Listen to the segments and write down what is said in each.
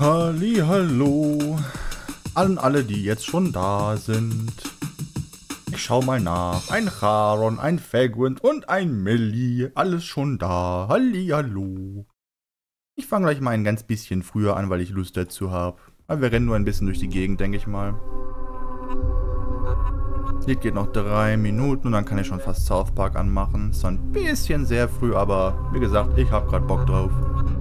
Hallihallo an alle, die jetzt schon da sind. Ich schau mal nach. Ein Charon, ein Fagwind und ein Melli. Alles schon da. Hallihallo. Ich fange gleich mal ein ganz bisschen früher an, weil ich Lust dazu habe. Aber wir rennen nur ein bisschen durch die Gegend, denke ich mal. Das Lied geht noch 3 Minuten und dann kann ich schon fast South Park anmachen. Ist so ein bisschen sehr früh, aber wie gesagt, ich habe gerade Bock drauf.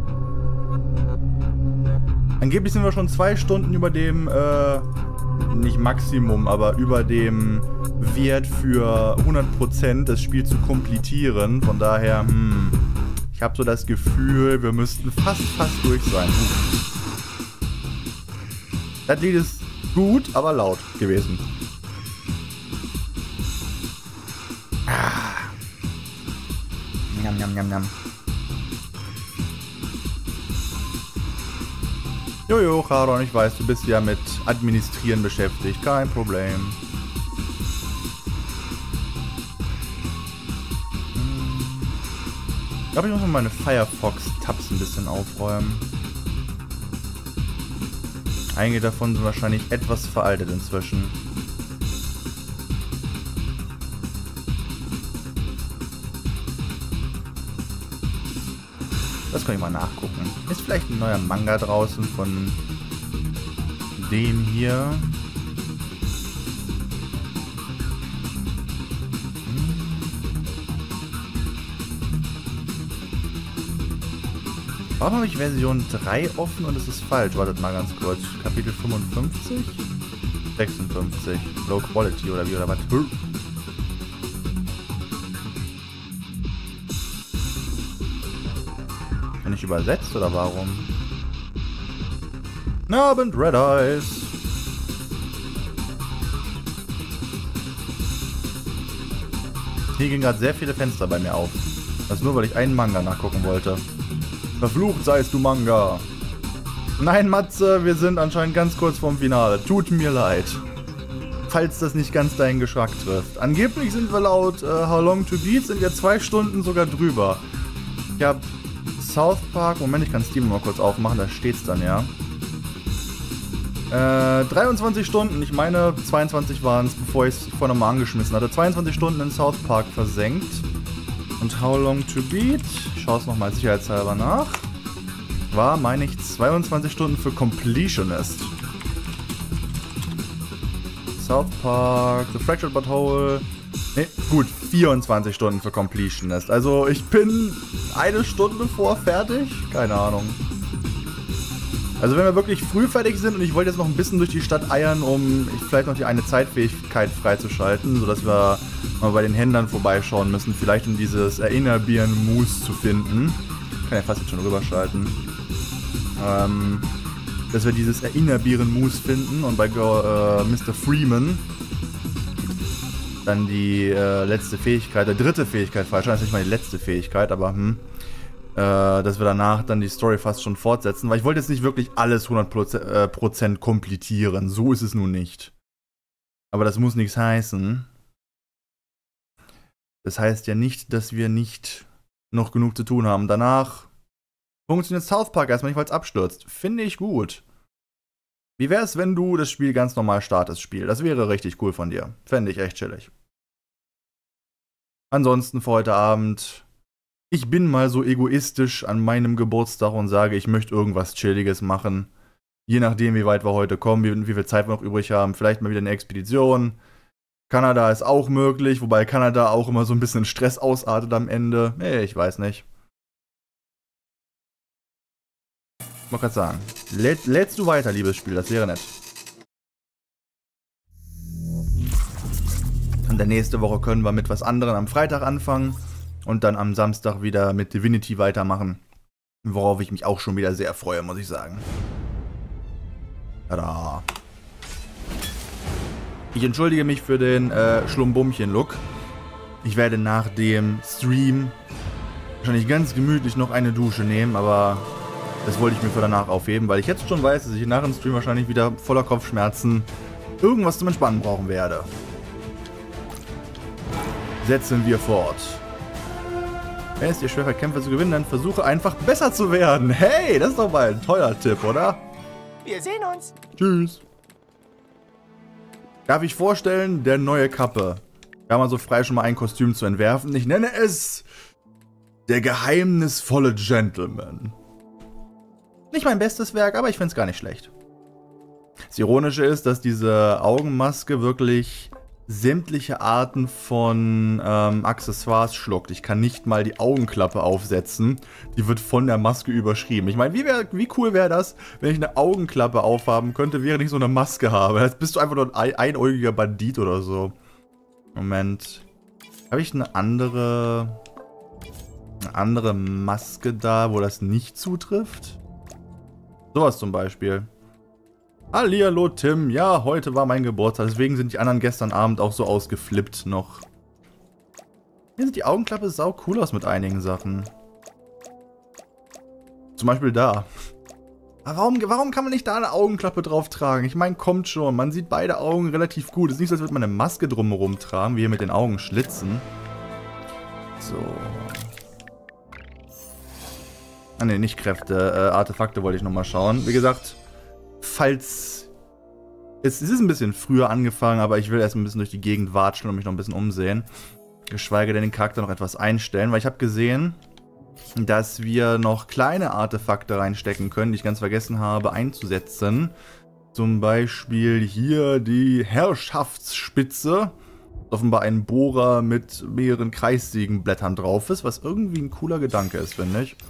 Angeblich sind wir schon 2 Stunden über dem, nicht Maximum, aber über dem Wert für 100% das Spiel zu komplettieren. Von daher, ich habe so das Gefühl, wir müssten fast durch sein. Das Lied ist gut, aber laut gewesen. Njam, njam, njam, njam. Jojo, Charon, ich weiß, du bist ja mit Administrieren beschäftigt. Kein Problem. Ich glaube, ich muss mal meine Firefox-Tabs ein bisschen aufräumen. Einige davon sind wahrscheinlich etwas veraltet inzwischen. Das kann ich mal nachgucken. Ist vielleicht ein neuer Manga draußen von dem hier? Warum habe ich Version 3 offen und es ist falsch? Wartet mal ganz kurz. Kapitel 55? 56. Low Quality oder wie oder was? Nicht übersetzt oder warum? Abend, Red Eyes. Hier gehen gerade sehr viele Fenster bei mir auf. Das nur, weil ich einen Manga nachgucken wollte. Verflucht seist du, Manga. Nein, Matze, wir sind anscheinend ganz kurz vorm Finale. Tut mir leid. Falls das nicht ganz deinen Geschmack trifft. Angeblich sind wir laut How Long to Beat sind wir 2 Stunden sogar drüber. Ich habe South Park, Moment, ich kann Steam mal kurz aufmachen, da steht's dann, ja. 23 Stunden, ich meine 22 waren es, bevor ich es vorhin nochmal angeschmissen hatte. 22 Stunden in South Park versenkt. Und How Long to Beat, ich schaue es nochmal sicherheitshalber nach, war, meine ich, 22 Stunden für Completionist. South Park, The Fractured But Whole. Ne, gut, 24 Stunden für Completionist. Also ich bin 1 Stunde vor fertig. Keine Ahnung. Also wenn wir wirklich früh fertig sind und ich wollte jetzt noch ein bisschen durch die Stadt eiern, um vielleicht noch die eine Zeitfähigkeit freizuschalten, sodass wir mal bei den Händlern vorbeischauen müssen, vielleicht um dieses Erinnerbieren-Moose zu finden. Ich kann ja fast jetzt schon rüberschalten. Dass wir dieses Erinnerbieren-Moose finden und bei Mr. Freeman dann die letzte Fähigkeit, der dritte Fähigkeit freischalten, das ist nicht mal die letzte Fähigkeit, aber dass wir danach dann die Story fast schon fortsetzen, weil ich wollte jetzt nicht wirklich alles 100% komplettieren, so ist es nun nicht. Aber das muss nichts heißen. Das heißt ja nicht, dass wir nicht noch genug zu tun haben. Danach funktioniert South Park erstmal nicht, weil es abstürzt. Finde ich gut. Wie wäre es, wenn du das Spiel ganz normal startest, Spiel? Das wäre richtig cool von dir. Fände ich echt chillig. Ansonsten für heute Abend, ich bin mal so egoistisch an meinem Geburtstag und sage, ich möchte irgendwas Chilliges machen. Je nachdem, wie weit wir heute kommen, wie viel Zeit wir noch übrig haben. Vielleicht mal wieder eine Expedition. Kanada ist auch möglich, wobei Kanada auch immer so ein bisschen Stress ausartet am Ende. Nee, ich weiß nicht. Ich wollte gerade sagen, lädst du weiter, liebes Spiel, das wäre nett. Und dann nächste Woche können wir mit was anderem am Freitag anfangen und dann am Samstag wieder mit Divinity weitermachen. Worauf ich mich auch schon wieder sehr freue, muss ich sagen. Tada. Ich entschuldige mich für den Schlumbumchen-Look. Ich werde nach dem Stream wahrscheinlich ganz gemütlich noch eine Dusche nehmen, aber das wollte ich mir für danach aufheben, weil ich jetzt schon weiß, dass ich nach dem Stream wahrscheinlich wieder voller Kopfschmerzen irgendwas zum Entspannen brauchen werde. Setzen wir fort. Wenn es dir schwerfällt, Kämpfe zu gewinnen, dann versuche einfach besser zu werden. Hey, das ist doch mal ein toller Tipp, oder? Wir sehen uns. Tschüss. Darf ich vorstellen, der neue Kappe. Wir haben also frei, schon mal ein Kostüm zu entwerfen. Ich nenne es der geheimnisvolle Gentleman. Nicht mein bestes Werk, aber ich finde es gar nicht schlecht. Das Ironische ist, dass diese Augenmaske wirklich sämtliche Arten von Accessoires schluckt. Ich kann nicht mal die Augenklappe aufsetzen. Die wird von der Maske überschrieben. Ich meine, wie cool wäre das, wenn ich eine Augenklappe aufhaben könnte, während ich so eine Maske habe. Jetzt bist du einfach nur ein einäugiger Bandit oder so. Moment. Habe ich eine andere Maske da, wo das nicht zutrifft? Sowas zum Beispiel. Hallihallo Tim, ja, heute war mein Geburtstag, deswegen sind die anderen gestern Abend auch so ausgeflippt noch. Hier sieht die Augenklappe sau cool aus mit einigen Sachen. Zum Beispiel da. Aber warum kann man nicht da eine Augenklappe drauf tragen? Ich meine, kommt schon, man sieht beide Augen relativ gut. Es ist nicht so, als würde man eine Maske drumherum tragen, wie hier mit den Augenschlitzen. So. Ah ne, nicht Kräfte, Artefakte wollte ich nochmal schauen. Wie gesagt, falls... Es ist ein bisschen früher angefangen, aber ich will erst ein bisschen durch die Gegend watschen und mich noch ein bisschen umsehen. Geschweige denn den Charakter noch etwas einstellen, weil ich habe gesehen, dass wir noch kleine Artefakte reinstecken können, die ich ganz vergessen habe einzusetzen. Zum Beispiel hier die Herrschaftsspitze. Offenbar ein Bohrer mit mehreren Kreissiegenblättern drauf ist, was irgendwie ein cooler Gedanke ist, finde ich.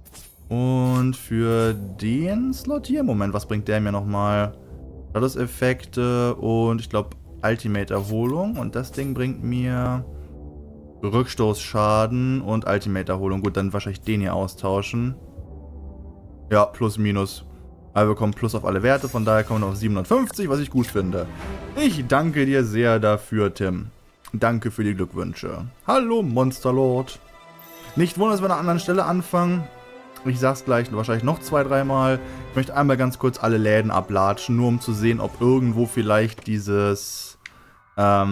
Und für den Slot hier, Moment, was bringt der mir nochmal? Statuseffekte und ich glaube Ultimate-Erholung. Und das Ding bringt mir Rückstoßschaden und Ultimate-Erholung. Gut, dann wahrscheinlich den hier austauschen. Ja, plus, minus. Aber wir bekommen Plus auf alle Werte, von daher kommen wir auf 750, was ich gut finde. Ich danke dir sehr dafür, Tim. Danke für die Glückwünsche. Hallo, Monsterlord. Nicht wundern, dass wir an einer anderen Stelle anfangen. Ich sag's gleich wahrscheinlich noch 2-3 Mal. Ich möchte einmal ganz kurz alle Läden ablatschen, nur um zu sehen, ob irgendwo vielleicht dieses, Ich habe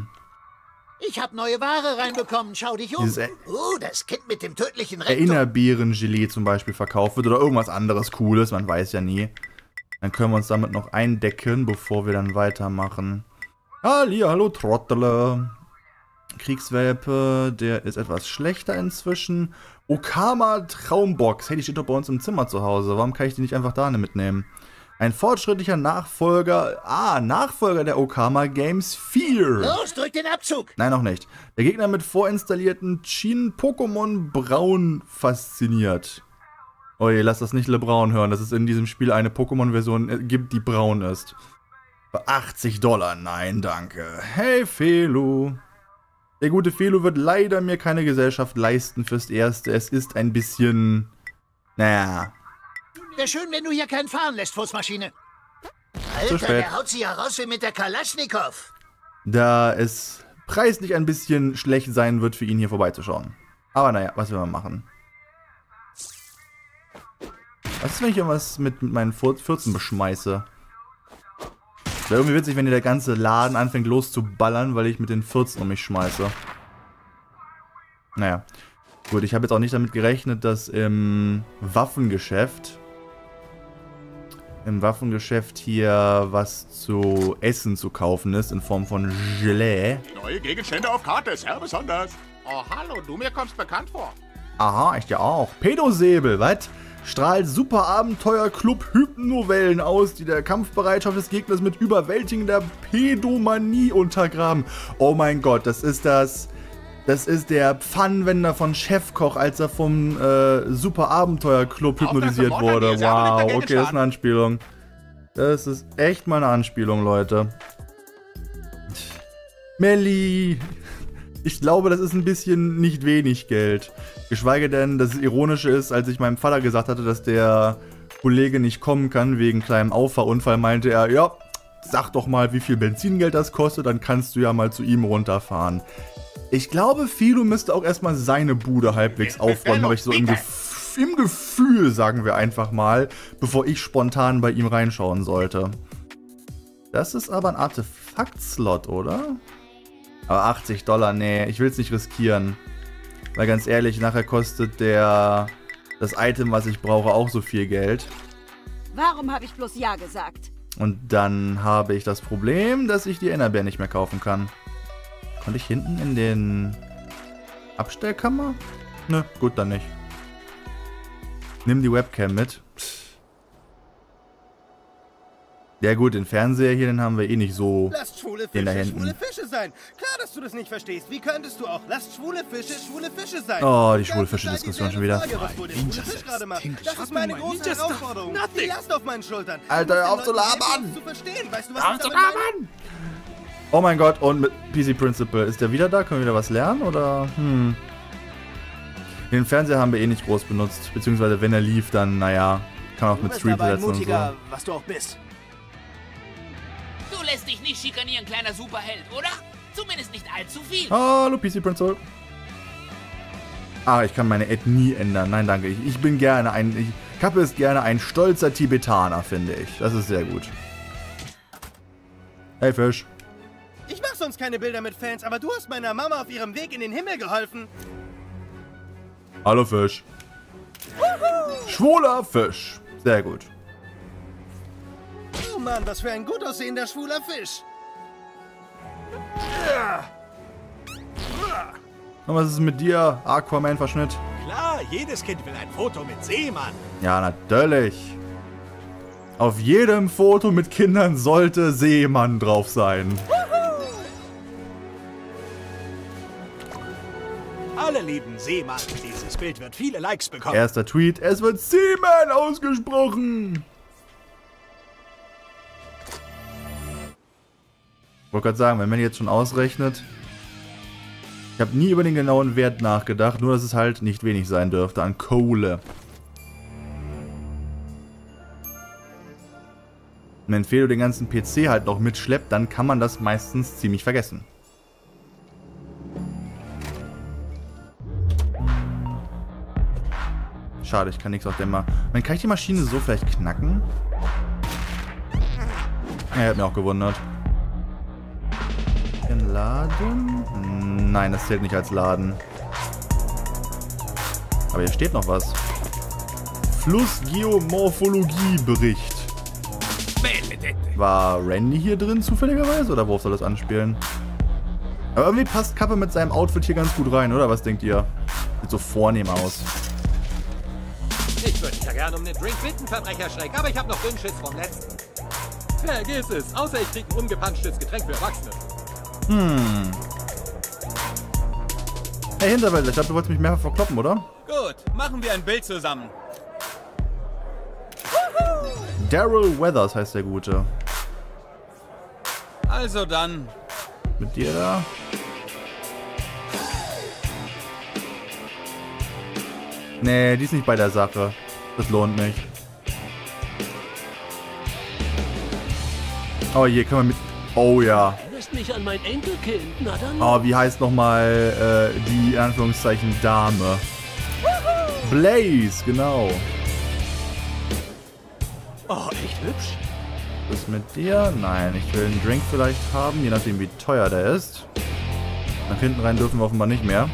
neue Ware reinbekommen, schau dich um. Das Kind mit dem tödlichen Rektum. Erinnerbeeren-Gelee zum Beispiel verkauft wird oder irgendwas anderes Cooles, man weiß ja nie. Dann können wir uns damit noch eindecken, bevor wir dann weitermachen. Hallo Trottele. Kriegswelpe, der ist etwas schlechter inzwischen. Okama Traumbox. Hey, die steht doch bei uns im Zimmer zu Hause. Warum kann ich die nicht einfach da mitnehmen? Ein fortschrittlicher Nachfolger. Nachfolger der Okama Games 4. Los, drück den Abzug. Nein, noch nicht. Der Gegner mit vorinstallierten Chin-Pokémon Braun fasziniert. Oh je, lass das nicht LeBron hören, dass es in diesem Spiel eine Pokémon-Version gibt, die braun ist. Für $80. Nein, danke. Hey, Felu. Der gute Felu wird leider mir keine Gesellschaft leisten fürs Erste. Es ist ein bisschen... Naja. Wäre schön, wenn du hier keinen fahren lässt, Fußmaschine. Alter, der haut sie ja raus wie mit der Kalaschnikow. Da es preislich ein bisschen schlecht sein wird, für ihn hier vorbeizuschauen. Aber naja, was will man machen? Was ist, wenn ich irgendwas mit meinen Fürzen beschmeiße? Wäre irgendwie witzig, wenn hier der ganze Laden anfängt loszuballern, weil ich mit den Fürzen um mich schmeiße. Naja. Gut, ich habe jetzt auch nicht damit gerechnet, dass im Waffengeschäft hier was zu essen zu kaufen ist, in Form von Gelee. Neue Gegenstände auf Karte, sehr besonders. Oh, hallo, du mir kommst bekannt vor. Aha, ich ja auch. Pedosäbel, was? Strahlt Super Abenteuer Club Hypnovellen aus, die der Kampfbereitschaft des Gegners mit überwältigender Pädomanie untergraben. Oh mein Gott, das ist der Pfannenwender von Chefkoch, als er vom Super Abenteuer Club hypnotisiert wurde. Wow, okay, das ist eine Anspielung. Das ist echt mal eine Anspielung, Leute. Melli. Ich glaube, das ist ein bisschen nicht wenig Geld. Geschweige denn, dass es ironisch ist, als ich meinem Vater gesagt hatte, dass der Kollege nicht kommen kann wegen kleinem Auffahrunfall, meinte er, ja, sag doch mal, wie viel Benzingeld das kostet, dann kannst du ja mal zu ihm runterfahren. Ich glaube, Philo müsste auch erstmal seine Bude halbwegs aufräumen, aber ich so im Gefühl, sagen wir einfach mal, bevor ich spontan bei ihm reinschauen sollte. Das ist aber ein Artefakt-Slot, oder? Aber $80, nee, ich will es nicht riskieren. Weil ganz ehrlich, nachher kostet das Item, was ich brauche, auch so viel Geld. Warum habe ich bloß Ja gesagt? Und dann habe ich das Problem, dass ich die Enderbären nicht mehr kaufen kann. Konnte ich hinten in den Abstellkammer? Ne, gut, dann nicht. Nimm die Webcam mit. Ja gut, den Fernseher hier, den haben wir eh nicht so. Lasst schwule Fische sein. Klar, dass du das nicht verstehst. Wie könntest du auch? Lasst schwule Fische sein. Oh, die schwule Fische-Diskussion schon wieder. Was wohl der schwule Fisch gerade macht. Das ist meine große Herausforderung. Die Last auf meinen Schultern. Alter, hör auf zu labern! Zu verstehen. Weißt du, was ich damit meine? Oh mein Gott, und mit PC Principal. Ist der wieder da? Können wir wieder was lernen? Oder? Den Fernseher haben wir eh nicht groß benutzt. Beziehungsweise, wenn er lief, dann, naja, kann man auch mit Stream setzen und so. Was du auch bist. Du lässt dich nicht schikanieren, kleiner Superheld, oder? Zumindest nicht allzu viel. Hallo, PC Principal. Ah, ich kann meine Ethnie ändern. Nein, danke. Ich bin gerne Kappe ist gerne ein stolzer Tibetaner, finde ich. Das ist sehr gut. Hey, Fisch. Ich mach sonst keine Bilder mit Fans, aber du hast meiner Mama auf ihrem Weg in den Himmel geholfen. Hallo, Fisch. Schwuler Fisch. Sehr gut. Oh Mann, was für ein gut aussehender schwuler Fisch. Und was ist mit dir, Aquaman-Verschnitt? Klar, jedes Kind will ein Foto mit Seemann. Ja, natürlich. Auf jedem Foto mit Kindern sollte Seemann drauf sein. Alle lieben Seemann. Dieses Bild wird viele Likes bekommen. Erster Tweet, es wird Seemann ausgesprochen. Ich wollte gerade sagen, wenn man jetzt schon ausrechnet, ich habe nie über den genauen Wert nachgedacht, nur dass es halt nicht wenig sein dürfte an Kohle. Und wenn Fedo den ganzen PC halt noch mitschleppt, dann kann man das meistens ziemlich vergessen. Schade, ich kann nichts auf der kann ich die Maschine so vielleicht knacken? Ja, hat mir auch gewundert. Laden? Nein, das zählt nicht als Laden. Aber hier steht noch was. Flussgeomorphologie-Bericht. War Randy hier drin zufälligerweise? Oder worauf soll das anspielen? Aber irgendwie passt Kappe mit seinem Outfit hier ganz gut rein, oder? Was denkt ihr? Sieht so vornehm aus. Ich würde dich ja gerne um den Drink bitten, Verbrecherschreck, aber ich habe noch Dünnschiss vom letzten. Vergiss es, außer ich krieg ein ungepanschtes Getränk für Erwachsene. Hey, Hinterwelt, ich glaube, du wolltest mich mehrfach verkloppen, oder? Gut, machen wir ein Bild zusammen. Daryl Weathers heißt der Gute. Also dann. Mit dir da? Nee, die ist nicht bei der Sache. Das lohnt nicht. Oh, hier kann man mit... Oh ja. Mich an mein Enkelkind, na dann. Oh, wie heißt nochmal die, in Anführungszeichen, Dame? Blaze, genau. Oh, echt hübsch. Was ist mit dir? Nein, ich will einen Drink vielleicht haben, je nachdem wie teuer der ist. Nach hinten rein dürfen wir offenbar nicht mehr.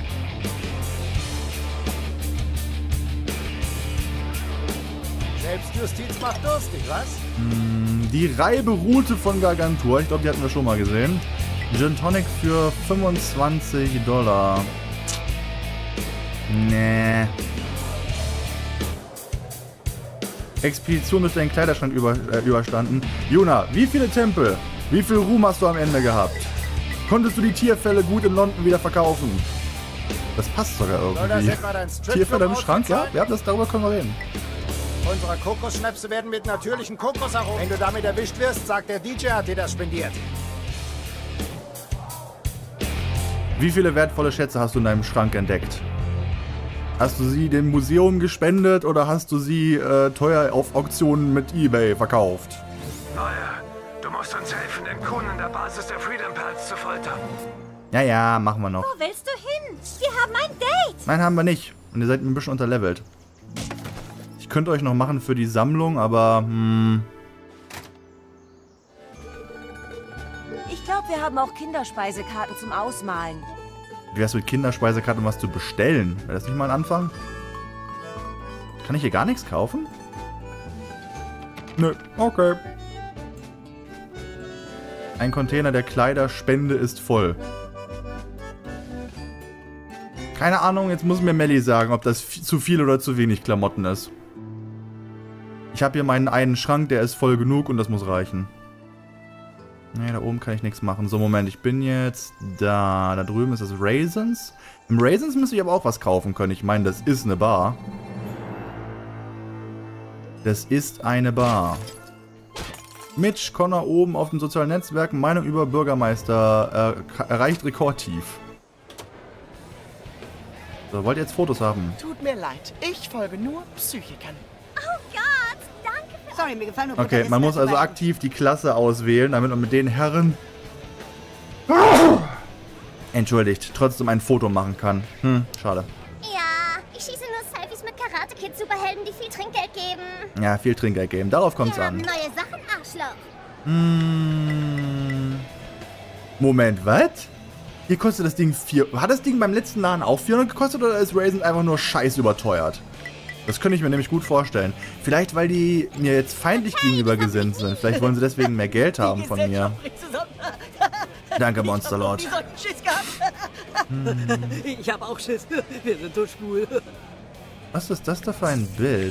Selbstjustiz macht durstig, was? Die Reiberoute von Gargantua, ich glaube, die hatten wir schon mal gesehen. Gin Tonic für $25. Nee. Expedition durch deinen Kleiderschrank überstanden. Juna, wie viele Tempel? Wie viel Ruhm hast du am Ende gehabt? Konntest du die Tierfälle gut in London wieder verkaufen? Das passt sogar irgendwie. Tierfälle im Schrank? Ja, darüber können wir reden. Unsere Kokosschnäpse werden mit natürlichen Kokosaromen. Wenn du damit erwischt wirst, sagt der DJ, hat dir das spendiert. Wie viele wertvolle Schätze hast du in deinem Schrank entdeckt? Hast du sie dem Museum gespendet oder hast du sie teuer auf Auktionen mit eBay verkauft? Naja, du musst uns helfen, den Kunden in der Basis der Freedom Pals zu foltern. Ja, machen wir noch. Wo willst du hin? Wir haben ein Date. Nein, haben wir nicht. Und ihr seid ein bisschen unterlevelt. Ich könnte euch noch machen für die Sammlung, aber Ich glaube, wir haben auch Kinderspeisekarten zum Ausmalen. Wie wär's mit Kinderspeisekarten, um was zu bestellen? Wäre das nicht mal ein Anfang? Kann ich hier gar nichts kaufen? Nö, okay. Ein Container der Kleiderspende ist voll. Keine Ahnung, jetzt muss mir Melli sagen, ob das zu viel oder zu wenig Klamotten ist. Ich habe hier meinen einen Schrank, der ist voll genug und das muss reichen. Ne, da oben kann ich nichts machen. So, Moment, ich bin jetzt da. Da drüben ist das Raisins. Im Raisins müsste ich aber auch was kaufen können. Ich meine, das ist eine Bar. Das ist eine Bar. Mitch, Connor oben auf den sozialen Netzwerken. Meinung über Bürgermeister erreicht Rekordtief. So, wollt ihr jetzt Fotos haben? Tut mir leid, ich folge nur Psychikern. Oh Gott, danke für... Sorry, mir gefallen nur Okay, man muss also aktiv die Klasse auswählen, damit man mit den Herren... Entschuldigt, trotzdem ein Foto machen kann. Schade. Ja, ich schieße nur Selfies mit Karate-Kid-Superhelden, die viel Trinkgeld geben. Ja, viel Trinkgeld geben. Darauf kommt's an. Neue Sachen, Arschloch. Moment, was? Hier kostet das Ding 4... Hat das Ding beim letzten Laden auch 400 gekostet oder ist Raisin einfach nur scheiß überteuert? Das könnte ich mir nämlich gut vorstellen. Vielleicht, weil die mir jetzt feindlich gegenüber gesinnt sind. Vielleicht wollen sie deswegen mehr Geld haben von mir. Danke, Monsterlord. Ich hab auch Schiss. Wir sind so schwul. Was ist das da für ein Bild?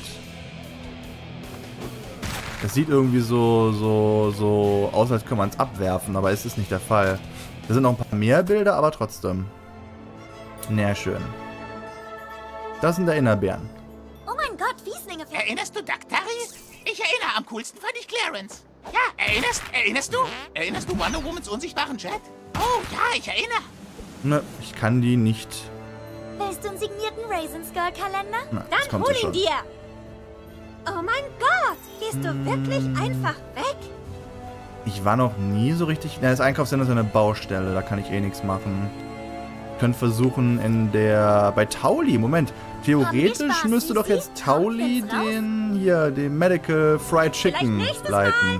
Das sieht irgendwie so aus, als könnte man es abwerfen, aber es ist nicht der Fall. Da sind noch ein paar mehr Bilder, aber trotzdem. Na schön. Das sind Erinnerbären. Oh mein Gott, Wieslinge. Erinnerst du Daktari? Ich erinnere, am coolsten fand ich Clarence. Ja, erinnerst du? Erinnerst du Wonder Womans unsichtbaren Jet? Oh ja, ich erinnere. Ne, ich kann die nicht. Willst du einen signierten Raisins Girl Kalender? Na, Dann hol ihn dir. Oh mein Gott, gehst du wirklich einfach weg? Ich war noch nie so richtig... Na, das Einkaufscenter ist eine Baustelle, da kann ich eh nichts machen. Ich könnte versuchen bei Tauli, Moment. Theoretisch müsste doch jetzt Tauli den Medical Fried Chicken leiten.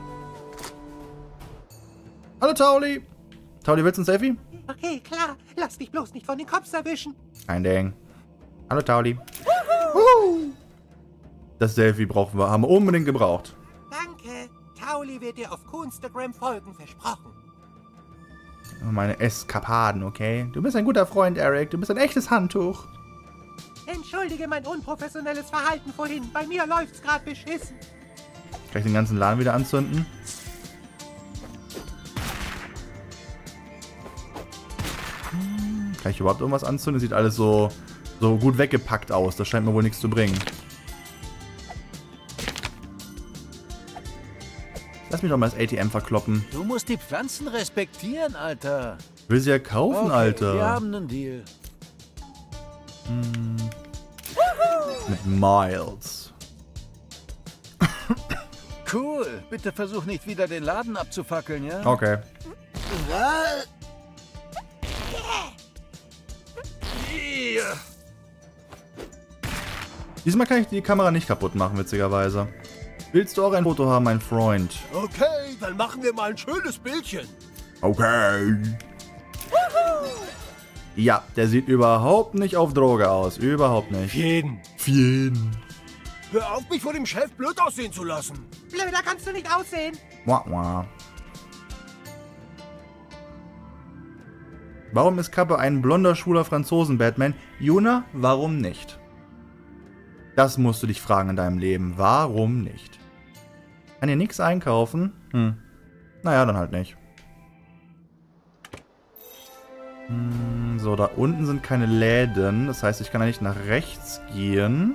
Hallo Tauli. Tauli, willst du ein Selfie? Okay, klar. Lass dich bloß nicht von den Cops erwischen. Kein Ding. Hallo Tauli. Das Selfie haben wir unbedingt gebraucht. Danke. Tauli wird dir auf Instagram folgen, versprochen. Meine Eskapaden, okay? Du bist ein guter Freund, Eric. Du bist ein echtes Handtuch. Entschuldige mein unprofessionelles Verhalten vorhin. Bei mir läuft's gerade beschissen. Kann ich den ganzen Laden wieder anzünden? Kann ich überhaupt irgendwas anzünden? Sieht alles so gut weggepackt aus. Das scheint mir wohl nichts zu bringen. Lass mich doch mal das ATM verkloppen. Du musst die Pflanzen respektieren, Alter. Will sie ja kaufen, okay, Alter. Wir haben einen Deal. Mit Miles. Cool. Bitte versuch nicht wieder den Laden abzufackeln, ja? Okay. Diesmal kann ich die Kamera nicht kaputt machen, witzigerweise. Willst du auch ein Foto haben, mein Freund? Okay, dann machen wir mal ein schönes Bildchen. Okay. Ja, der sieht überhaupt nicht auf Droge aus. Überhaupt nicht. Für jeden. Hör auf, mich vor dem Chef blöd aussehen zu lassen. Blöder kannst du nicht aussehen. Wah, wah. Warum ist Kappe ein blonder, schwuler Franzosen-Batman? Juna, warum nicht? Das musst du dich fragen in deinem Leben. Warum nicht? Kann hier nichts einkaufen? Naja, dann halt nicht. So, da unten sind keine Läden. Das heißt, ich kann ja nicht nach rechts gehen.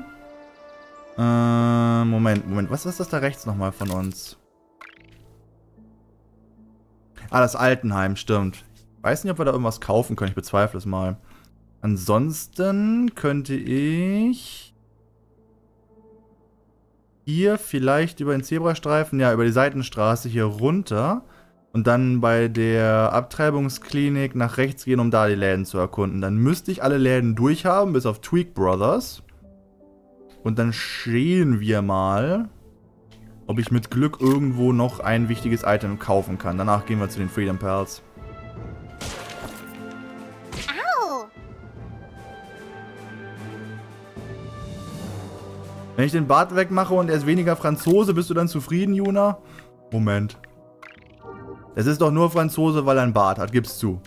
Moment. Was ist das da rechts nochmal von uns? Ah, das Altenheim, stimmt. Weiß nicht, ob wir da irgendwas kaufen können. Ich bezweifle es mal. Ansonsten könnte ich hier vielleicht über den Zebrastreifen, ja, über die Seitenstraße hier runter und dann bei der Abtreibungsklinik nach rechts gehen, um da die Läden zu erkunden. Dann müsste ich alle Läden durchhaben, bis auf Tweak Brothers. Und dann sehen wir mal, ob ich mit Glück irgendwo noch ein wichtiges Item kaufen kann. Danach gehen wir zu den Freedom Pals. Wenn ich den Bart wegmache und er ist weniger Franzose, bist du dann zufrieden, Juna? Moment. Es ist doch nur Franzose, weil er einen Bart hat. Gib's zu.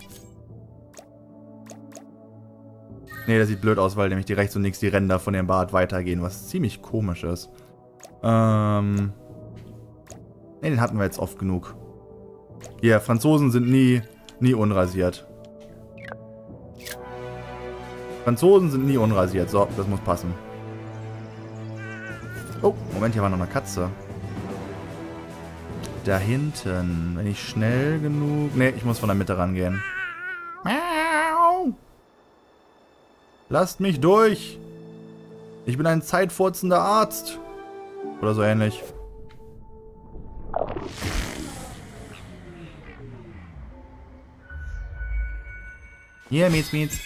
Nee, der sieht blöd aus, weil nämlich die rechts und links die Ränder von dem Bart weitergehen, was ziemlich komisch ist. Ne, den hatten wir jetzt oft genug. Ja, Franzosen sind nie unrasiert. Franzosen sind nie unrasiert. So, das muss passen. Oh, Moment, hier war noch eine Katze. Da hinten. Wenn ich schnell genug... Ne, ich muss von der Mitte rangehen. Lasst mich durch. Ich bin ein zeitfurzender Arzt. Oder so ähnlich. Hier, Mietz.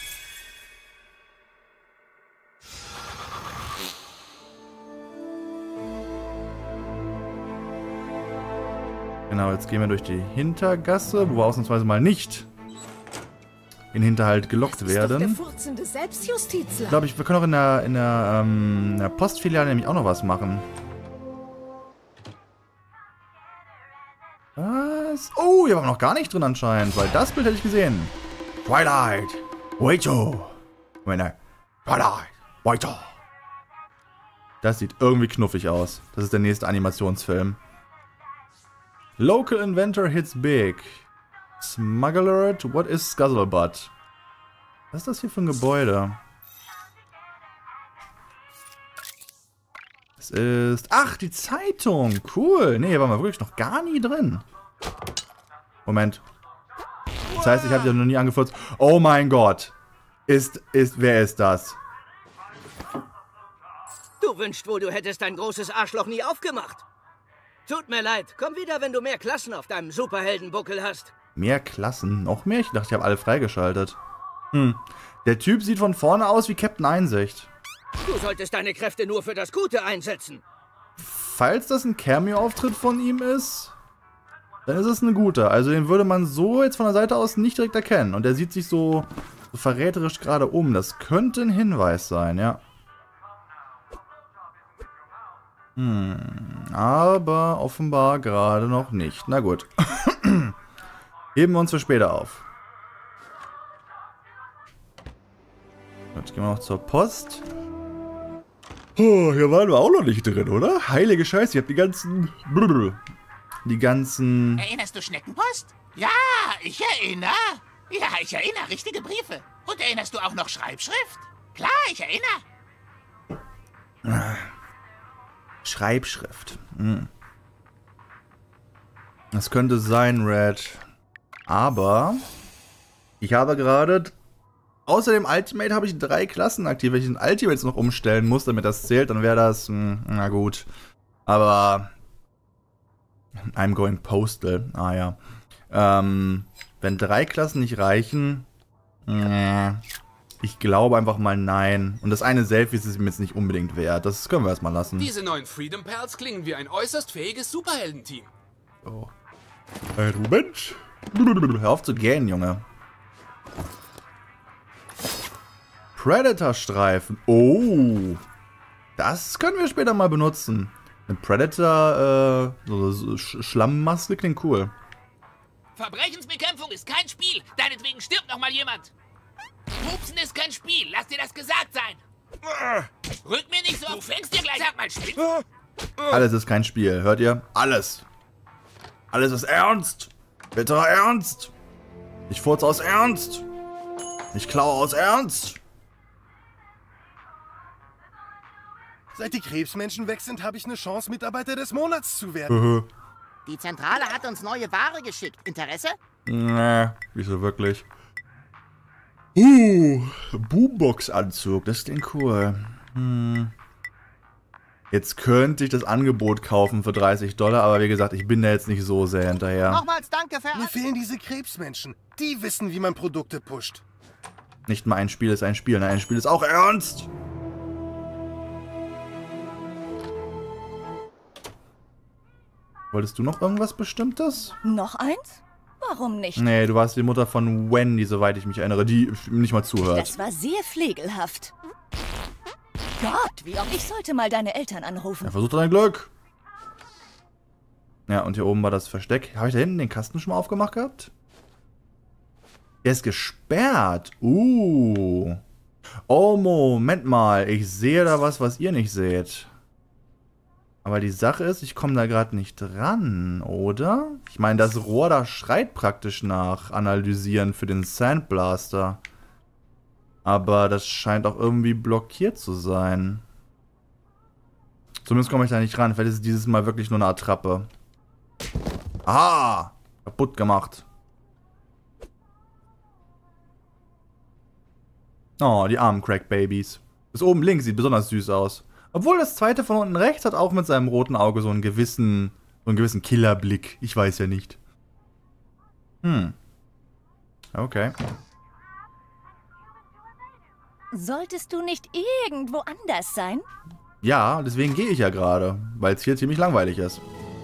Genau, jetzt gehen wir durch die Hintergasse, wo wir ausnahmsweise mal nicht in den Hinterhalt gelockt werden. Ich glaube, wir können auch in der Postfiliale nämlich auch noch was machen. Was? Oh, hier waren wir noch gar nicht drin anscheinend, weil das Bild hätte ich gesehen. Twilight, Waito. Twilight, Waito. Das sieht irgendwie knuffig aus. Das ist der nächste Animationsfilm. Local Inventor hits big. Smuggler, what is Scuzzlebutt? Was ist das hier für ein Gebäude? Es ist... Ach, die Zeitung. Cool. Nee, hier waren wir wirklich noch gar nie drin. Moment. Das heißt, ich habe die noch nie angefurzt. Oh mein Gott. Wer ist das? Du wünschst wohl, du hättest dein großes Arschloch nie aufgemacht. Tut mir leid. Komm wieder, wenn du mehr Klassen auf deinem Superheldenbuckel hast. Mehr Klassen? Noch mehr? Ich dachte, ich habe alle freigeschaltet. Der Typ sieht von vorne aus wie Captain Einsicht. Du solltest deine Kräfte nur für das Gute einsetzen. Falls das ein Cameo-Auftritt von ihm ist, dann ist es ein guter. Also den würde man so jetzt von der Seite aus nicht direkt erkennen. Und der sieht sich so verräterisch gerade um. Das könnte ein Hinweis sein, ja. Aber offenbar gerade noch nicht. Na gut. Heben wir uns für später auf. Jetzt gehen wir noch zur Post. Oh, hier waren wir auch noch nicht drin, oder? Heilige Scheiße, ich hab die ganzen... Erinnerst du Schneckenpost? Ja, ich erinnere. Ja, ich erinnere. Richtige Briefe. Und erinnerst du auch noch Schreibschrift? Klar, ich erinnere. Schreibschrift. Das könnte sein, Red. Aber ich habe gerade... Außer dem Ultimate habe ich 3 Klassen aktiv. Wenn ich den Ultimate jetzt noch umstellen muss, damit das zählt, dann wäre das... na gut. Aber... I'm going postal. Ah ja. Wenn 3 Klassen nicht reichen... Ich glaube einfach mal nein. Und das eine Selfie ist es mir jetzt nicht unbedingt wert. Das können wir erstmal lassen. Diese neuen Freedom Pals klingen wie ein äußerst fähiges Superheldenteam. Oh. Moment. Hör auf zu gähnen, Junge. Predator-Streifen. Oh. Das können wir später mal benutzen. Eine Predator, so Schlammmaske klingt cool. Verbrechensbekämpfung ist kein Spiel. Deinetwegen stirbt noch mal jemand. Pupsen ist kein Spiel. Lass dir das gesagt sein. Rück mir nicht so auf. Du fängst dir gleich. Sag mal, Spitz. Alles ist kein Spiel. Hört ihr? Alles. Alles ist ernst. Bitterer Ernst. Ich furze aus Ernst. Ich klaue aus Ernst. Seit die Krebsmenschen weg sind, habe ich eine Chance, Mitarbeiter des Monats zu werden. Die Zentrale hat uns neue Ware geschickt. Interesse? Nee, nicht so wirklich. Boombox-Anzug, das klingt cool. Jetzt könnte ich das Angebot kaufen für $30, aber wie gesagt, ich bin da jetzt nicht so sehr hinterher. Nochmals danke für... Mir fehlen diese Krebsmenschen. Die wissen, wie man Produkte pusht. Nicht mal ein Spiel ist ein Spiel, nein, ein Spiel ist auch ernst. Wolltest du noch irgendwas Bestimmtes? Noch eins? Warum nicht? Nee, du warst die Mutter von Wendy, soweit ich mich erinnere, die nicht mal zuhört. Das war sehr pflegelhaft. Gott, wie auch ich sollte mal deine Eltern anrufen. Ja, versuch dein Glück. Ja, und hier oben war das Versteck. Habe ich da hinten den Kasten schon mal aufgemacht gehabt? Der ist gesperrt. Oh, Moment mal. Ich sehe da was ihr nicht seht. Aber die Sache ist, ich komme da gerade nicht dran, oder? Ich meine, das Rohr da schreit praktisch nach Analysieren für den Sandblaster. Aber das scheint auch irgendwie blockiert zu sein. Zumindest komme ich da nicht ran. Vielleicht ist es dieses Mal wirklich nur eine Attrappe. Aha! Kaputt gemacht. Oh, die armen Crack-Babys. Das oben links sieht besonders süß aus. Obwohl das zweite von unten rechts hat auch mit seinem roten Auge so einen gewissen Killerblick. Ich weiß ja nicht. Okay. Solltest du nicht irgendwo anders sein? Ja, deswegen gehe ich ja gerade, weil es hier ziemlich langweilig ist.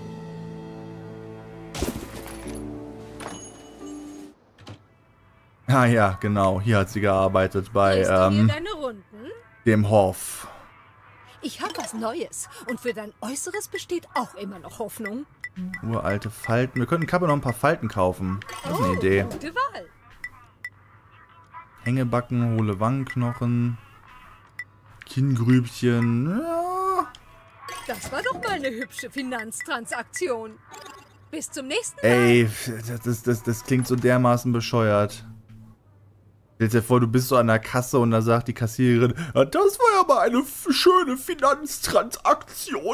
Ah ja, genau. Hier hat sie gearbeitet bei deine Runden? dem Hof. Ich habe was Neues und für dein Äußeres besteht auch immer noch Hoffnung. Uralte Falten. Wir könnten Kappe noch ein paar Falten kaufen. Das ist eine Idee. Gute Wahl. Hängebacken, hohle Wangenknochen, Kinngrübchen. Ja. Das war doch mal eine hübsche Finanztransaktion. Bis zum nächsten Mal. Ey, das klingt so dermaßen bescheuert. Stell dir vor, du bist so an der Kasse und da sagt die Kassiererin, das war ja mal eine schöne Finanztransaktion.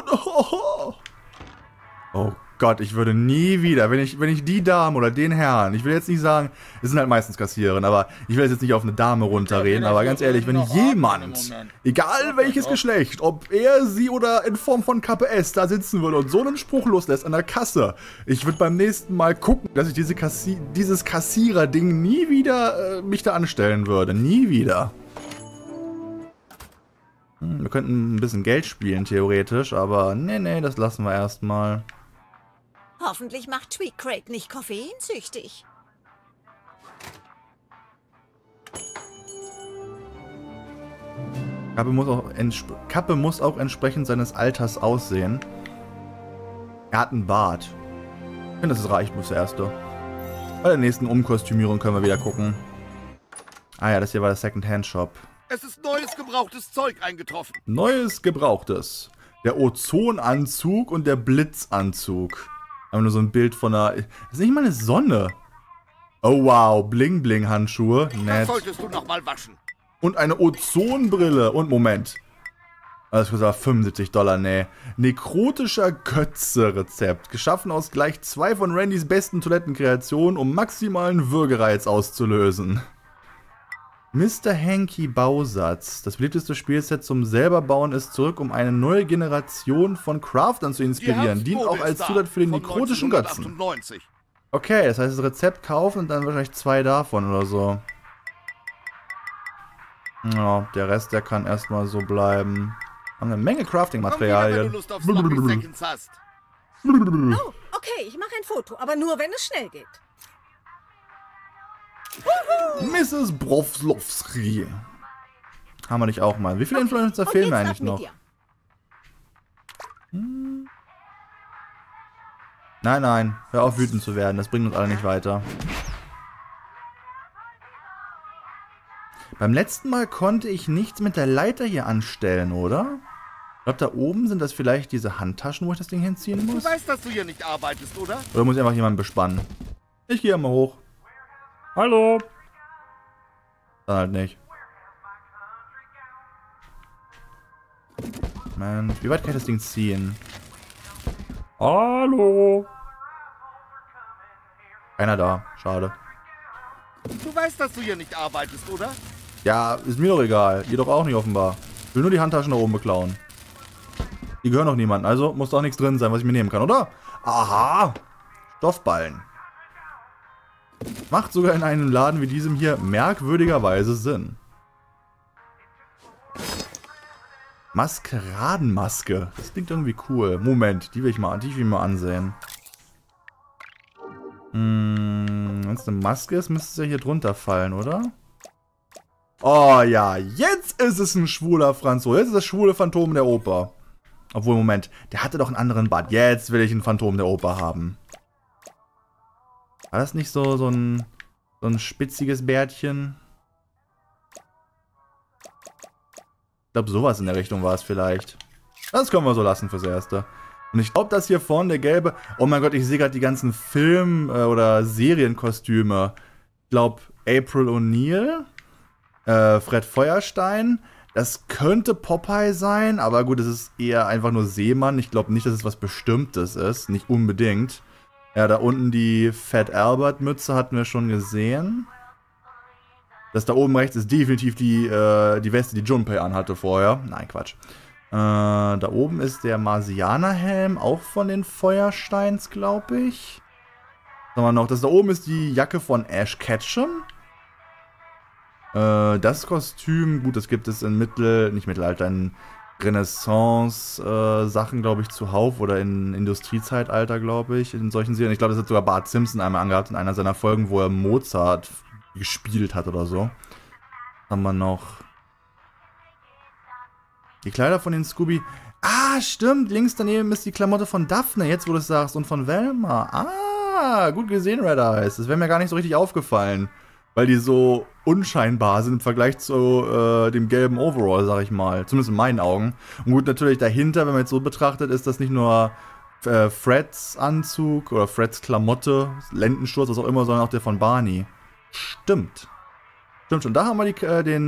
Oh Gott, ich würde nie wieder, wenn ich die Dame oder den Herrn, ich will jetzt nicht sagen, es sind halt meistens Kassiererinnen, aber ich will jetzt nicht auf eine Dame runterreden, aber ganz ehrlich, wenn jemand, egal welches Geschlecht, ob er, sie oder in Form von KPS da sitzen würde und so einen Spruch loslässt an der Kasse, ich würde beim nächsten Mal gucken, dass ich dieses Kassierer-Ding nie wieder mich da anstellen würde. Nie wieder. Wir könnten ein bisschen Geld spielen, theoretisch, aber nee, das lassen wir erstmal. Hoffentlich macht Tweakcrate nicht koffeinsüchtig. Kappe muss auch entsprechend seines Alters aussehen. Er hat einen Bart. Ich finde, das reicht fürs Erste. Bei der nächsten Umkostümierung können wir wieder gucken. Ah ja, das hier war der Second-Hand-Shop. Es ist neues, gebrauchtes Zeug eingetroffen. Neues, gebrauchtes. Der Ozonanzug und der Blitzanzug. Haben nur so ein Bild von einer... Das ist nicht mal eine Sonne. Oh wow, Bling-Bling-Handschuhe. Nett. Das solltest du noch mal waschen. Und eine Ozonbrille. Und Moment. Das kostet aber $75, nee. Nekrotischer Götze-Rezept. Geschaffen aus gleich 2 von Randys besten Toilettenkreationen, um maximalen Würgereiz auszulösen. Mr. Hanky Bausatz. Das beliebteste Spielset zum selberbauen ist zurück, um eine neue Generation von Craftern zu inspirieren. Dient auch als Zutat für den nekrotischen Götzen. Okay, das heißt, das Rezept kaufen und dann wahrscheinlich 2 davon oder so. Ja, der Rest, der kann erstmal so bleiben. Haben eine Menge Crafting-Materialien. Oh, okay, ich mache ein Foto, aber nur, wenn es schnell geht. Mrs. Brofslowski. Haben wir nicht auch mal. Wie viele Influencer fehlen mir eigentlich noch? Nein, hör auf wütend zu werden. Das bringt uns alle nicht weiter. Beim letzten Mal konnte ich nichts mit der Leiter hier anstellen, oder? Ich glaube, da oben sind das vielleicht diese Handtaschen, wo ich das Ding hinziehen muss. Du weißt, dass du hier nicht arbeitest, oder? Oder muss ich einfach jemanden bespannen? Ich gehe mal hoch. Hallo. Dann halt nicht. Man, wie weit kann ich das Ding ziehen? Hallo. Keiner da. Schade. Du weißt, dass du hier nicht arbeitest, oder? Ja, ist mir doch egal. Ihr doch auch nicht offenbar. Ich will nur die Handtaschen da oben beklauen. Die gehören doch niemandem. Also muss doch nichts drin sein, was ich mir nehmen kann, oder? Aha. Stoffballen. Macht sogar in einem Laden wie diesem hier merkwürdigerweise Sinn. Maskeradenmaske. Das klingt irgendwie cool. Moment, die will ich mal ansehen. Wenn es eine Maske ist, müsste es ja hier drunter fallen, oder? Oh ja, jetzt ist es ein schwuler Franzose. Jetzt ist das schwule Phantom der Oper. Obwohl, Moment, der hatte doch einen anderen Bart. Jetzt will ich ein Phantom der Oper haben. War das nicht so ein spitziges Bärtchen? Ich glaube, sowas in der Richtung war es vielleicht. Das können wir so lassen fürs Erste. Und ich glaube, das hier vorne, der gelbe... Oh mein Gott, ich sehe gerade die ganzen Film- oder Serienkostüme. Ich glaube, April O'Neil, Fred Feuerstein. Das könnte Popeye sein, aber gut, es ist eher einfach nur Seemann. Ich glaube nicht, dass es was Bestimmtes ist. Nicht unbedingt. Ja, da unten die Fat Albert-Mütze hatten wir schon gesehen. Das da oben rechts ist definitiv die Weste, die Junpei anhatte vorher. Nein, Quatsch. Da oben ist der Marsianerhelm, auch von den Feuersteins, glaube ich. Was haben wir noch? Das da oben ist die Jacke von Ash Ketchum. Das Kostüm, gut, das gibt es in in Renaissance-Sachen, glaube ich, zuhauf oder in Industriezeitalter, glaube ich, in solchen Serien. Ich glaube, das hat sogar Bart Simpson einmal angehabt in einer seiner Folgen, wo er Mozart gespielt hat oder so. Haben wir noch die Kleider von den Scooby. Ah, stimmt, links daneben ist die Klamotte von Daphne, jetzt wo du es sagst, und von Velma. Ah, gut gesehen, Red Eyes. Das wäre mir gar nicht so richtig aufgefallen. Weil die so unscheinbar sind im Vergleich zu dem gelben Overall, sag ich mal. Zumindest in meinen Augen. Und gut, natürlich dahinter, wenn man jetzt so betrachtet, ist das nicht nur Freds Anzug oder Freds Klamotte, Lendensturz, was auch immer, sondern auch der von Barney. Stimmt. Stimmt schon. Da haben wir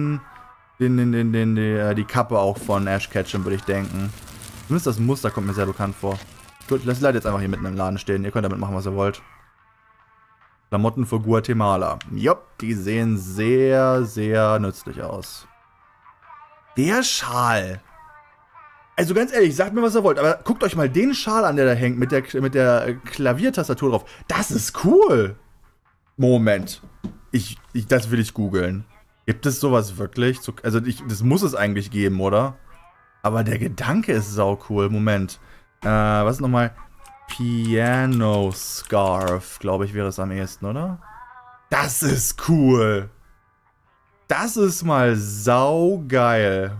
die Kappe auch von Ash Ketchum, würde ich denken. Zumindest das Muster kommt mir sehr bekannt vor. Gut, ich lasse die Leute jetzt einfach hier mitten im Laden stehen. Ihr könnt damit machen, was ihr wollt. Klamotten für Guatemala. Jupp, die sehen sehr, sehr nützlich aus. Der Schal. Also ganz ehrlich, sagt mir, was ihr wollt, aber guckt euch mal den Schal an, der da hängt, mit der Klaviertastatur drauf. Das ist cool. Moment. Das will ich googeln. Gibt es sowas wirklich? Also, das muss es eigentlich geben, oder? Aber der Gedanke ist sau cool. Moment. Was ist nochmal? Piano Scarf, glaube ich, wäre es am ehesten, oder? Das ist cool. Das ist mal saugeil.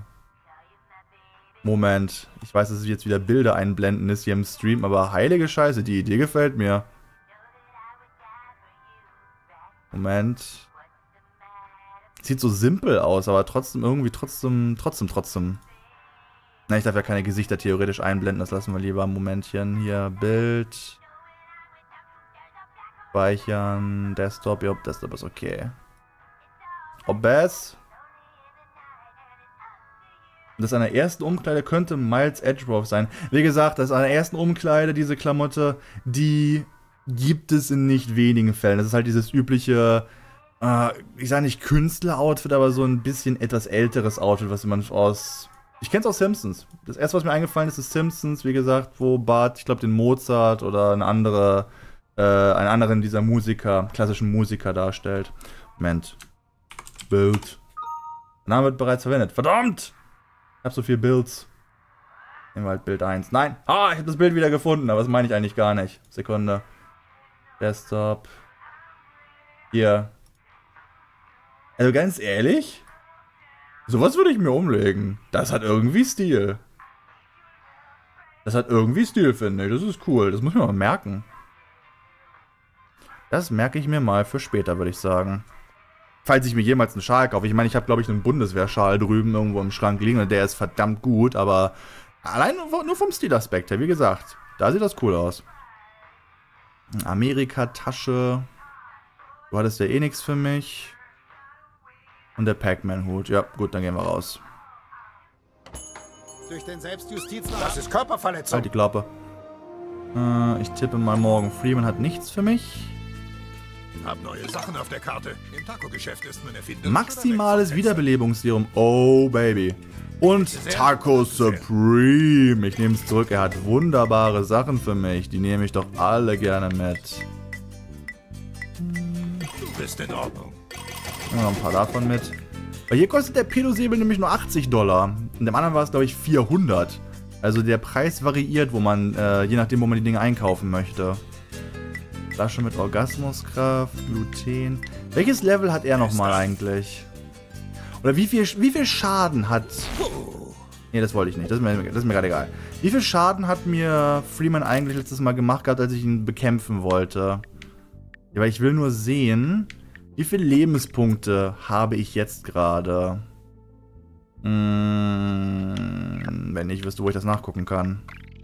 Moment. Ich weiß, dass es jetzt wieder Bilder einblenden ist hier im Stream, aber heilige Scheiße, die Idee gefällt mir. Moment. Sieht so simpel aus, aber trotzdem irgendwie trotzdem. Na, ich darf ja keine Gesichter theoretisch einblenden, das lassen wir lieber ein Momentchen. Hier, Bild. Speichern, Desktop, ja, Desktop ist okay. OBS. Das an der ersten Umkleide könnte Miles Edgeworth sein. Wie gesagt, das an der ersten Umkleide, diese Klamotte, die gibt es in nicht wenigen Fällen. Das ist halt dieses übliche, ich sage nicht Künstler-Outfit, aber so ein bisschen etwas älteres Outfit, was man aus... Ich kenne es aus Simpsons. Das erste, was mir eingefallen ist, ist Simpsons, wie gesagt, wo Bart, ich glaube, den Mozart oder einen anderen dieser klassischen Musiker darstellt. Moment. Bild. Der Name wird bereits verwendet. Verdammt! Ich habe so viele Builds. Nehmen wir halt Bild 1. Nein! Ah, ich habe das Bild wieder gefunden, aber das meine ich eigentlich gar nicht. Sekunde. Desktop. Hier. Also ganz ehrlich... Sowas würde ich mir umlegen. Das hat irgendwie Stil. Finde ich. Das ist cool. Das muss ich mir mal merken. Das merke ich mir mal für später, würde ich sagen. Falls ich mir jemals einen Schal kaufe. Ich meine, ich habe, glaube ich, einen Bundeswehrschal drüben irgendwo im Schrank liegen. Und der ist verdammt gut. Aber allein nur vom Stilaspekt her, wie gesagt. Da sieht das cool aus. Amerika-Tasche. Du hattest ja eh nichts für mich. Und der Pac-Man-Hut. Ja, gut, dann gehen wir raus. Durch den Selbstjustiz. Das ist Körperverletzung. Halt die Klappe. Ich tippe mal morgen. Freeman hat nichts für mich. Hab neue Sachen auf der Karte. Im Taco-Geschäft ist man erfindet. Maximales Wiederbelebungsserum. Oh, Baby. Und Taco Supreme. Ich nehme es zurück. Er hat wunderbare Sachen für mich. Die nehme ich doch alle gerne mit. Du bist in Ordnung. Nehmen wir noch ein paar davon mit. Weil hier kostet der Pedosäbel nämlich nur $80. In dem anderen war es, glaube ich, 400. Also der Preis variiert, wo man, je nachdem, wo man die Dinge einkaufen möchte. Flasche mit Orgasmuskraft, Gluten. Welches Level hat er nochmal eigentlich? Oder wie viel Schaden hat... Nee, das wollte ich nicht. Das ist mir gerade egal. Wie viel Schaden hat mir Freeman eigentlich letztes Mal gemacht gehabt, als ich ihn bekämpfen wollte? Ja, weil ich will nur sehen, wie viele Lebenspunkte habe ich jetzt gerade? Wenn nicht, wüsste, wo ich das nachgucken kann.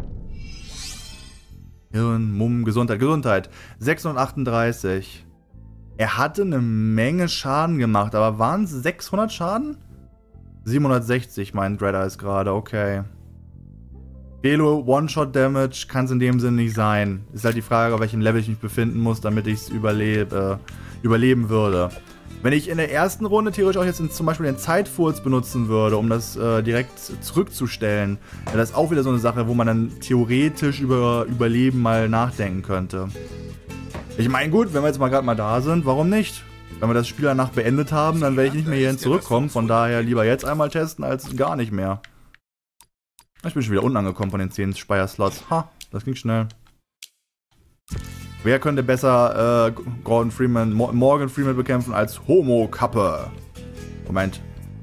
Hirn, Mumm, Gesundheit. 638. Er hatte eine Menge Schaden gemacht, aber waren es 600 Schaden? 760 meint Red Eyes gerade, okay. Velo One-Shot-Damage kann es in dem Sinne nicht sein. Ist halt die Frage, auf welchem Level ich mich befinden muss, damit ich es überleben würde. Wenn ich in der ersten Runde theoretisch auch jetzt zum Beispiel den Zeitfurz benutzen würde, um das direkt zurückzustellen, wäre das auch wieder so eine Sache, wo man dann theoretisch über Überleben mal nachdenken könnte. Ich meine, gut, wenn wir jetzt mal gerade mal da sind, warum nicht? Wenn wir das Spiel danach beendet haben, dann werde ich nicht mehr hierhin zurückkommen. Von daher lieber jetzt einmal testen, als gar nicht mehr. Ich bin schon wieder unten angekommen von den 10 Speicherslots. Ha, das ging schnell. Wer könnte besser Morgan Freeman bekämpfen als Homo-Kappe? Moment.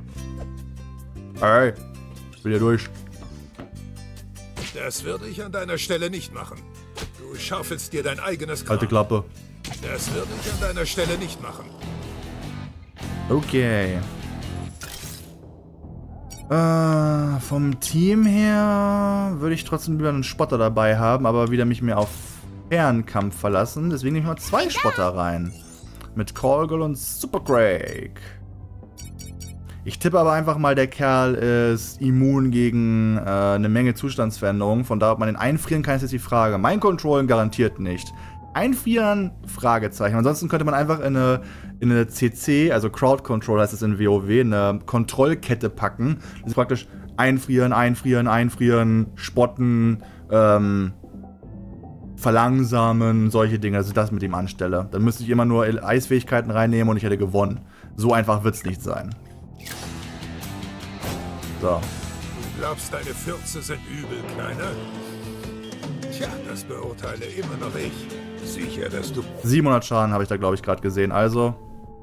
Hey, ich will hier durch. Das würde ich an deiner Stelle nicht machen. Du schaufelst dir dein eigenes Grab. Alte Klappe. Das würde ich an deiner Stelle nicht machen. Okay. Vom Team her würde ich trotzdem lieber einen Spotter dabei haben, aber wieder mich mehr auf Fernkampf verlassen. Deswegen nehme ich mal 2 Spotter rein. Mit Callgirl und Super Craig. Ich tippe aber einfach mal, der Kerl ist immun gegen eine Menge Zustandsveränderungen. Von daher, ob man den einfrieren kann, ist jetzt die Frage. Mein Controllen garantiert nicht. Einfrieren? Fragezeichen. Ansonsten könnte man einfach in eine CC, also Crowd Control heißt es in WoW, eine Kontrollkette packen. Das ist praktisch einfrieren, einfrieren, einfrieren, spotten, verlangsamen, solche Dinge, dass ich das mit ihm anstelle. Dann müsste ich immer nur Eisfähigkeiten reinnehmen und ich hätte gewonnen. So einfach wird es nicht sein. So. Du glaubst, deine Fürze sind übel, Kleiner? Tja, das beurteile immer noch ich. Sicher, dass du... 700 Schaden habe ich da, glaube ich, gerade gesehen. Also...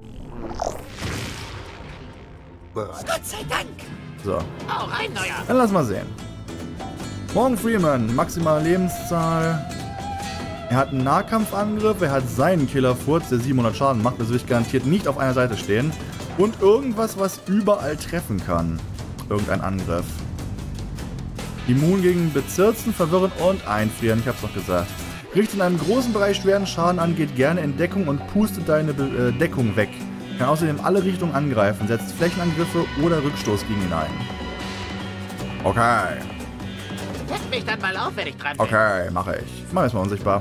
Gott sei Dank! So. Auch ein neuer! Dann lass mal sehen. Morgan Freeman, maximale Lebenszahl. Er hat einen Nahkampfangriff, er hat seinen Killerfurz, der 700 Schaden macht. Das will ich garantiert nicht auf einer Seite stehen. Und irgendwas, was überall treffen kann. Irgendein Angriff. Immun gegen Bezirzen, Verwirren und Einfrieren, ich hab's doch gesagt. Richtet in einem großen Bereich schweren Schaden an, geht gerne in Deckung und pustet deine Deckung weg. Kann außerdem alle Richtungen angreifen, setzt Flächenangriffe oder Rückstoß gegen ihn ein. Okay. Weck mich dann mal auf, wenn ich dran bin. Okay, mache ich. Mach erstmal unsichtbar.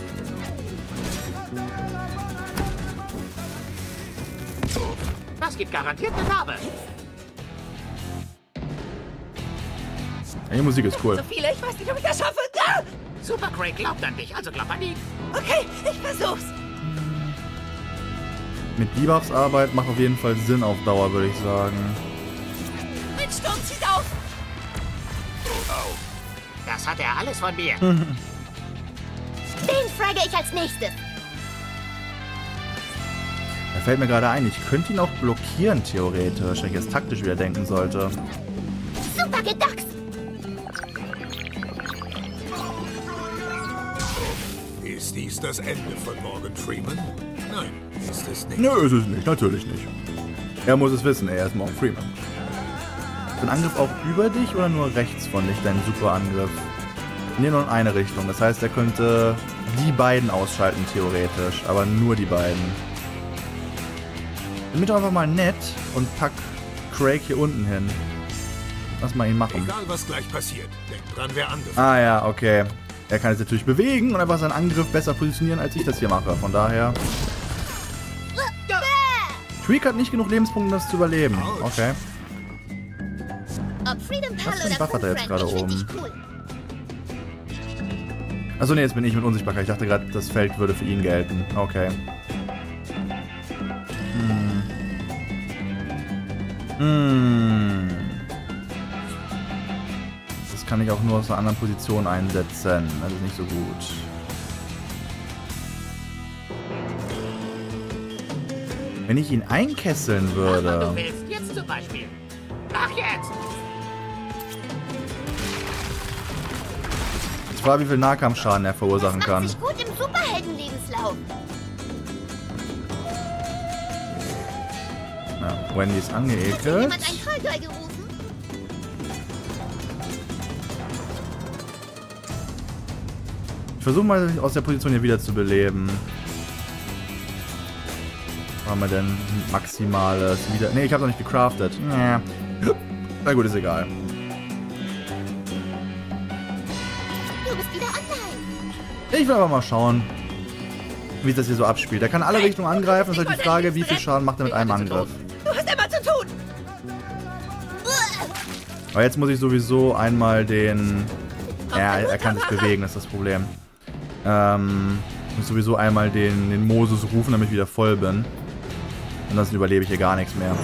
Das gibt garantiert eine Narbe. Die Musik ist cool. So viele, ich weiß nicht, ob ich das schaffe. Ah! Super Craig glaubt an dich, also glaub an ihn. Okay, ich versuch's. Mit Debuffs-Arbeit macht auf jeden Fall Sinn auf Dauer, würde ich sagen. Mein Sturm zieht auf. Das hat er alles von mir. Den frage ich als nächstes. Da fällt mir gerade ein, ich könnte ihn auch blockieren, theoretisch, wenn ich jetzt taktisch wieder denken sollte. Super gedacht. Ist dies das Ende von Morgan Freeman? Nein, ist es nicht. Nö, ist es nicht, natürlich nicht. Er muss es wissen, er ist Morgan Freeman. Ist ein Angriff auch über dich oder nur rechts von dich, dein Superangriff? Nee, nur in eine Richtung. Das heißt, er könnte die beiden ausschalten, theoretisch. Aber nur die beiden. Bin doch einfach mal nett und pack Craig hier unten hin. Lass mal ihn machen. Egal, was gleich passiert. Denk dran, wer angefangen. Ah ja, okay. Er kann es natürlich bewegen und einfach seinen Angriff besser positionieren, als ich das hier mache. Von daher... Tweak hat nicht genug Lebenspunkte, um das zu überleben. Okay. Ob Freedom Pal Was für ein oder Buff hat er jetzt Frank, gerade ich find oben? dich cool. Achso, nee, jetzt bin ich mit Unsichtbarkeit. Ich dachte gerade, das Feld würde für ihn gelten. Okay. Das kann ich auch nur aus einer anderen Position einsetzen. Das ist nicht so gut. Wenn ich ihn einkesseln würde... Du willst jetzt zu zum Beispiel. Mach jetzt! Ich frage, wie viel Nahkampfschaden er verursachen kann. Das macht sich gut im Superhelden-Lebenslauf. Ja, Wendy ist angeekelt. Hat jemand einen Callboy gerufen? Ich versuche mal, aus der Position hier wieder zu beleben. Was haben wir denn? Maximales wieder. Ne, ich habe noch nicht gecraftet. Ja. Na gut, ist egal. Du bist wieder online. Ich will aber mal schauen, wie sich das hier so abspielt. Er kann alle Richtungen angreifen. Das ist halt die Frage, wie viel Schaden macht er mit einem Angriff. Du hast immer zu tun. Aber jetzt muss ich sowieso einmal den... Ja, er kann sich bewegen, das ist das Problem. Ich muss sowieso einmal den Moses rufen, damit ich wieder voll bin. Ansonsten überlebe ich hier gar nichts mehr.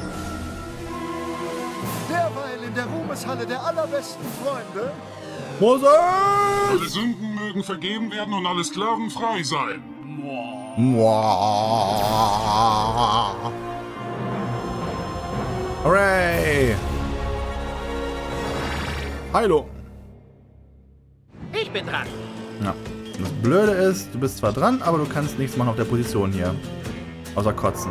Derweil in der Ruhmeshalle der allerbesten Freunde. Moses! Alle Sünden mögen vergeben werden und alle Sklaven frei sein. Hooray! Heilung! Ich bin dran. Ja. Das Blöde ist, du bist zwar dran, aber du kannst nichts machen auf der Position hier. Außer kotzen.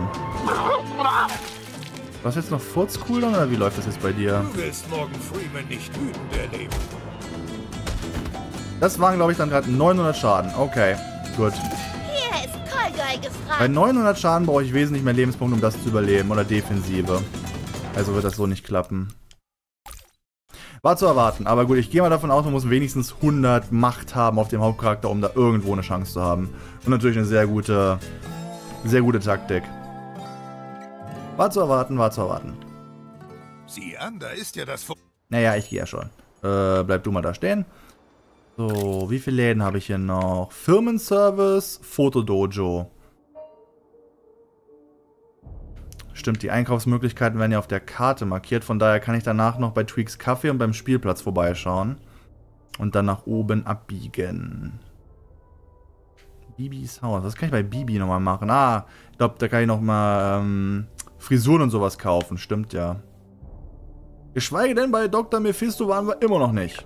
Was jetzt noch Furz-Cooldown oder wie läuft das jetzt bei dir? Du willst Morgan Freeman nicht wütend erleben. Das waren, glaube ich, dann gerade 900 Schaden. Okay, gut. Hier ist Callboy gefragt. Bei 900 Schaden brauche ich wesentlich mehr Lebenspunkte, um das zu überleben. Oder Defensive. Also wird das so nicht klappen. War zu erwarten. Aber gut, ich gehe mal davon aus, man muss wenigstens 100 Macht haben auf dem Hauptcharakter, um da irgendwo eine Chance zu haben. Und natürlich eine sehr gute Taktik. War zu erwarten, war zu erwarten. Sieh an, da ist ja das... Naja, ich gehe ja schon. Bleib du mal da stehen. So, wie viele Läden habe ich hier noch? Firmenservice, Fotodojo. Stimmt, die Einkaufsmöglichkeiten werden ja auf der Karte markiert. Von daher kann ich danach noch bei Tweaks Kaffee und beim Spielplatz vorbeischauen. Und dann nach oben abbiegen. Bibis Haus. Was kann ich bei Bibi nochmal machen? Ah, ich glaube, da kann ich nochmal Frisuren und sowas kaufen. Stimmt ja. Geschweige denn, bei Dr. Mephisto waren wir immer noch nicht.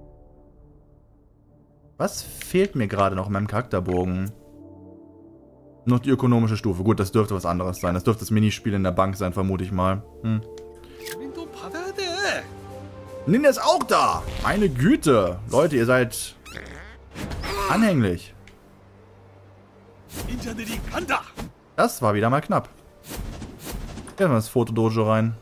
Was fehlt mir gerade noch in meinem Charakterbogen? Noch die ökonomische Stufe. Gut, das dürfte was anderes sein. Das dürfte das Minispiel in der Bank sein, vermute ich mal. Ninja ist auch da! Meine Güte! Leute, ihr seid anhänglich. Das war wieder mal knapp. Gehen wir ins Fotodojo rein.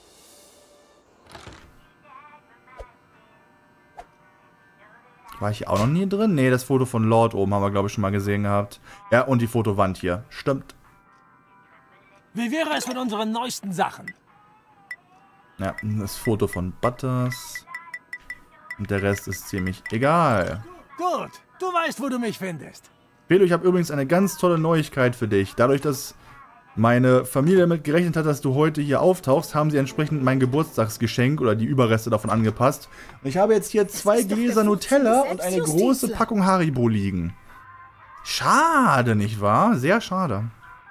War ich auch noch nie drin? Ne, das Foto von Lord oben haben wir, glaube ich, schon mal gesehen gehabt. Ja, und die Fotowand hier. Stimmt. Wie wäre es mit unseren neuesten Sachen? Ja, das Foto von Butters. Und der Rest ist ziemlich egal. Gut, du weißt, wo du mich findest. Pedro, ich habe übrigens eine ganz tolle Neuigkeit für dich. Dadurch, dass meine Familie damit gerechnet hat, dass du heute hier auftauchst, haben sie entsprechend mein Geburtstagsgeschenk oder die Überreste davon angepasst. Und ich habe jetzt hier 2 Gläser Nutella und eine große Packung Haribo liegen. Schade, nicht wahr? Sehr schade.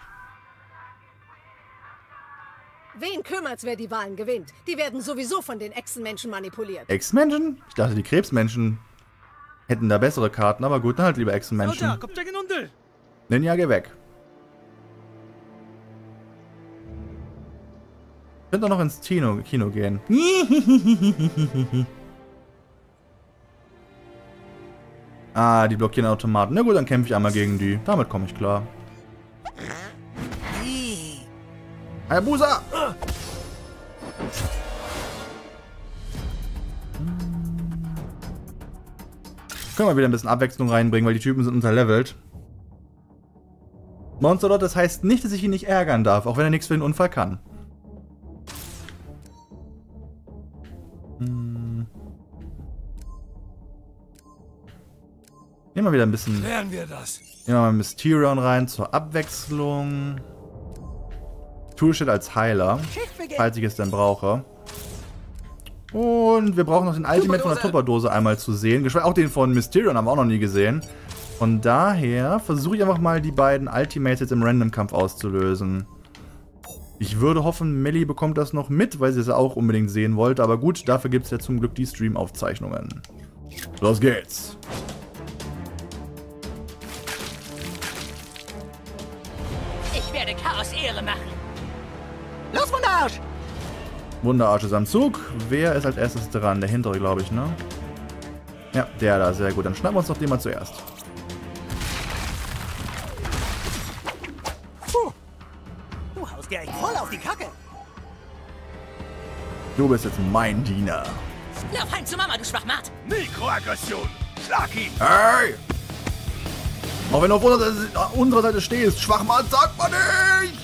Wen kümmert's, wer die Wahlen gewinnt? Die werden sowieso von den Echsenmenschen manipuliert. Echsenmenschen? Ich dachte, die Krebsmenschen hätten da bessere Karten, aber gut, dann halt lieber Echsenmenschen. Ninja, geh weg. Ich könnte doch noch ins Kino gehen. Ah, die blockieren Automaten. Na gut, dann kämpfe ich einmal gegen die. Damit komme ich klar. Hayabusa! Können wir wieder ein bisschen Abwechslung reinbringen, weil die Typen sind unterlevelt. Monsterlord, das heißt nicht, dass ich ihn nicht ärgern darf, auch wenn er nichts für den Unfall kann. Nehmen wir wieder ein bisschen. Klären wir das. Nehmen wir mal Mysterion rein zur Abwechslung. Toolshed als Heiler, falls ich es denn brauche. Und wir brauchen noch den Ultimate von der Tupperdose einmal zu sehen. Auch den von Mysterion haben wir auch noch nie gesehen. Von daher versuche ich einfach mal die beiden Ultimates jetzt im Random-Kampf auszulösen. Ich würde hoffen, Melli bekommt das noch mit, weil sie es auch unbedingt sehen wollte. Aber gut, dafür gibt es ja zum Glück die Stream-Aufzeichnungen. Los geht's. Ich werde Chaos Ehre machen. Los, Wunderarsch! Wunderarsch ist am Zug. Wer ist als erstes dran? Der hintere, glaube ich, ne? Ja, der da, sehr gut. Dann schnappen wir uns doch den mal zuerst. Du haust dir echt voll auf die Kacke. Du bist jetzt mein Diener. Lauf heim zu Mama, du Schwachmat. Mikroaggression. Schlag ihn. Hey! Auch wenn du auf unserer Seite stehst, Schwachmat sagt man nicht!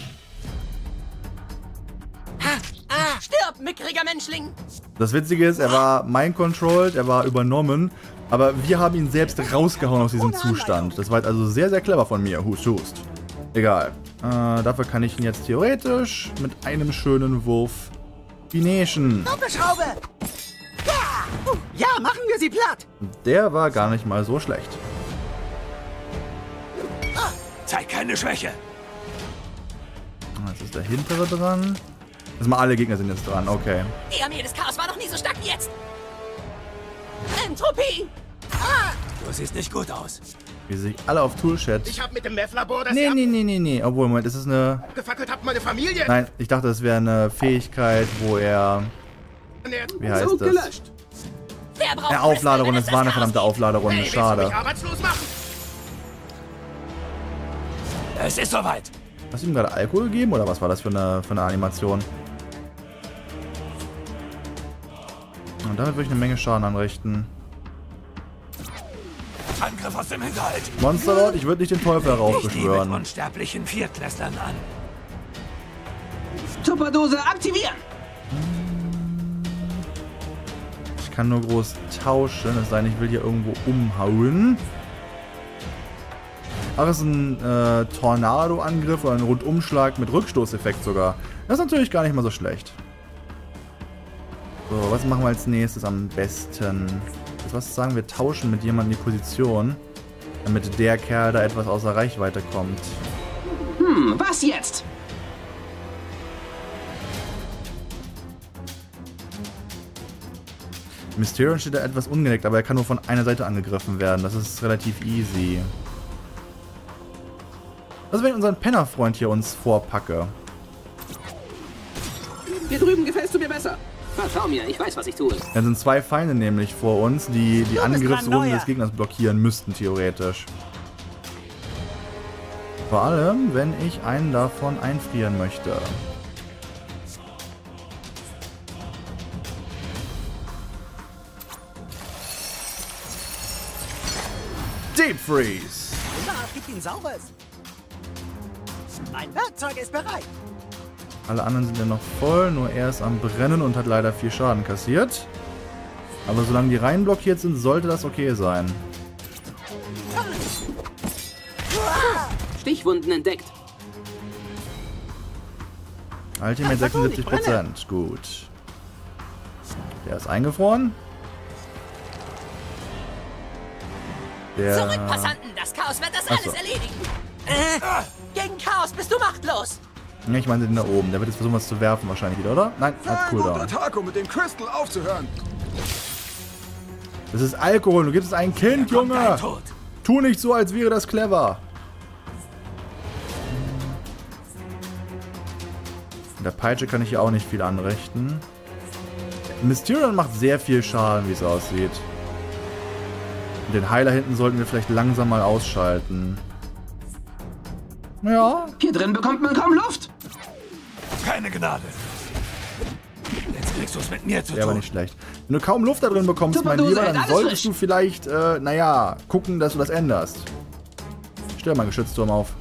Stirb, mickriger Menschling! Das Witzige ist, er war mind-controlled, er war übernommen, aber wir haben ihn selbst rausgehauen aus diesem Zustand. Das war also sehr, sehr clever von mir. Hust, hust. Egal. Dafür kann ich ihn jetzt theoretisch mit einem schönen Wurf finishen. Doppelschraube! Ja, machen wir sie platt! Der war gar nicht mal so schlecht. Zeig keine Schwäche. Jetzt ist der hintere dran. Also mal alle Gegner sind jetzt dran, okay. Die Armee des Chaos war noch nie so stark wie jetzt. Entropie! Du siehst nicht gut aus. Wie sich alle auf Toolchat. Ich hab mit dem Meth-Labor das Nee. Obwohl, Moment, das ist eine... gefackelt habt meine Familie. Nein, ich dachte, das wäre eine Fähigkeit, wo er... Wie heißt das? Eine Aufladerunde, es war eine verdammte Aufladerunde, schade. Es ist soweit. Hast du ihm gerade Alkohol gegeben oder was war das für eine Animation? Und damit würde ich eine Menge Schaden anrichten. Angriff aus dem Hinterhalt. Monsterlord, ich würde nicht den Teufel heraufbeschwören. Mit unsterblichen Viertklässlern an. Tupperdose aktivieren! Ich kann nur groß tauschen, es sei denn, ich will hier irgendwo umhauen. Ach, das ist ein Tornado-Angriff oder ein Rundumschlag mit Rückstoßeffekt sogar. Das ist natürlich gar nicht mal so schlecht. So, was machen wir als nächstes am besten? Was sagen wir, tauschen mit jemandem die Position, damit der Kerl da etwas außer Reichweite kommt. Was jetzt? Mysterion steht da etwas ungeleckt, aber er kann nur von einer Seite angegriffen werden. Das ist relativ easy. Was, wenn ich unseren Penner-Freund hier uns vorpacke? Hier drüben gefällst du mir besser. Vertrau mir, ich weiß, was ich tue. Dann sind zwei Feinde nämlich vor uns, die die Angriffsrunde des Gegners blockieren müssten, theoretisch. Vor allem, wenn ich einen davon einfrieren möchte. Deep Freeze! Gib ihn Saures! Mein Werkzeug ist bereit! Alle anderen sind ja noch voll, nur er ist am Brennen und hat leider 4 Schaden kassiert. Aber solange die Reihen blockiert sind, sollte das okay sein. Stichwunden entdeckt. Ultimate 76%. Gut. Der ist eingefroren. Zurück, Passanten! Das Chaos wird das alles erledigen! Gegen Chaos bist du machtlos! Ja, ich meine den da oben. Der wird jetzt versuchen, was zu werfen wahrscheinlich wieder, oder? Nein, hat Cooldown. Taco, mit dem Crystal aufzuhören. Das ist Alkohol. Du gibst es ein Kind, Junge. Tu nicht so, als wäre das clever. Mit der Peitsche kann ich hier auch nicht viel anrichten. Mysterion macht sehr viel Schaden, wie es aussieht. Und den Heiler hinten sollten wir vielleicht langsam mal ausschalten. Ja. Hier drin bekommt man kaum Luft. Keine Gnade. Jetzt kriegst du es mit mir zu tun. Der war nicht schlecht. Wenn du kaum Luft da drin bekommst, mein Lieber, dann solltest du vielleicht, naja, gucken, dass du das änderst. Stell mal einen Geschützturm auf.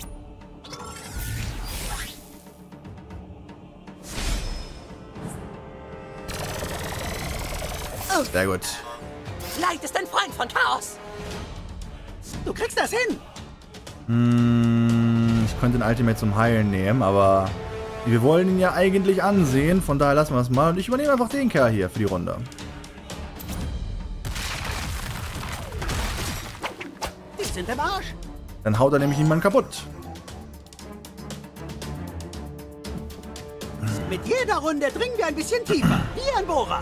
Sehr gut. Light ist ein Freund von Chaos. Du kriegst das hin. Ich könnte den Ultimate zum Heilen nehmen, aber wir wollen ihn ja eigentlich ansehen. Von daher lassen wir es mal. Und ich übernehme einfach den Kerl hier für die Runde. Die sind im Arsch. Dann haut er nämlich niemanden kaputt. Mit jeder Runde dringen wir ein bisschen tiefer. Wie ein Bohrer.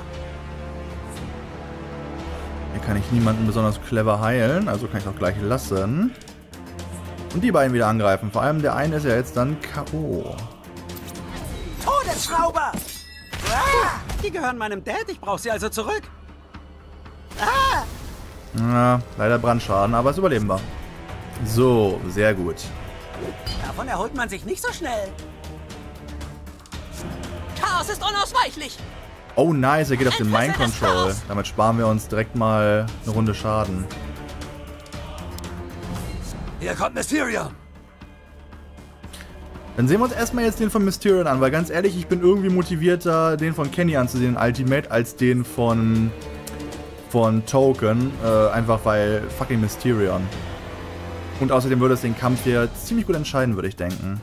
Hier kann ich niemanden besonders clever heilen, also kann ich auch gleich lassen. Und die beiden wieder angreifen. Vor allem der eine ist ja jetzt dann K.O. Todesschrauber! Ah, die gehören meinem Dad, ich brauche sie also zurück. Ah! Ja, leider Brandschaden, aber ist überlebbar. So, sehr gut. Davon erholt man sich nicht so schnell. Chaos ist unausweichlich. Oh nice, er geht auf den Mind Control. Damit sparen wir uns direkt mal eine Runde Schaden. Hier kommt Mysterion. Dann sehen wir uns erstmal jetzt den von Mysterion an, weil ganz ehrlich, ich bin irgendwie motivierter, den von Kenny anzusehen in Ultimate, als den von Token. Einfach weil fucking Mysterion. Und außerdem würde es den Kampf hier ziemlich gut entscheiden, würde ich denken.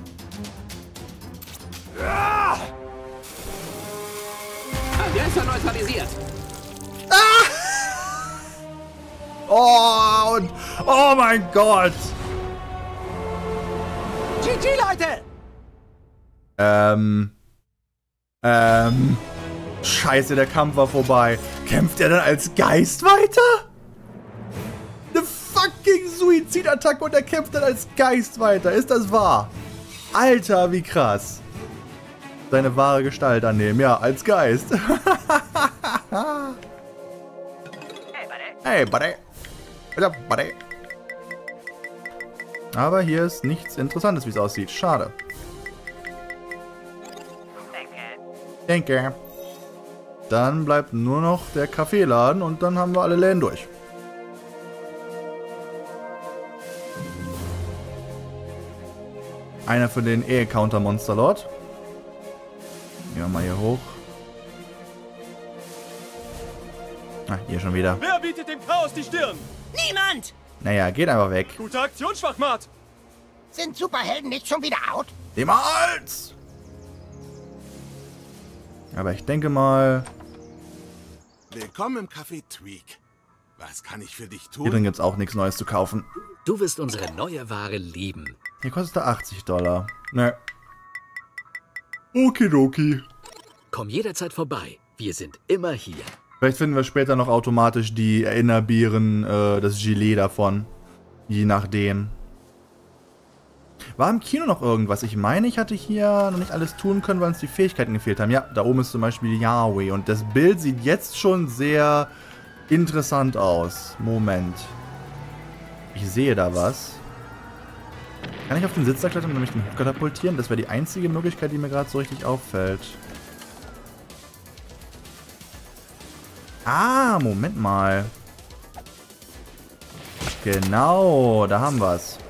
Der ist ja neutralisiert. Oh, und oh mein Gott! GG, Leute! Scheiße, der Kampf war vorbei. Kämpft er dann als Geist weiter? Eine fucking Suizidattacke und er kämpft dann als Geist weiter. Ist das wahr? Alter, wie krass. Seine wahre Gestalt annehmen. Ja, als Geist. Hey, buddy. Hey, buddy. Aber hier ist nichts Interessantes, wie es aussieht. Schade. Danke. Dann bleibt nur noch der Kaffeeladen und dann haben wir alle Läden durch. Einer für den E-Counter Monster Lord. Gehen wir mal hier hoch. Ah, hier schon wieder. Wer bietet dem Chaos die Stirn? Niemand! Naja, geht einfach weg. Gute Aktion, Schwachmat. Sind Superhelden nicht schon wieder out? Niemals! Aber ich denke mal... Willkommen im Café Tweak. Was kann ich für dich tun? Hier drin gibt es auch nichts Neues zu kaufen. Du wirst unsere neue Ware lieben. Hier kostet er $80. Ne. Okidoki. Komm jederzeit vorbei. Wir sind immer hier. Vielleicht finden wir später noch automatisch die Erinnerbeeren, das Gilet davon. Je nachdem. War im Kino noch irgendwas? Ich meine, ich hatte hier noch nicht alles tun können, weil uns die Fähigkeiten gefehlt haben. Ja, da oben ist zum Beispiel Yahweh. Und das Bild sieht jetzt schon sehr interessant aus. Moment. Ich sehe da was. Kann ich auf den Sitz da klettern und mich den hochkatapultieren? Das wäre die einzige Möglichkeit, die mir gerade so richtig auffällt. Ah, Moment mal. Genau, da haben wir es.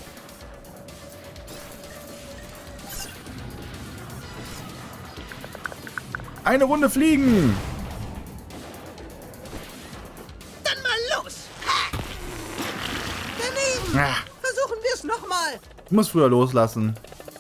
Eine Runde fliegen! Dann mal los! Daneben! Ah. Versuchen wir es nochmal! Ich muss früher loslassen.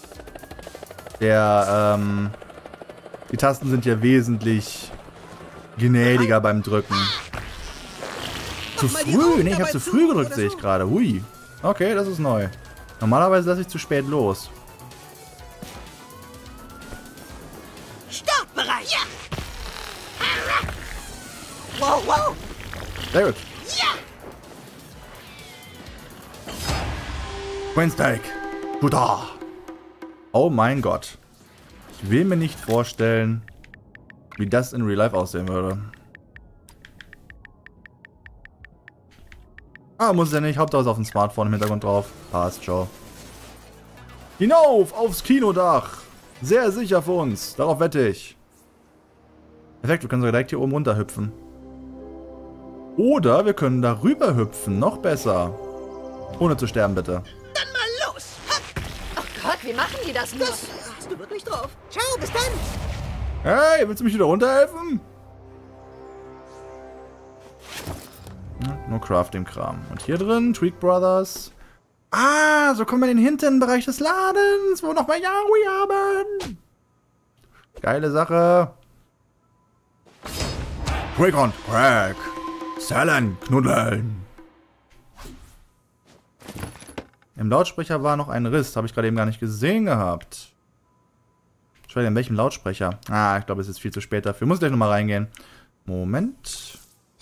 Die Tasten sind ja wesentlich gnädiger beim Drücken. Zu früh? Ne, ich habe zu früh gedrückt, sehe ich gerade. Hui. Okay, das ist neu. Normalerweise lasse ich zu spät los. Startbereich! Ja. Wow, wow! Sehr gut. Ja! Queensteak. Buddha. Oh mein Gott. Ich will mir nicht vorstellen, wie das in Real Life aussehen würde. Ah, muss ja nicht. Hauptsache ist auf dem Smartphone im Hintergrund drauf. Passt schon. Hinauf aufs Kinodach. Sehr sicher für uns. Darauf wette ich. Perfekt, wir können sogar direkt hier oben runter hüpfen. Oder wir können darüber hüpfen. Noch besser. Ohne zu sterben, bitte. Dann mal los! Oh Gott, wie machen die das nur? Das hast du wirklich drauf. Ciao, bis dann! Hey, willst du mich wieder runterhelfen? Nur Crafting-Kram. Und hier drin, Tweak Brothers. Ah, so kommen wir in den hinteren Bereich des Ladens, wo wir noch mal Yahweh haben. Geile Sache. Quick on Crack. Sellen, knuddeln. Im Lautsprecher war noch ein Riss. Habe ich gerade eben gar nicht gesehen gehabt. Schau, in welchem Lautsprecher? Ah, ich glaube, es ist viel zu spät dafür. Muss gleich nochmal reingehen. Moment.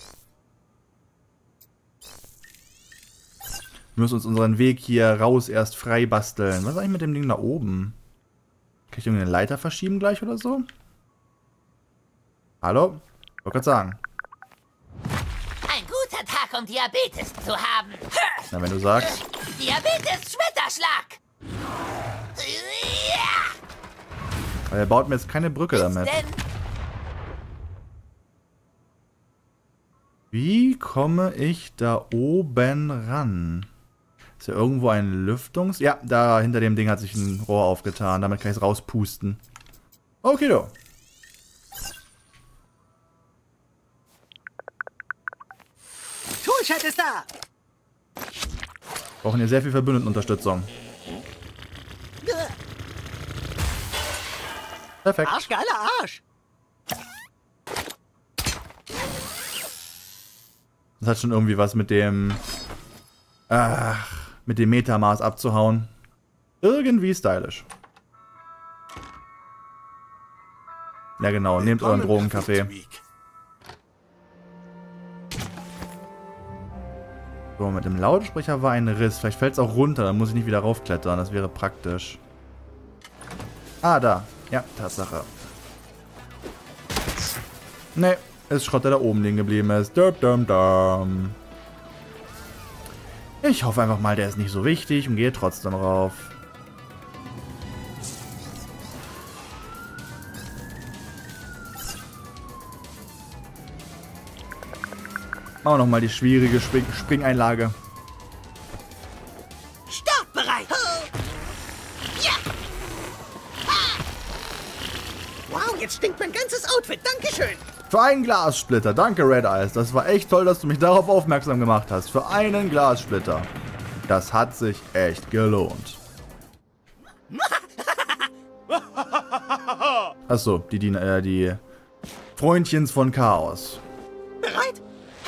Wir müssen uns unseren Weg hier raus erst frei basteln. Was ist eigentlich mit dem Ding da oben? Kann ich irgendeine Leiter verschieben gleich oder so? Hallo? Ich wollte gerade sagen. Ein guter Tag, um Diabetes zu haben. Na, wenn du sagst. Diabetes-Schmetterschlag. Weil er baut mir jetzt keine Brücke damit. Wie komme ich da oben ran? Ist ja irgendwo ein Lüftungs... Ja, da hinter dem Ding hat sich ein Rohr aufgetan. Damit kann ich es rauspusten. Okay, du. Toolshed ist da. Brauchen hier sehr viel Verbündetenunterstützung. Perfekt. Arschgeiler Arsch. Das hat schon irgendwie was mit dem... mit dem Metamaß abzuhauen. Irgendwie stylisch. Ja genau, nehmt euren Drogenkaffee. So, mit dem Lautsprecher war ein Riss. Vielleicht fällt es auch runter, dann muss ich nicht wieder raufklettern. Das wäre praktisch. Ah, da. Ja, Tatsache. Ne, ist Schrott, der da oben liegen geblieben ist. Ich hoffe einfach mal, der ist nicht so wichtig und gehe trotzdem rauf. Machen wir nochmal die schwierige Springeinlage. Startbereit! Ja! Wow, jetzt stinkt mein ganzes Outfit. Dankeschön! Für einen Glassplitter. Danke, Red Eyes. Das war echt toll, dass du mich darauf aufmerksam gemacht hast. Für einen Glassplitter. Das hat sich echt gelohnt. Achso, die Freundchens von Chaos. Bereit?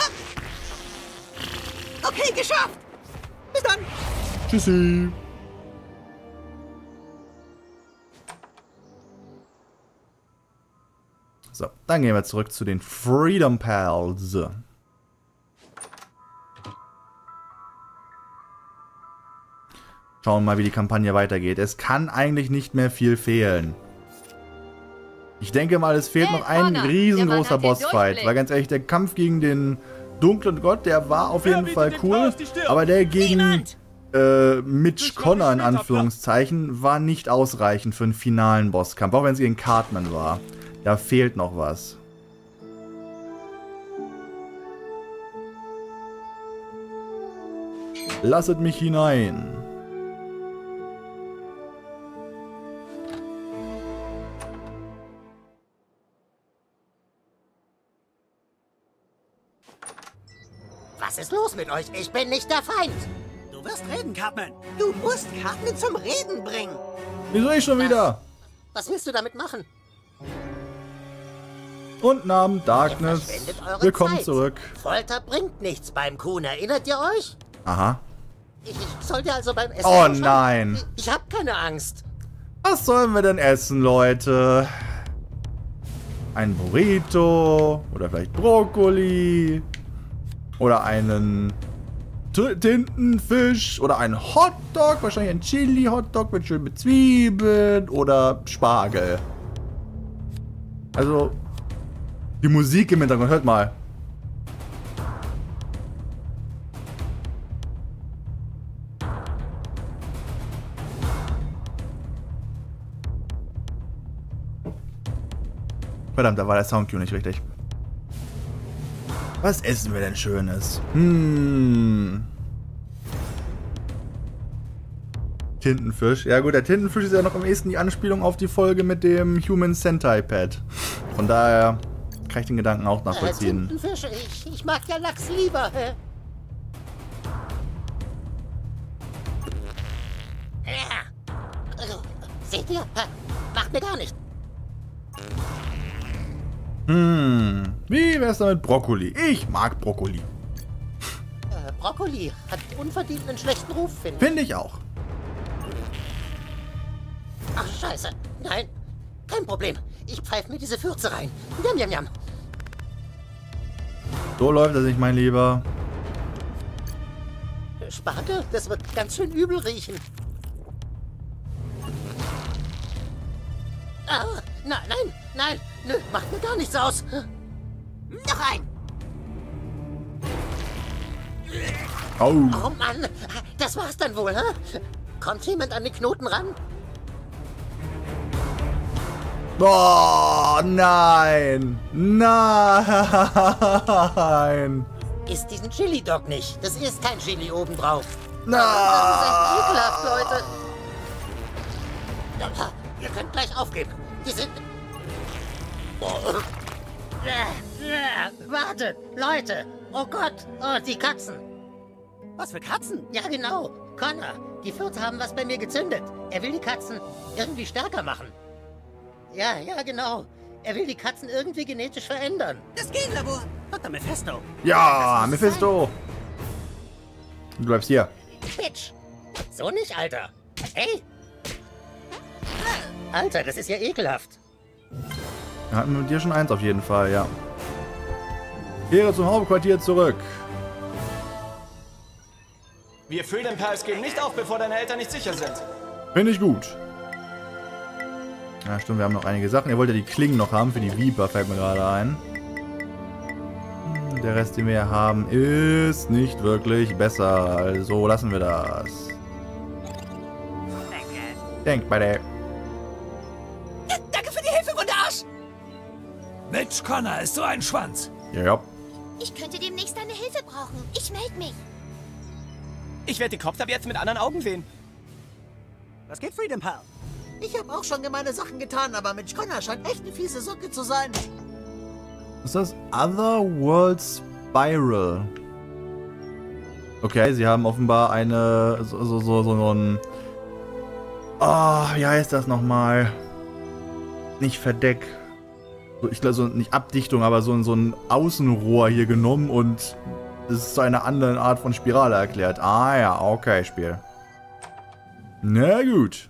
Okay, geschafft! Bis dann! Tschüssi! So, dann gehen wir zurück zu den Freedom Pals. Schauen wir mal, wie die Kampagne weitergeht. Es kann eigentlich nicht mehr viel fehlen. Ich denke mal, es fehlt noch ein riesengroßer Bossfight. Weil ganz ehrlich, der Kampf gegen den dunklen Gott, der war auf jeden Fall cool. Aber der gegen Mitch Connor in Anführungszeichen war nicht ausreichend für einen finalen Bosskampf. Auch wenn es gegen Cartman war. Da fehlt noch was. Lasset mich hinein. Was ist los mit euch? Ich bin nicht der Feind. Du wirst reden, Cartman. Du musst Cartman zum Reden bringen. Wieso ich schon wieder? Was willst du damit machen? Und Namen Darkness. Willkommen zurück. Folter bringt nichts beim Kuhn. Erinnert ihr euch? Aha. Ich soll dir also beim Essen... Oh nein. Ich hab keine Angst. Was sollen wir denn essen, Leute? Ein Burrito? Oder vielleicht Brokkoli? Oder einen Tintenfisch? Oder ein Hotdog? Wahrscheinlich ein Chili-Hotdog mit schön mit Zwiebeln? Oder Spargel? Also... Die Musik im Hintergrund, hört mal. Verdammt, da war der Soundcue nicht richtig. Was essen wir denn Schönes? Tintenfisch. Ja gut, der Tintenfisch ist ja noch am ehesten die Anspielung auf die Folge mit dem Human Centipede. Von daher... kann ich den Gedanken auch nachvollziehen. Tintenfisch, ich mag ja Lachs lieber. Ja. Seht ihr? Macht mir gar nicht. Wie wär's da mit Brokkoli? Ich mag Brokkoli. Brokkoli hat unverdient einen schlechten Ruf, finde ich. Finde ich auch. Ach, scheiße. Nein. Kein Problem. Ich pfeife mir diese Fürze rein. Jam, jam, jam. So läuft das nicht, mein Lieber. Sparte, das wird ganz schön übel riechen. Ah, nein, nein, nein. Nö, macht mir gar nichts aus. Noch ein. Oh. Oh Mann, das war's dann wohl, hä? Kommt jemand an den Knoten ran? Oh, nein. Nein. Isst diesen Chili-Dog nicht. Das ist kein Chili obendrauf. Nein. Das ist echt ekelhaft, Leute. Ja, ihr könnt gleich aufgeben. Die sind... Wartet, Leute. Oh Gott. Oh, die Katzen. Was für Katzen? Ja, genau. Connor, die Fürze haben was bei mir gezündet. Er will die Katzen irgendwie stärker machen. Ja, genau. Er will die Katzen irgendwie genetisch verändern. Das Genlabor. Dr. Mephisto. Ja, Mephisto. Du bleibst hier. Bitch. So nicht, Alter. Hey. Alter, das ist ja ekelhaft. Wir hatten mit dir schon eins auf jeden Fall, ja. Kehre zum Hauptquartier zurück. Wir Freedom Pals geben nicht auf, bevor deine Eltern nicht sicher sind. Finde ich gut. Ja, stimmt, wir haben noch einige Sachen. Ihr wollt ja die Klingen noch haben für die Viper, fällt mir gerade ein. Der Rest, den wir haben, ist nicht wirklich besser. Also lassen wir das. Denk bei der. Danke für die Hilfe, Wunderarsch! Mitch Connor ist so ein Schwanz. Ja. Ich könnte demnächst deine Hilfe brauchen. Ich melde mich. Ich werde die Cops ab jetzt mit anderen Augen sehen. Was geht, Freedom Pal? Ich habe auch schon gemeine Sachen getan, aber Mitch Connor scheint echt eine fiese Socke zu sein. Was ist das? Otherworld Spiral. Okay, sie haben offenbar eine... so ein... Oh, wie heißt das nochmal? Nicht Verdeck. Ich glaube, so nicht Abdichtung, aber so ein Außenrohr hier genommen und es ist zu einer anderen Art von Spirale erklärt. Ah ja, okay, Spiel. Na gut.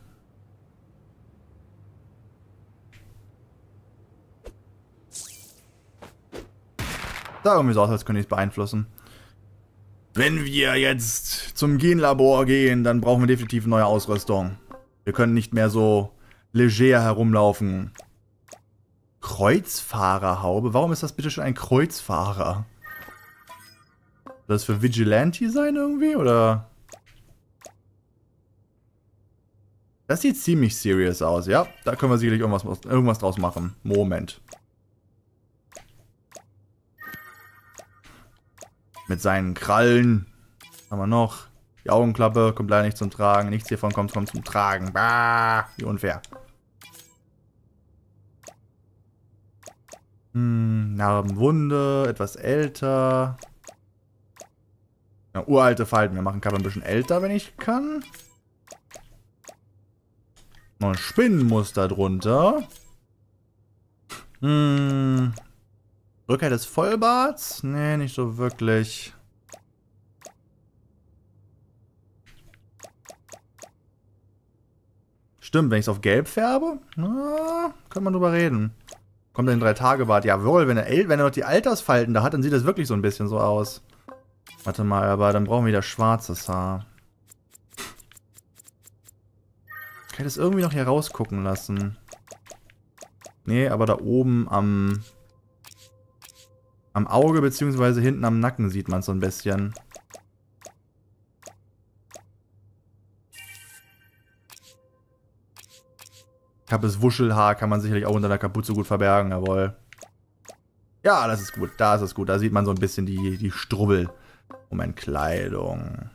Da irgendwie so aus, als könnte ich es beeinflussen. Wenn wir jetzt zum Genlabor gehen, dann brauchen wir definitiv neue Ausrüstung. Wir können nicht mehr so leger herumlaufen. Kreuzfahrerhaube? Warum ist das bitte schon ein Kreuzfahrer? Soll das für Vigilante sein irgendwie, oder? Das sieht ziemlich serious aus, ja. Da können wir sicherlich irgendwas draus machen. Moment. Mit seinen Krallen. Was haben wir noch? Die Augenklappe kommt leider nicht zum Tragen. Nichts hiervon kommt zum Tragen. Bah, wie unfair. Narbenwunde, etwas älter. Ja, uralte Falten. Wir machen Kappe ein bisschen älter, wenn ich kann. Noch ein Spinnenmuster drunter. Rückkehr des Vollbarts? Nee, nicht so wirklich. Stimmt, wenn ich es auf gelb färbe? Na, kann man drüber reden. Kommt er in 3-Tage-Bart? Jawohl, wenn er noch die Altersfalten da hat, dann sieht das wirklich so ein bisschen so aus. Warte mal, aber dann brauchen wir wieder schwarzes Haar. Kann ich das irgendwie noch hier rausgucken lassen? Nee, aber da oben am Auge beziehungsweise hinten am Nacken sieht man es so ein bisschen. Kappes Wuschelhaar kann man sicherlich auch unter der Kapuze gut verbergen, jawohl. Ja, das ist gut, da ist es gut. Da sieht man so ein bisschen die Strubbel. Moment, Kleidung.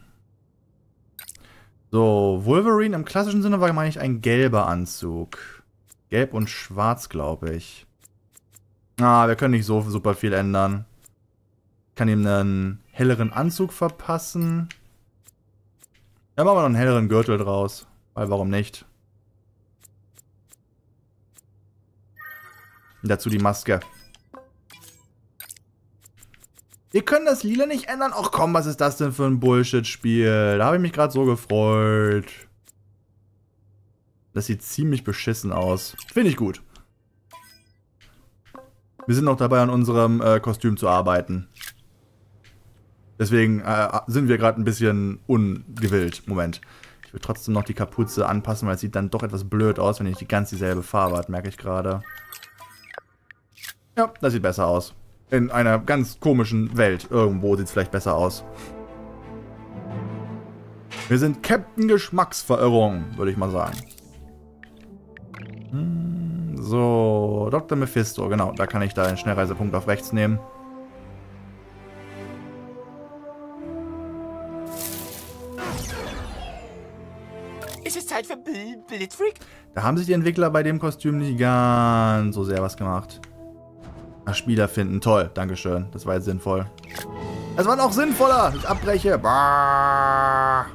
So, Wolverine im klassischen Sinne war, meine ich, ein gelber Anzug. Gelb und schwarz, glaube ich. Ah, wir können nicht so super viel ändern. Ich kann ihm einen helleren Anzug verpassen. Ja, machen wir noch einen helleren Gürtel draus. Weil, warum nicht? Und dazu die Maske. Wir können das Lila nicht ändern. Ach komm, was ist das denn für ein Bullshit-Spiel? Da habe ich mich gerade so gefreut. Das sieht ziemlich beschissen aus. Finde ich gut. Wir sind noch dabei, an unserem Kostüm zu arbeiten. Deswegen sind wir gerade ein bisschen ungewillt. Moment. Ich will trotzdem noch die Kapuze anpassen, weil es sieht dann doch etwas blöd aus, wenn ich die ganz dieselbe Farbe hat, merke ich gerade. Ja, das sieht besser aus. In einer ganz komischen Welt. Irgendwo sieht es vielleicht besser aus. Wir sind Captain Geschmacksverirrung, würde ich mal sagen. So, Dr. Mephisto, genau. Da kann ich da den Schnellreisepunkt auf rechts nehmen. Ist es Zeit für Blitzfreak? Da haben sich die Entwickler bei dem Kostüm nicht ganz so sehr was gemacht. Ach, Spieler finden. Toll, dankeschön. Das war jetzt sinnvoll. Es war noch sinnvoller. Ich abbreche. Bah.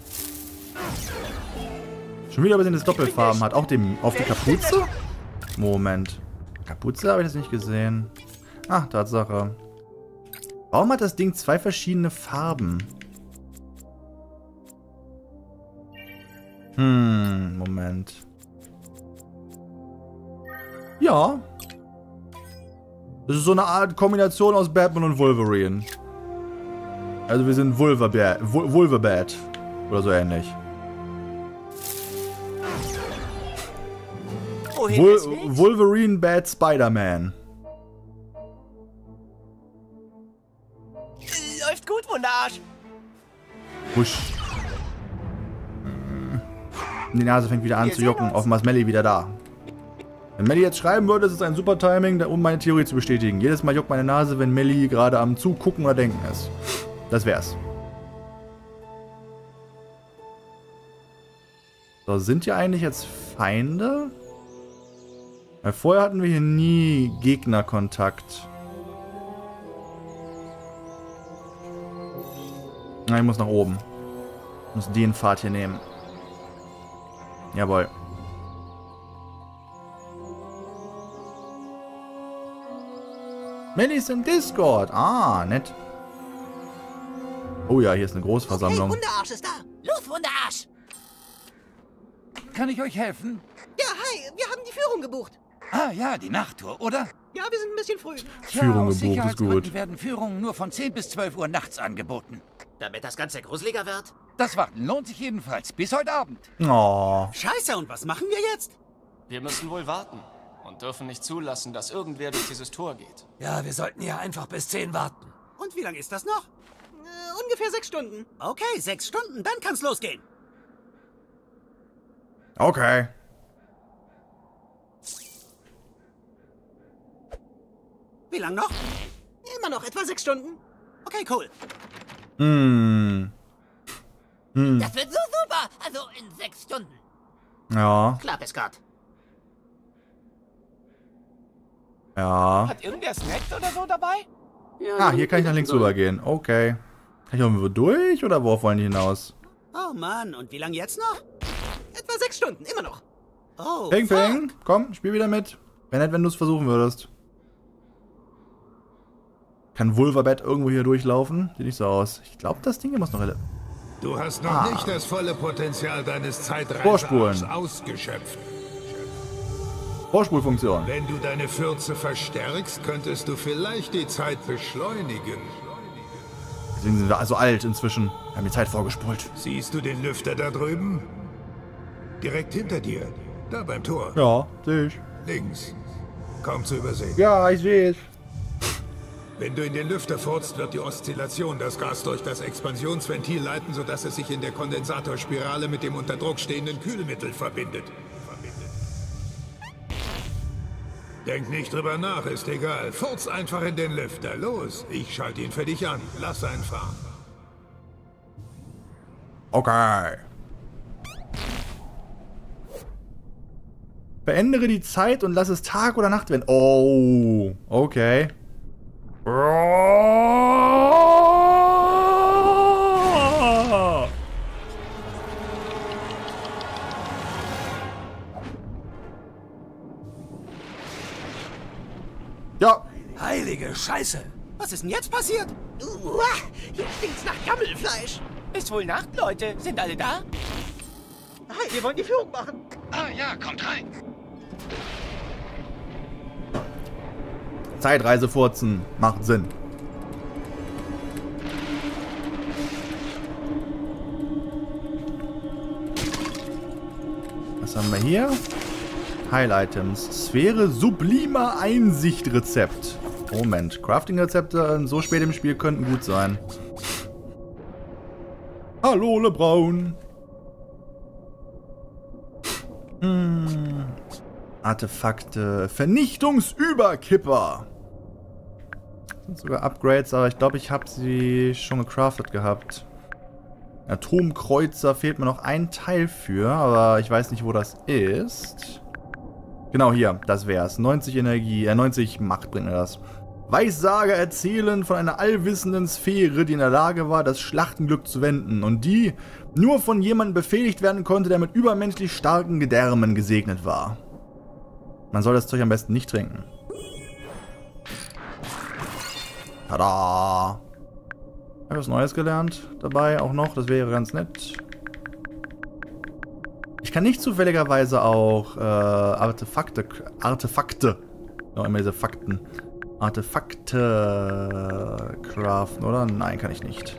Schon wieder, ob es Doppelfarben hat. Auch auf die Kapuze? Moment. Kapuze habe ich das nicht gesehen. Ach, Tatsache. Warum hat das Ding zwei verschiedene Farben? Moment. Ja. Das ist so eine Art Kombination aus Batman und Wolverine. Also wir sind Wolverbat. Oder so ähnlich. Wolverine Bad Spider-Man. Läuft gut, Wunderarsch. Husch. Die Nase fängt wieder an zu jucken. Offenbar ist Melly wieder da. Wenn Melly jetzt schreiben würde, ist es ein super Timing, um meine Theorie zu bestätigen. Jedes Mal juckt meine Nase, wenn Melly gerade am Zugucken oder Denken ist. Das wär's. So, sind hier eigentlich jetzt Feinde? Weil vorher hatten wir hier nie Gegnerkontakt. Na, ich muss nach oben. Ich muss den Pfad hier nehmen. Jawohl. Melly ist im Discord. Ah, nett. Oh ja, hier ist eine Großversammlung. Okay, Wunderarsch ist da. Los, Wunderarsch. Kann ich euch helfen? Ja, hi. Wir haben die Führung gebucht. Ah ja, die Nachttour, oder? Ja, wir sind ein bisschen früh. Führung gebucht ist gut. Werden Führungen nur von 10 bis 12 Uhr nachts angeboten. Damit das Ganze gruseliger wird? Das Warten lohnt sich jedenfalls. Bis heute Abend. Oh. Scheiße, und was machen wir jetzt? Wir müssen wohl warten und dürfen nicht zulassen, dass irgendwer durch dieses Tor geht. Ja, wir sollten ja einfach bis 10 warten. Und wie lange ist das noch? Ungefähr 6 Stunden. Okay, 6 Stunden, dann kann's losgehen. Okay. Wie lang noch? Immer noch etwa 6 Stunden. Okay, cool. Das wird so super. Also in 6 Stunden. Ja. Klar, Pescat. Ja. Hat irgendwer Snacks oder so dabei? Ja, hier kann ich nach links rüber gehen. Okay. Kann ich irgendwo durch oder worauf wollen die hinaus? Oh Mann, und wie lange jetzt noch? Etwa 6 Stunden, immer noch. Oh, Ping, Ping. Komm, spiel wieder mit. Wäre nett, wenn du es versuchen würdest. Kann Wolverbat irgendwo hier durchlaufen? Sieht nicht so aus. Ich glaube, das Ding muss noch... Du hast noch nicht das volle Potenzial deines Vorspulen. Zeitreisers ausgeschöpft. Vorspulfunktion. Wenn du deine Fürze verstärkst, könntest du vielleicht die Zeit beschleunigen. Deswegen sind wir also alt inzwischen. Wir haben die Zeit vorgespult. Siehst du den Lüfter da drüben? Direkt hinter dir. Da beim Tor. Ja, sehe ich. Links. Kaum zu übersehen. Ja, ich sehe es. Wenn du in den Lüfter furzt, wird die Oszillation das Gas durch das Expansionsventil leiten, sodass es sich in der Kondensatorspirale mit dem unter Druck stehenden Kühlmittel verbindet. Denk nicht drüber nach, ist egal. Furz einfach in den Lüfter. Los, ich schalte ihn für dich an. Lass einfahren. Okay. Verändere die Zeit und lass es Tag oder Nacht werden. Oh, okay. Ja. Heilige Scheiße. Was ist denn jetzt passiert? Hier stinkt's nach Gammelfleisch. Ist wohl Nacht, Leute. Sind alle da? Hi, wir wollen die Führung machen. Ah ja, kommt rein. Zeitreise furzen. Macht Sinn. Was haben wir hier? Heil-Items. Sphäre sublimer Einsicht Rezept. Moment. Crafting-Rezepte so spät im Spiel könnten gut sein. Hallo, LeBron. Artefakte. Vernichtungsüberkipper. Sind sogar Upgrades, aber ich glaube, ich habe sie schon gecraftet gehabt. Atomkreuzer fehlt mir noch ein Teil für, aber ich weiß nicht, wo das ist. Genau hier, das wär's. 90 Energie, 90 Macht bringt mir das. Weissager erzählen von einer allwissenden Sphäre, die in der Lage war, das Schlachtenglück zu wenden und die nur von jemandem befehligt werden konnte, der mit übermenschlich starken Gedärmen gesegnet war. Man soll das Zeug am besten nicht trinken. Tada! Habe ich was Neues gelernt dabei auch noch? Das wäre ganz nett. Ich kann nicht zufälligerweise auch Artefakte, noch immer diese Fakten, Artefakte craften, oder? Nein, kann ich nicht.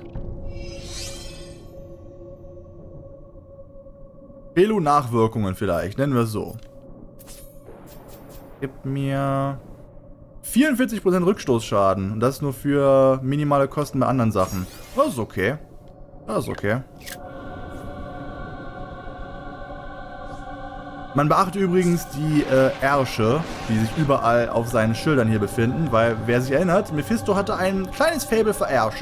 Velo-Nachwirkungen vielleicht, nennen wir es so. Gibt mir 44% Rückstoßschaden. Und das nur für minimale Kosten bei anderen Sachen. Das ist okay. Das ist okay. Man beachte übrigens die Ärsche, die sich überall auf seinen Schildern hier befinden, weil, wer sich erinnert, Mephisto hatte ein kleines Faible für Ärsche.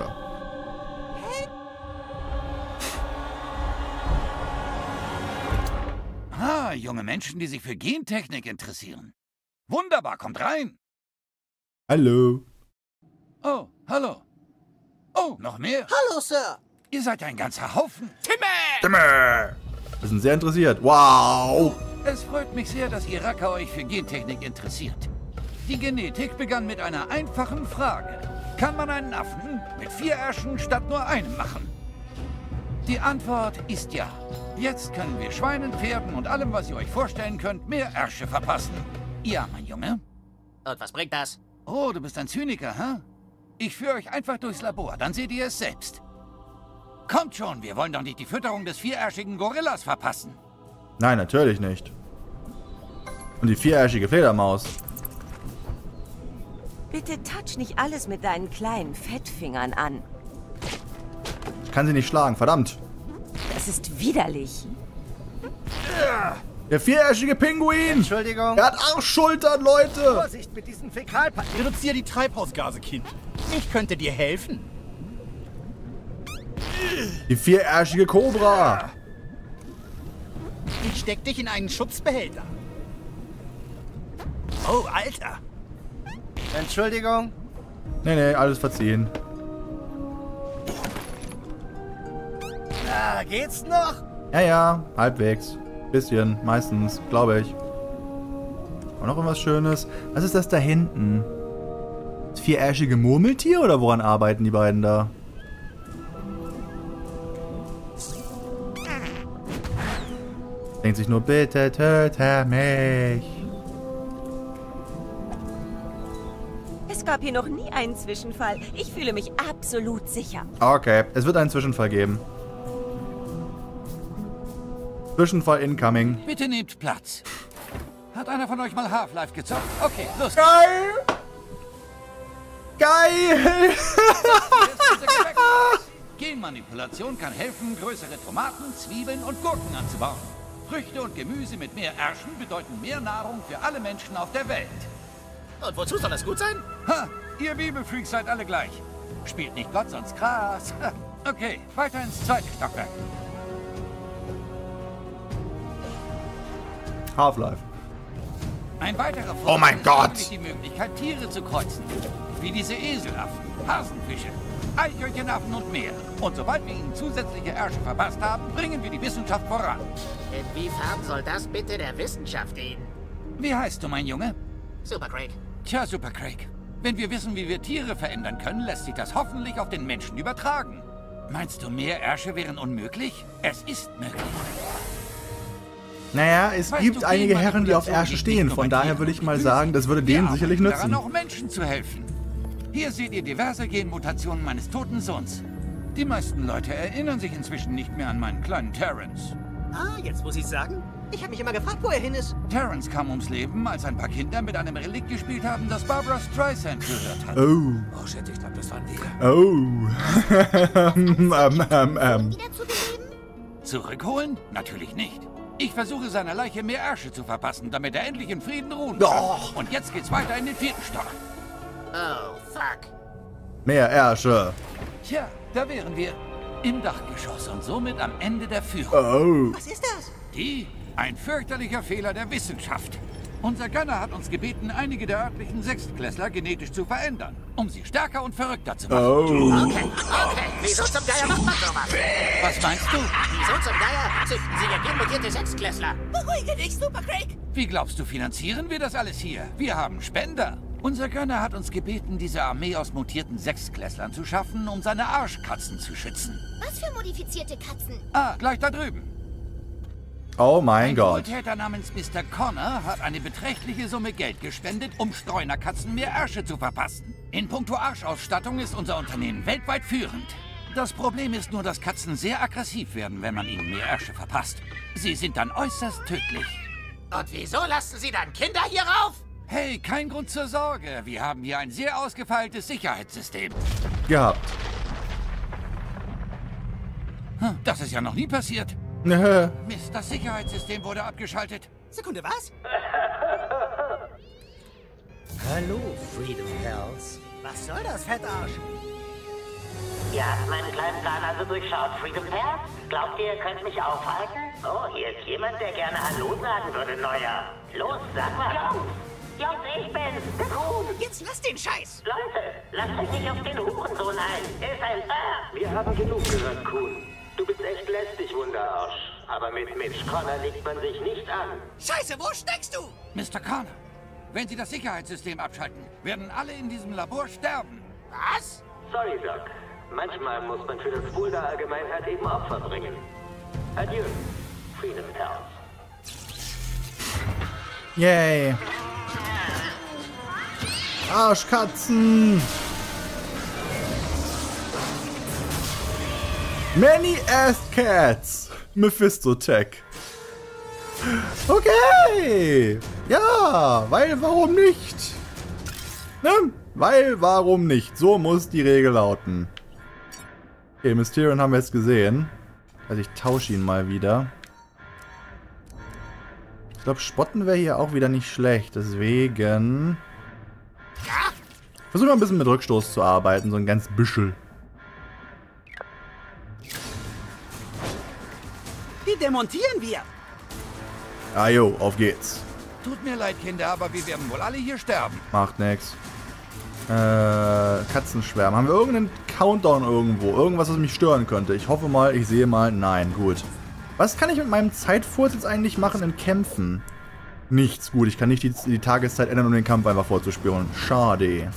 Ah, junge Menschen, die sich für Gentechnik interessieren. Wunderbar, kommt rein. Hallo. Oh, hallo. Oh, noch mehr? Hallo, Sir. Ihr seid ein ganzer Haufen. Timmy! Wir sind sehr interessiert. Wow! Es freut mich sehr, dass ihr Racker euch für Gentechnik interessiert. Die Genetik begann mit einer einfachen Frage. Kann man einen Affen mit 4 Ärschen statt nur einem machen? Die Antwort ist ja. Jetzt können wir Schweinen, Pferden und allem, was ihr euch vorstellen könnt, mehr Ärsche verpassen. Ja, mein Junge. Und was bringt das? Oh, du bist ein Zyniker, hä? Ich führe euch einfach durchs Labor, dann seht ihr es selbst. Kommt schon, wir wollen doch nicht die Fütterung des 4-ärschigen Gorillas verpassen. Nein, natürlich nicht. Und die 4-äschige Fledermaus. Bitte touch nicht alles mit deinen kleinen Fettfingern an. Ich kann sie nicht schlagen, verdammt. Das ist widerlich. Der 4-äschige Pinguin! Entschuldigung. Er hat Arschschultern, Leute! Vorsicht mit diesen Fäkalpartikeln. Reduziere die Treibhausgase, Kind. Ich könnte dir helfen. Die 4-äschige Kobra! Ich steck dich in einen Schutzbehälter. Oh, Alter. Entschuldigung. Nee, alles verziehen. Ah, geht's noch? Ja, halbwegs. Bisschen, meistens, glaube ich. Und noch irgendwas Schönes. Was ist das da hinten? Das 4-äschige Murmeltier oder woran arbeiten die beiden da? Denkt sich nur, bitte töte mich. Es gab hier noch nie einen Zwischenfall. Ich fühle mich absolut sicher. Okay, es wird einen Zwischenfall geben. Zwischenfall incoming. Bitte nehmt Platz. Hat einer von euch mal Half-Life gezockt? Okay, los. Geil! Geil! Genmanipulation kann helfen, größere Tomaten, Zwiebeln und Gurken anzubauen. Früchte und Gemüse mit mehr Ärschen bedeuten mehr Nahrung für alle Menschen auf der Welt. Und wozu soll das gut sein? Ha! Ihr Bibelfreaks seid alle gleich. Spielt nicht Gott, sonst krass. Okay, weiter ins 2. Stockwerk. Half-Life. Ein weiterer Vorteil Oh mein Gott! ist die Möglichkeit, Tiere zu kreuzen. Wie diese Eselaffen, Hasenfische, Eichhörnchenaffen und mehr. Und sobald wir ihnen zusätzliche Ärsche verpasst haben, bringen wir die Wissenschaft voran. Inwiefern soll das bitte der Wissenschaft dienen? Wie heißt du, mein Junge? Super Craig. Tja, Super Craig. Wenn wir wissen, wie wir Tiere verändern können, lässt sich das hoffentlich auf den Menschen übertragen. Meinst du, mehr Ärsche wären unmöglich? Es ist möglich. Naja, es gibt einige Herren, die auf Ärsche stehen. Von daher würde ich mal sagen, das würde denen sicherlich nützen. Daran auch Menschen zu helfen. Hier seht ihr diverse Genmutationen meines toten Sohns. Die meisten Leute erinnern sich inzwischen nicht mehr an meinen kleinen Terrence. Ah, jetzt muss ich sagen, ich habe mich immer gefragt, wo er hin ist. Terrence kam ums Leben, als ein paar Kinder mit einem Relikt gespielt haben, das Barbra Streisand gehört hat. Oh. Oh shit, ich glaube, das waren wir. Oh. Zurückholen? Natürlich nicht. Ich versuche seiner Leiche mehr Ärsche zu verpassen, damit er endlich in Frieden ruhen kann. Doch. Und jetzt geht's weiter in den 4. Stock. Oh, fuck. Mehr Ärsche. Tja, da wären wir. Im Dachgeschoss und somit am Ende der Führung. Oh. Was ist das? Ein fürchterlicher Fehler der Wissenschaft. Unser Gönner hat uns gebeten, einige der örtlichen Sechstklässler genetisch zu verändern, um sie stärker und verrückter zu machen. Oh. Okay. Wieso zum Geier macht man sowas? Was meinst du? Wieso zum Geier züchten Sie ja genmutierte Sechstklässler? Beruhige dich, Super Craig. Wie glaubst du, finanzieren wir das alles hier? Wir haben Spender. Unser Gönner hat uns gebeten, diese Armee aus mutierten Sechstklässlern zu schaffen, um seine Arschkatzen zu schützen. Was für modifizierte Katzen? Ah, gleich da drüben. Oh mein Gott. Ein Wohltäter namens Mr. Connor hat eine beträchtliche Summe Geld gespendet, um Streunerkatzen mehr Ärsche zu verpassen. In puncto Arschausstattung ist unser Unternehmen weltweit führend. Das Problem ist nur, dass Katzen sehr aggressiv werden, wenn man ihnen mehr Ärsche verpasst. Sie sind dann äußerst tödlich. Und wieso lassen Sie dann Kinder hier rauf? Hey, kein Grund zur Sorge. Wir haben hier ein sehr ausgefeiltes Sicherheitssystem. Gehabt. Das ist ja noch nie passiert. Nö. Mist, das Sicherheitssystem wurde abgeschaltet. Sekunde, was? Hallo, Freedom Pals. Was soll das, Fettarsch? Ihr habt meinen kleinen Plan also durchschaut, Freedom Pals? Glaubt ihr, ihr könnt mich aufhalten? Oh, hier ist jemand, der gerne Hallo sagen würde, Neuer. Los, sag mal. Jungs, ich bin's, der Kuhn. Jetzt lass den Scheiß. Leute, lasst euch nicht auf den Hurensohn ein. Er ist ein Wir haben genug gehört, Kuhn. Du bist echt lästig, Wunderarsch. Aber mit Mitch Connor legt man sich nicht an. Scheiße, wo steckst du? Mr. Connor, wenn Sie das Sicherheitssystem abschalten, werden alle in diesem Labor sterben. Was? Sorry, Doc. Manchmal muss man für das Wohl der Allgemeinheit eben Opfer bringen. Adieu, Freedom Pals. Yay. Arschkatzen. Many-Assed Cats. Mephisto-Tech. Okay. Ja, weil warum nicht? Ne? Weil warum nicht? So muss die Regel lauten. Okay, Mysterion haben wir jetzt gesehen. Also ich tausche ihn mal wieder. Ich glaube, spotten wäre hier auch wieder nicht schlecht. Deswegen... versuchen wir ein bisschen mit Rückstoß zu arbeiten. So ein ganz bisschen. Die demontieren wir. Ah jo, auf geht's. Tut mir leid, Kinder, aber wir werden wohl alle hier sterben. Macht nix. Katzenschwärm. Haben wir irgendeinen Countdown irgendwo? Irgendwas, was mich stören könnte? Ich hoffe mal, ich sehe mal. Nein, gut. Was kann ich mit meinem Zeitfurz jetzt eigentlich machen in Kämpfen? Nichts. Gut, ich kann nicht die Tageszeit ändern, um den Kampf einfach vorzuspüren. Schade.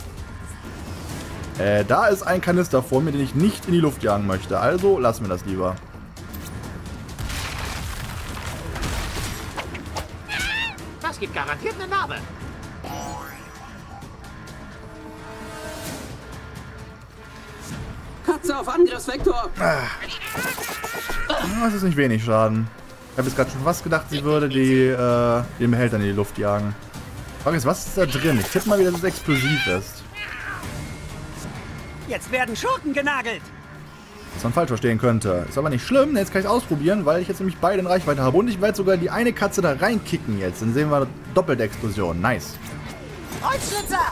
Da ist ein Kanister vor mir, den ich nicht in die Luft jagen möchte. Also lassen wir das lieber. Das gibt garantiert eine Narbe. Katze auf Angriffsvektor. Das ist nicht wenig Schaden. Ich habe jetzt gerade schon fast gedacht, sie würde den Behälter in die Luft jagen. Frage ist, was ist da drin? Ich tippe mal wieder, dass es explosiv ist. Jetzt werden Schurken genagelt. Was man falsch verstehen könnte. Ist aber nicht schlimm, jetzt kann ich es ausprobieren, weil ich jetzt nämlich beide in Reichweite habe. Und ich werde sogar die eine Katze da reinkicken jetzt. Dann sehen wir doppelte Explosion. Nice. Holzschlitzer!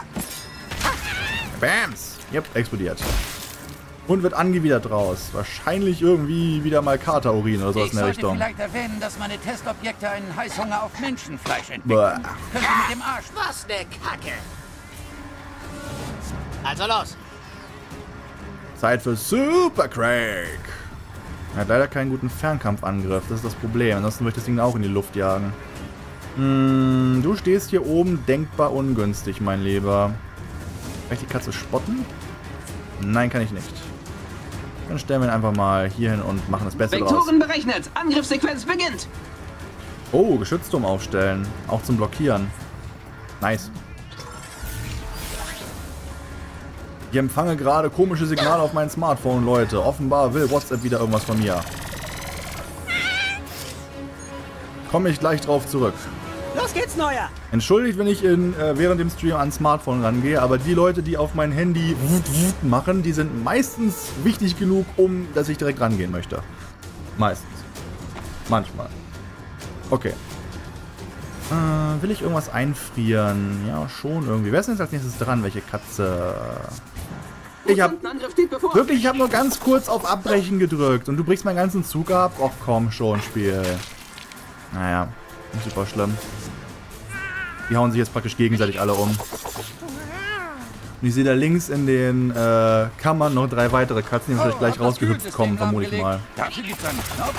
Bams! Yep, explodiert. Und wird angewidert raus. Wahrscheinlich irgendwie wieder mal Katerurin oder sowas in der Richtung. Ich sollte vielleicht erwähnen, dass meine Testobjekte einen Heißhunger auf Menschenfleisch entwickeln. Könnte mit dem Arsch. Was ne Kacke! Also los! Zeit für Super Craig. Er hat leider keinen guten Fernkampfangriff. Das ist das Problem. Ansonsten würde ich das Ding auch in die Luft jagen. Du stehst hier oben denkbar ungünstig, mein Lieber. Kann ich die Katze spotten? Nein, kann ich nicht. Dann stellen wir ihn einfach mal hier hin und machen das Beste draus. Vektoren berechnet. Angriffssequenz beginnt. Oh, Geschützturm aufstellen. Auch zum Blockieren. Nice. Ich empfange gerade komische Signale auf mein Smartphone, Leute. Offenbar will WhatsApp wieder irgendwas von mir. Komme ich gleich drauf zurück. Los geht's, Neuer! Entschuldigt, wenn ich während dem Stream ans Smartphone rangehe, aber die Leute, die auf mein Handy machen, die sind meistens wichtig genug, dass ich direkt rangehen möchte. Meistens. Manchmal. Okay. Will ich irgendwas einfrieren? Ja, schon irgendwie. Wer ist denn jetzt als nächstes dran? Welche Katze? Ich habe nur ganz kurz auf Abbrechen gedrückt und du brichst meinen ganzen Zug ab? Och, komm schon, Spiel. Naja, nicht super schlimm. Die hauen sich jetzt praktisch gegenseitig alle um. Und ich sehe da links in den Kammern noch 3 weitere Katzen, die vielleicht gleich rausgehüpft kommen, vermute ich mal. Dafür gibt's einen Knopf.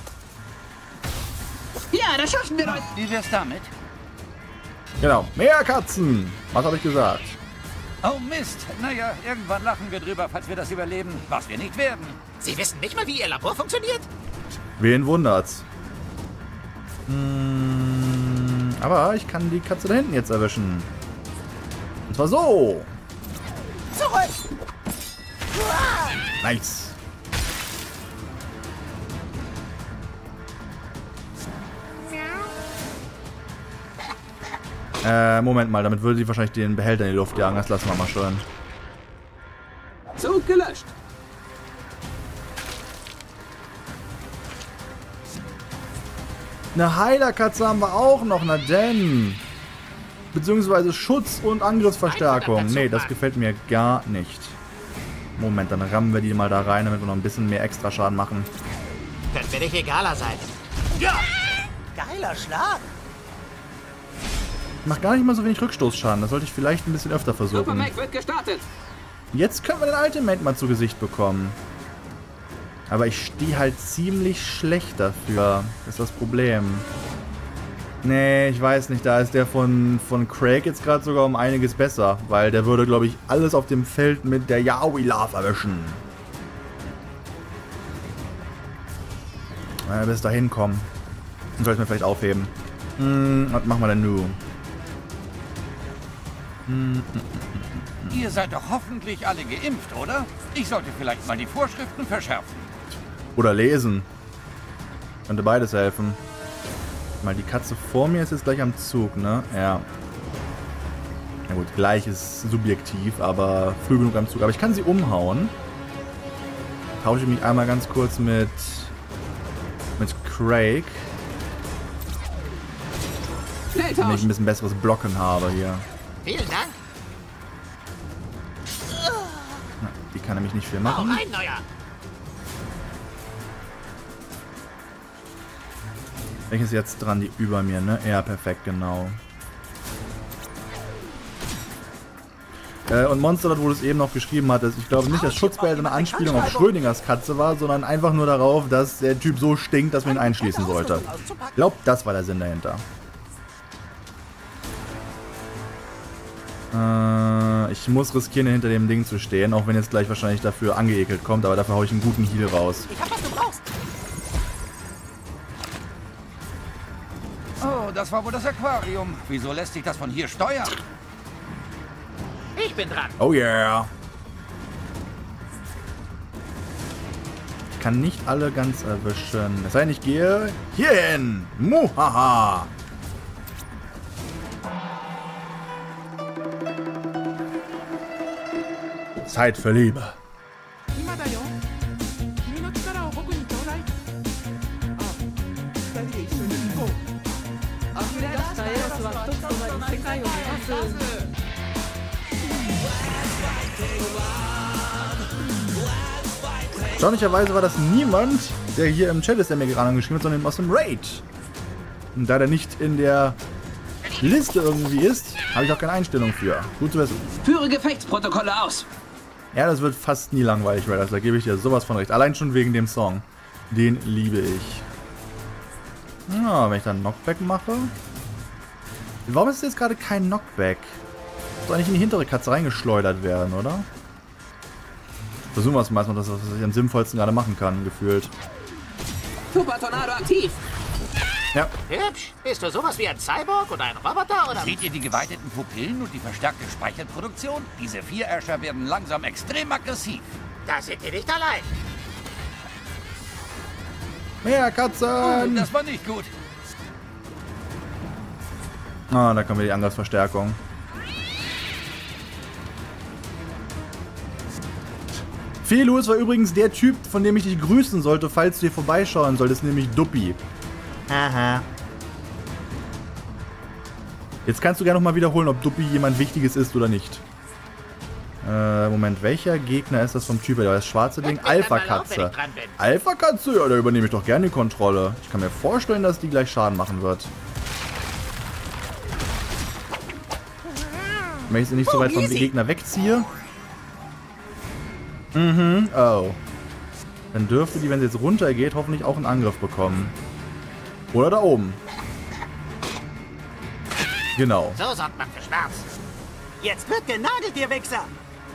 Ja, das schaffen wir, Leute. Wie wär's damit? Genau, mehr Katzen! Was habe ich gesagt? Oh Mist. Naja, irgendwann lachen wir drüber, falls wir das überleben, was wir nicht werden. Sie wissen nicht mal, wie Ihr Labor funktioniert? Wen wundert's? Aber ich kann die Katze da hinten jetzt erwischen. Und zwar so. Zurück! Nice. Moment mal, damit würde sie wahrscheinlich den Behälter in die Luft jagen. Das lassen wir mal schön. Zug gelöscht. Eine Heilerkatze haben wir auch noch, na denn. Beziehungsweise Schutz und Angriffsverstärkung. Nee, das gefällt mir gar nicht. Moment, dann rammen wir die mal da rein, damit wir noch ein bisschen mehr Extraschaden machen. Könnte mir nicht egaler sein. Ja! Geiler Schlag! Macht gar nicht mal so wenig Rückstoßschaden. Das sollte ich vielleicht ein bisschen öfter versuchen. Supermech wird gestartet. Jetzt können wir den Ultimate mal zu Gesicht bekommen. Aber ich stehe halt ziemlich schlecht dafür. Das ist das Problem. Nee, ich weiß nicht. Da ist der von Craig jetzt gerade sogar um einiges besser. Weil der würde, glaube ich, alles auf dem Feld mit der Yaoi-Lava erwischen. Bis dahin kommen. Dann soll ich mir vielleicht aufheben. Was machen wir denn nun? Ihr seid doch hoffentlich alle geimpft, oder? Ich sollte vielleicht mal die Vorschriften verschärfen. Oder lesen. Könnte beides helfen. Mal die Katze vor mir ist jetzt gleich am Zug, ne? Ja. Na gut, gleich ist subjektiv, aber früh genug am Zug. Aber ich kann sie umhauen. Tausche mich einmal ganz kurz mit Craig. Damit ich ein bisschen besseres Blocken habe hier. Vielen Dank. Na, die kann nämlich nicht viel machen. Hau rein, Neuer. Welches ist jetzt dran? Die über mir, ne? Ja, perfekt, genau. Und Monster, wo du es eben noch geschrieben hattest, ich glaube nicht, dass Schutzbehälter eine Anspielung auf Schrödingers Katze war, sondern einfach nur darauf, dass der Typ so stinkt, dass man ihn einschließen sollte. Ich glaube, das war der Sinn dahinter. Ich muss riskieren, hinter dem Ding zu stehen, auch wenn jetzt gleich wahrscheinlich dafür angeekelt kommt, aber dafür haue ich einen guten Heal raus. Ich hab, was du brauchst. Oh, das war wohl das Aquarium. Wieso lässt sich das von hier steuern? Ich bin dran. Oh yeah. Ich kann nicht alle ganz erwischen. Es sei denn, ich gehe hierhin. Muhaha. Zeit für Liebe. Erstaunlicherweise war das niemand, der hier im Chat ist, der mir gerade angeschrieben hat, sondern aus dem Raid. Und da der nicht in der Liste irgendwie ist, habe ich auch keine Einstellung für. Gut zu wissen. Führe Gefechtsprotokolle aus. Ja, das wird fast nie langweilig, Raiders. Da gebe ich dir sowas von recht. Allein schon wegen dem Song. Den liebe ich. Ja, wenn ich dann Knockback mache. Warum ist jetzt gerade kein Knockback? Soll eigentlich in die hintere Katze reingeschleudert werden, oder? Versuchen wir es mal, das, was ich am sinnvollsten gerade machen kann, gefühlt. Super Tornado aktiv. Ja. Hübsch. Bist du sowas wie ein Cyborg oder ein Roboter, oder? Seht ihr die geweiteten Pupillen und die verstärkte Speichelproduktion? Diese Viererscher werden langsam extrem aggressiv. Da sind die nicht allein. Mehr Katzen! Das war nicht gut. Ah, da kommt wieder die Angriffsverstärkung. Felus war übrigens der Typ, von dem ich dich grüßen sollte, falls du hier vorbeischauen solltest, nämlich Duppi. Aha. Jetzt kannst du gerne noch mal wiederholen, ob Duppi jemand Wichtiges ist oder nicht. Moment, welcher Gegner ist das vom Typ? Das schwarze Ding? Alpha-Katze. Alpha-Katze? Ja, da übernehme ich doch gerne die Kontrolle. Ich kann mir vorstellen, dass die gleich Schaden machen wird. Wenn ich sie nicht so weit vom Gegner wegziehe. Mhm, oh. Dann dürfte die, wenn sie jetzt runtergeht, hoffentlich auch einen Angriff bekommen. Oder da oben. Genau. So sorgt man für Schmerz. Jetzt wird genagelt, ihr Wichser!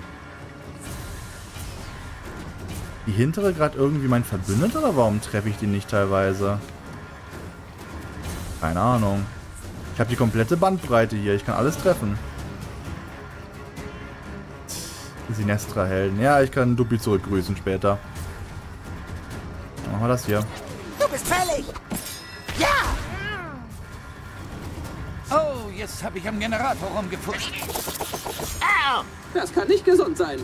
Die hintere gerade irgendwie mein Verbündeter oder warum treffe ich die nicht teilweise? Keine Ahnung. Ich habe die komplette Bandbreite hier. Ich kann alles treffen. Sinestra-Helden. Ja, ich kann Duppi zurückgrüßen später. Dann machen wir das hier. Du bist fällig! Ja! Oh, jetzt habe ich am Generator rumgepusht. Au! Das kann nicht gesund sein.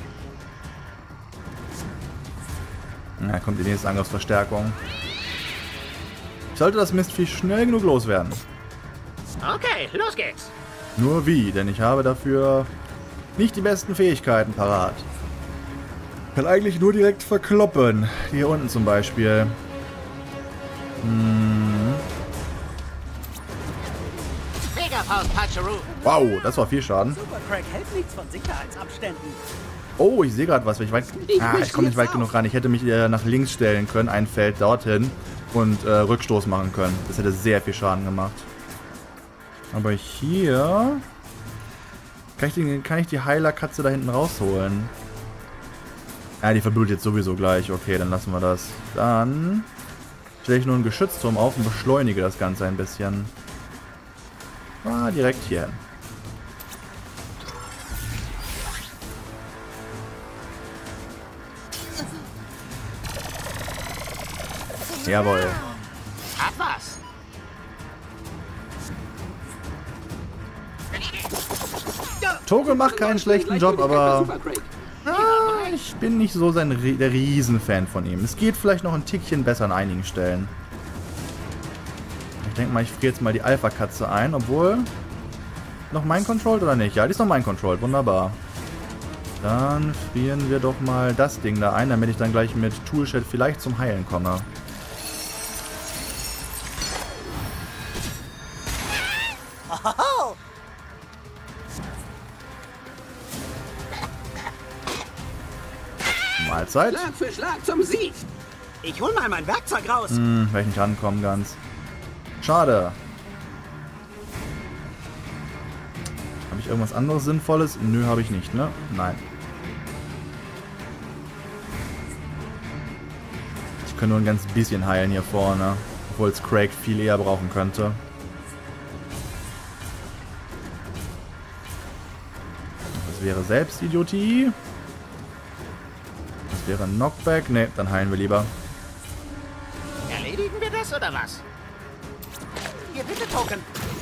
Na, kommt die nächste Angriffsverstärkung. Ich sollte das Mistviech schnell genug loswerden. Okay, los geht's. Nur wie, denn ich habe dafür nicht die besten Fähigkeiten parat. Ich kann eigentlich nur direkt verkloppen. Hier unten zum Beispiel. Wow, das war viel Schaden. Super Craig hält nichts von Sicherheitsabständen. Oh, ich sehe gerade was. Ich komme nicht weit genug ran. Ich hätte mich nach links stellen können, ein Feld dorthin und Rückstoß machen können. Das hätte sehr viel Schaden gemacht. Aber hier kann ich die Heilerkatze da hinten rausholen. Ja, die verblutet jetzt sowieso gleich. Okay, dann lassen wir das. Dann stelle ich nur einen Geschützturm auf und beschleunige das Ganze ein bisschen. Ah, direkt hier hin. Jawohl. Hat was. Toge macht keinen schlechten Job, aber ich bin nicht so der Riesenfan von ihm. Es geht vielleicht noch ein Tickchen besser an einigen Stellen. Ich denke mal, ich friere jetzt mal die Alpha-Katze ein, obwohl... Noch mein Controlled oder nicht? Ja, die ist noch mein Controlled. Wunderbar. Dann frieren wir doch mal das Ding da ein, damit ich dann gleich mit Toolshed vielleicht zum Heilen komme. Mahlzeit. Schlag für Schlag zum Sieg. Ich hol mal mein Werkzeug raus. Werde ich nicht rankommen ganz. Schade. Habe ich irgendwas anderes Sinnvolles? Nö, habe ich nicht, ne? Nein. Ich kann nur ein ganz bisschen heilen hier vorne. Obwohl es Craig viel eher brauchen könnte. Das wäre Selbstidiotie. Das wäre ein Knockback. Ne, dann heilen wir lieber. Erledigen wir das oder was? Hier, bitte, Token.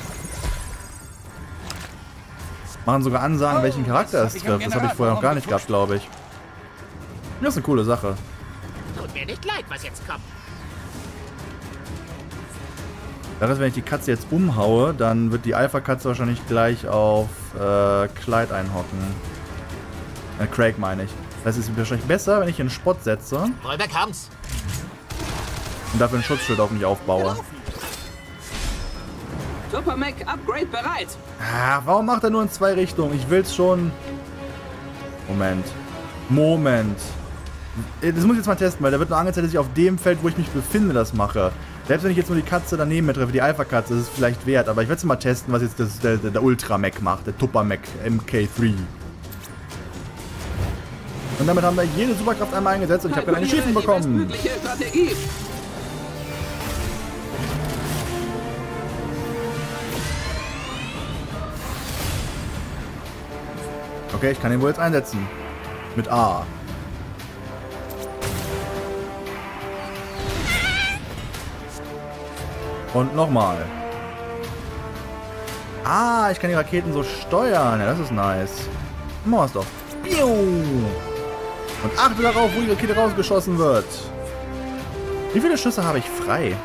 Machen sogar Ansagen, welchen Charakter es trifft. Das habe ich vorher noch gar nicht gehabt, glaube ich. Das ist eine coole Sache. Tut mir nicht leid, was jetzt kommt. Das heißt, wenn ich die Katze jetzt umhaue, dann wird die Alpha-Katze wahrscheinlich gleich auf Clyde einhocken. Craig meine ich. Das ist wahrscheinlich besser, wenn ich einen Spot setze. Räuber kommt's. Und dafür ein Schutzschild auf mich aufbaue. Super Mac Upgrade bereit. Ah, warum macht er nur in zwei Richtungen? Ich will's schon. Moment. Das muss ich jetzt mal testen, weil da wird nur angezeigt, dass ich auf dem Feld, wo ich mich befinde, das mache. Selbst wenn ich jetzt nur die Katze daneben treffe, die Alpha-Katze, das ist vielleicht wert. Aber ich werde es mal testen, was jetzt der Ultra-Mac macht. Der Tupper-Mac MK3. Und damit haben wir jede Superkraft einmal eingesetzt und ich habe gerade eine Schießen bekommen. Okay, ich kann den wohl jetzt einsetzen. Mit A. Und nochmal. Ah, ich kann die Raketen so steuern. Ja, das ist nice. Machen wir es doch. Und achte darauf, wo die Rakete rausgeschossen wird. Wie viele Schüsse habe ich frei?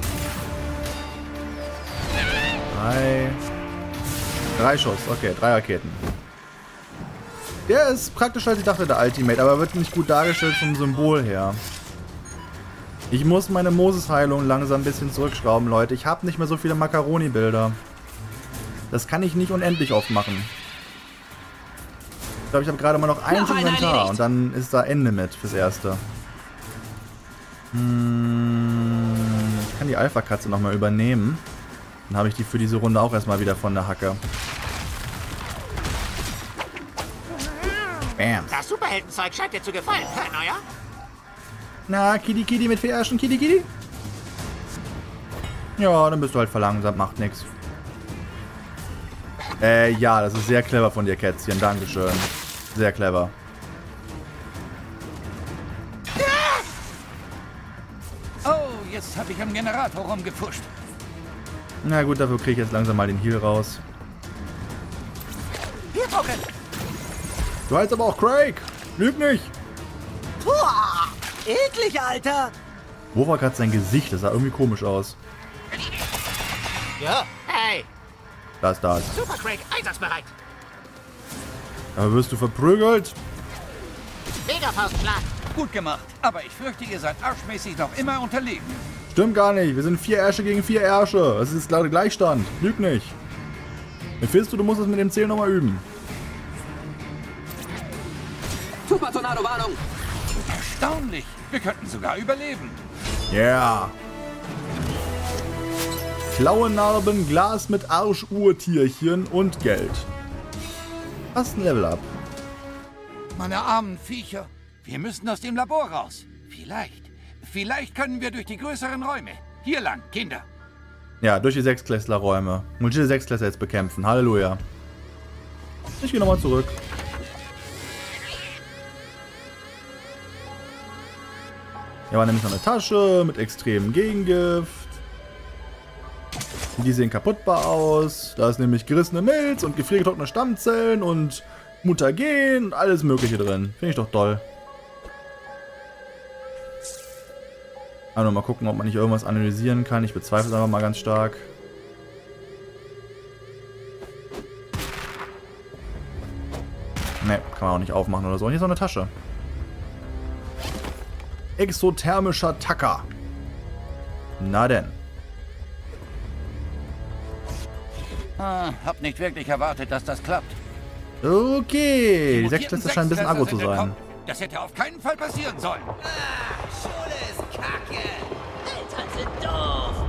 3 Schuss. Okay, 3 Raketen. Der ist praktischer als ich dachte, der Ultimate, aber wird nicht gut dargestellt vom Symbol her. Ich muss meine Moses-Heilung langsam ein bisschen zurückschrauben, Leute. Ich habe nicht mehr so viele Macaroni-Bilder. Das kann ich nicht unendlich oft machen. Ich glaube, ich habe gerade mal noch eins im Inventar und dann ist da Ende mit fürs Erste. Ich kann die Alpha-Katze nochmal übernehmen. Dann habe ich die für diese Runde auch erstmal wieder von der Hacke. Bam. Das Superheldenzeug scheint dir zu gefallen, Herr Neuer. Na, Kitty mit 4 Ärschen, Kitty? Ja, dann bist du halt verlangsamt, macht nix. Ja, das ist sehr clever von dir, Kätzchen. Dankeschön. Sehr clever. Oh, jetzt habe ich am Generator rumgepusht. Na gut, dafür kriege ich jetzt langsam mal den Heal raus. Hier, Token. Du heißt aber auch Craig. Lüg nicht. Puh, eklig, Alter. Wo war gerade sein Gesicht? Das sah irgendwie komisch aus. Ja, hey. Das. Super Craig, einsatzbereit. Aber wirst du verprügelt? Megafaustschlag. Gut gemacht, aber ich fürchte, ihr seid arschmäßig noch immer unterlegen. Stimmt gar nicht. Wir sind 4 Ärsche gegen 4 Ärsche. Das ist gerade Gleichstand. Lüg nicht. Mephisto, du musst es mit dem Zählen nochmal üben. Super Tornado-Warnung. Erstaunlich. Wir könnten sogar überleben. Yeah. Klauennarben, Glas mit Arsch-Urtierchen und Geld. Fast ein Level-Up. Meine armen Viecher. Wir müssen aus dem Labor raus. Vielleicht können wir durch die größeren Räume. Hier lang, Kinder. Ja, durch die Sechsklässler-Räume. Und diese Sechsklässler jetzt bekämpfen. Halleluja. Ich gehe nochmal zurück. Hier war nämlich noch eine Tasche mit extremem Gegengift. Die sehen kaputtbar aus. Da ist nämlich gerissene Milz und gefriergetrocknete Stammzellen und Mutagen und alles mögliche drin. Finde ich doch toll. Also mal gucken, ob man nicht irgendwas analysieren kann. Ich bezweifle es einfach mal ganz stark. Ne, kann man auch nicht aufmachen oder so. Und hier ist noch eine Tasche. Exothermischer Tacker. Na denn. Hab nicht wirklich erwartet, dass das klappt. Okay, die Sechsklässler scheinen ein bisschen aggro zu sein. Das hätte auf keinen Fall passieren sollen. Schule ist kacke. Eltern sind doof.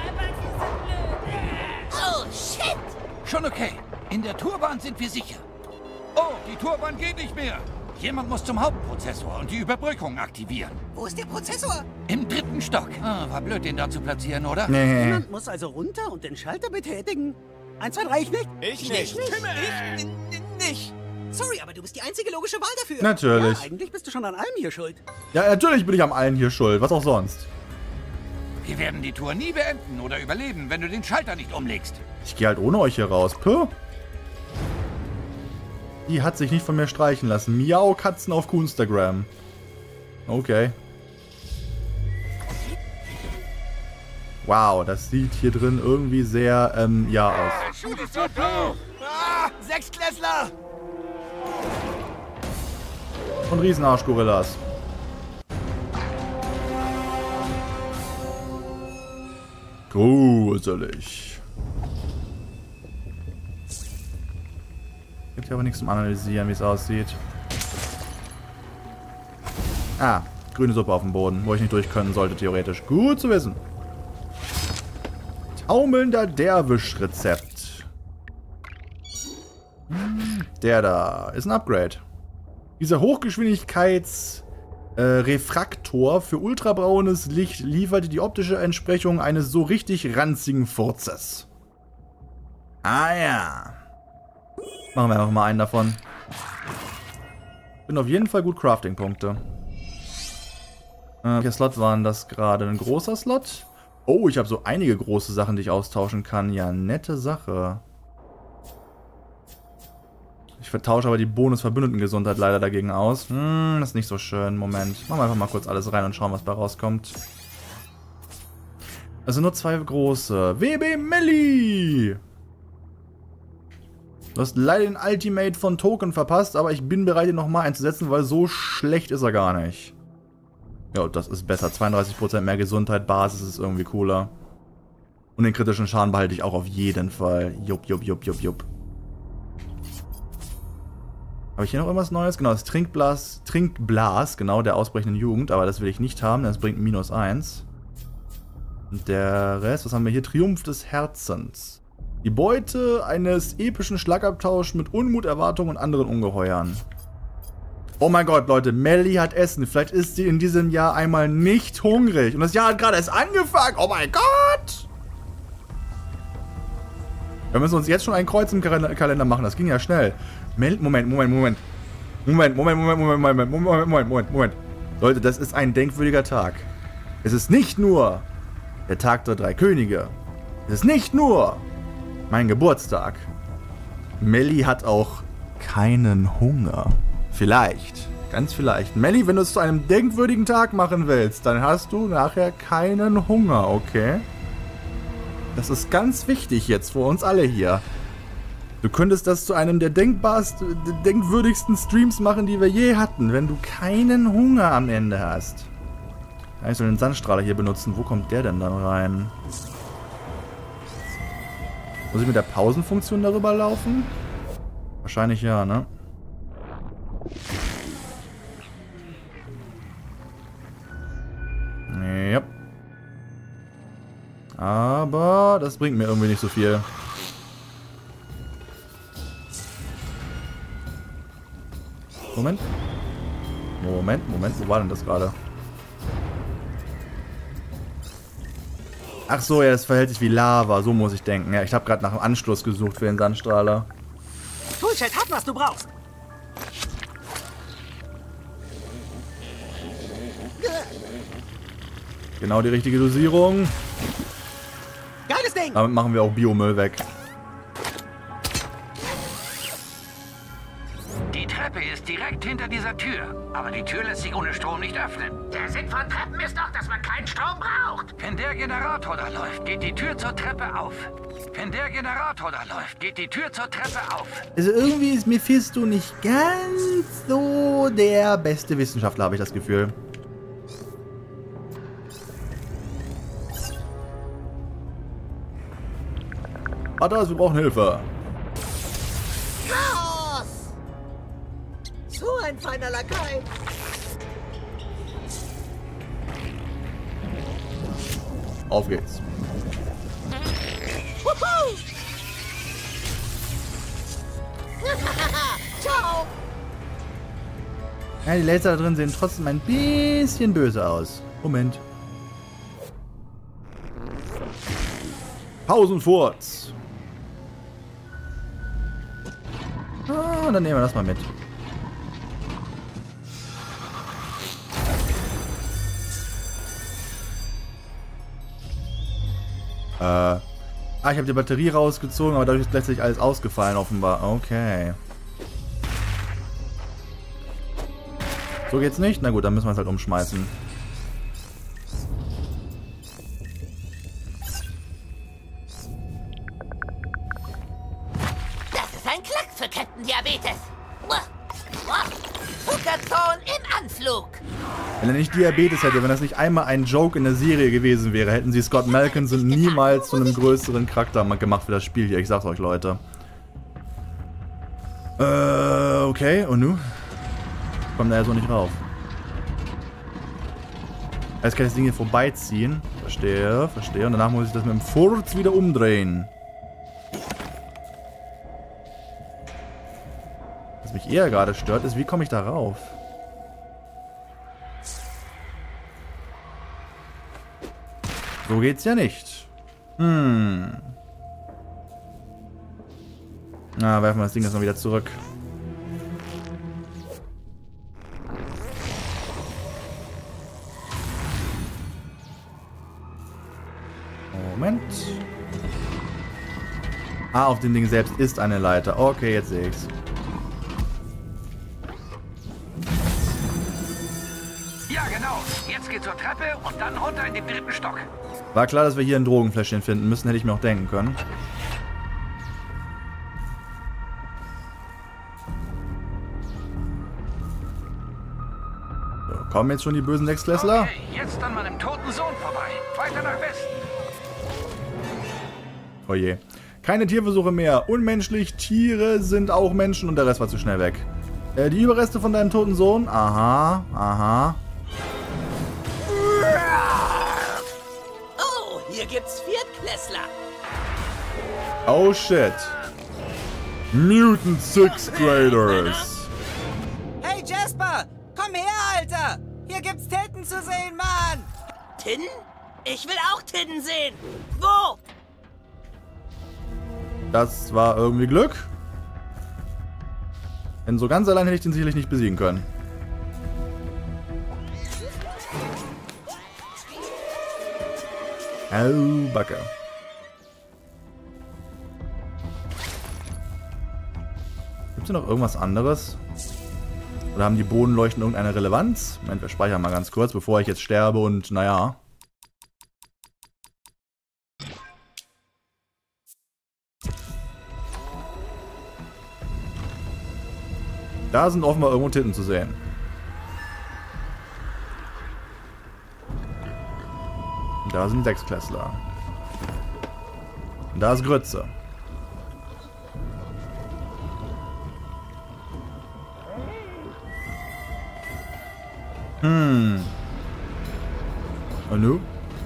Oh, shit. Schon okay. In der Turbahn sind wir sicher. Oh, die Turbahn geht nicht mehr. Jemand muss zum Hauptprozessor und die Überbrückung aktivieren. Wo ist der Prozessor? Im 3. Stock. War blöd, den da zu platzieren, oder? Nee. Jemand muss also runter und den Schalter betätigen. 1, 2, 3, ich nicht. Ich nicht. Nicht. Sorry, aber du bist die einzige logische Wahl dafür. Natürlich. Ja, eigentlich bist du schon an allem hier schuld. Ja, natürlich bin ich am allen hier schuld. Was auch sonst. Wir werden die Tour nie beenden oder überleben, wenn du den Schalter nicht umlegst. Ich gehe halt ohne euch hier raus. Puh. Die hat sich nicht von mir streichen lassen. Miau Katzen auf Instagram. Okay. Wow, das sieht hier drin irgendwie sehr, ja aus. Sechsklässler! Und Riesenarsch-Gorillas. Gruselig. Gibt hier aber nichts zum Analysieren, wie es aussieht. Ah, grüne Suppe auf dem Boden, wo ich nicht durch können sollte, theoretisch. Gut zu wissen. Taumelnder Derwisch-Rezept. Der da ist ein Upgrade. Dieser Hochgeschwindigkeits-Refraktor für ultrabraunes Licht liefert die optische Entsprechung eines so richtig ranzigen Furzes. Ah ja. Machen wir einfach mal einen davon. Bin auf jeden Fall gut Crafting-Punkte. Welcher Slot war denn das gerade? Ein großer Slot? Oh, ich habe so einige große Sachen, die ich austauschen kann. Ja, nette Sache. Ich vertausche aber die Bonus-Verbündeten-Gesundheit leider dagegen aus. Das ist nicht so schön. Moment. Machen wir einfach mal kurz alles rein und schauen, was bei rauskommt. Also nur 2 große. WB Melli! Du hast leider den Ultimate von Token verpasst, aber ich bin bereit, ihn nochmal einzusetzen, weil so schlecht ist er gar nicht. Ja, das ist besser. 32% mehr Gesundheit, Basis ist irgendwie cooler. Und den kritischen Schaden behalte ich auch auf jeden Fall. Jupp. Habe ich hier noch irgendwas Neues? Genau, das Trinkblas, genau, der ausbrechenden Jugend. Aber das will ich nicht haben, das bringt -1. Und der Rest, was haben wir hier? Triumph des Herzens. Die Beute eines epischen Schlagabtauschs mit Unmut, Erwartungen und anderen Ungeheuern. Oh mein Gott, Leute, Melli hat Essen. Vielleicht ist sie in diesem Jahr einmal nicht hungrig. Und das Jahr hat gerade erst angefangen. Oh mein Gott! Wir müssen uns jetzt schon ein Kreuz im Kalender machen. Das ging ja schnell. Moment. Leute, das ist ein denkwürdiger Tag. Es ist nicht nur der Tag der 3 Könige. Es ist nicht nur mein Geburtstag. Melli hat auch keinen Hunger. Vielleicht. Ganz vielleicht. Melli, wenn du es zu einem denkwürdigen Tag machen willst, dann hast du nachher keinen Hunger, okay? Das ist ganz wichtig jetzt für uns alle hier. Du könntest das zu einem der denkwürdigsten Streams machen, die wir je hatten, wenn du keinen Hunger am Ende hast. Ja, ich soll den Sandstrahler hier benutzen. Wo kommt der denn dann rein? Muss ich mit der Pausenfunktion darüber laufen? Wahrscheinlich ja, ne? Ja. Aber das bringt mir irgendwie nicht so viel. Moment, wo war denn das gerade? Ach so, ja, das verhält sich wie Lava, so muss ich denken. Ja, ich habe gerade nach einem Anschluss gesucht für den Sandstrahler. Toolshed hat, was du brauchst. Genau die richtige Dosierung. Geiles Ding! Damit machen wir auch Biomüll weg. Die Treppe ist direkt hinter dieser Tür. Aber die Tür lässt sich ohne Strom nicht öffnen. Der Sinn von Treppen ist doch, dass man keinen Strom braucht. Wenn der Generator da läuft, geht die Tür zur Treppe auf. Wenn der Generator da läuft, geht die Tür zur Treppe auf. Also irgendwie ist Mephisto nicht ganz so der beste Wissenschaftler, habe ich das Gefühl. Adas, wir brauchen Hilfe. Chaos! So ein feiner Lakai. Auf geht's. Wuhu! Ciao! Ja, die Laser da drin sehen trotzdem ein bisschen böse aus. Moment. Pausenfurz. Ah, dann nehmen wir das mal mit. Ich habe die Batterie rausgezogen, aber dadurch ist letztlich alles ausgefallen offenbar. Okay. So geht's nicht? Na gut, dann müssen wir es halt umschmeißen. Das ist ein Klack für Captain Diabetes. Zuckerzone im Anflug. Wenn er nicht Diabetes hätte, wenn das nicht einmal ein Joke in der Serie gewesen wäre, hätten sie Scott Malkinson niemals zu einem größeren Charakter gemacht für das Spiel hier. Ich sag's euch, Leute. Okay, und nu? Kommt da ja so nicht rauf. Jetzt kann ich das Ding hier vorbeiziehen. Verstehe, verstehe. Und danach muss ich das mit dem Furz wieder umdrehen. Was mich eher gerade stört, ist, wie komme ich da rauf? So geht's ja nicht. Na, werfen wir das Ding jetzt mal wieder zurück. Ah, auf dem Ding selbst ist eine Leiter. Okay, jetzt sehe ich's. Ja, genau. Jetzt geht zur Treppe und dann runter in den 3. Stock. War klar, dass wir hier ein Drogenfläschchen finden müssen, hätte ich mir auch denken können. So, kommen jetzt schon die bösen Sechsklässler? Okay, jetzt an meinem toten Sohn vorbei. Weiter nach Westen. Oh je. Keine Tierversuche mehr. Unmenschlich, Tiere sind auch Menschen und der Rest war zu schnell weg. Die Überreste von deinem toten Sohn? Aha, aha. Oh, hier gibt's Viertklässler. Oh shit. Mutant Sixth Graders. Hey Jasper, komm her, Alter. Hier gibt's Titten zu sehen, Mann. Titten? Ich will auch Titten sehen. Wo? Das war irgendwie Glück. Denn so ganz allein hätte ich den sicherlich nicht besiegen können. Oh, Backe. Gibt es hier noch irgendwas anderes? Oder haben die Bodenleuchten irgendeine Relevanz? Moment, wir speichern mal ganz kurz, bevor ich jetzt sterbe und naja. Da sind offenbar irgendwo Titten zu sehen. Und da sind Sechsklässler. Und da ist Grütze. Und nu?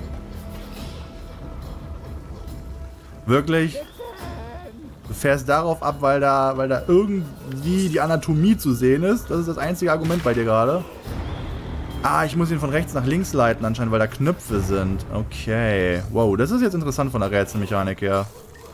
Wirklich? Du fährst darauf ab, weil da irgendwie die Anatomie zu sehen ist. Das ist das einzige Argument bei dir gerade. Ah, ich muss ihn von rechts nach links leiten anscheinend, weil da Knöpfe sind. Okay. Wow, das ist jetzt interessant von der Rätselmechanik her.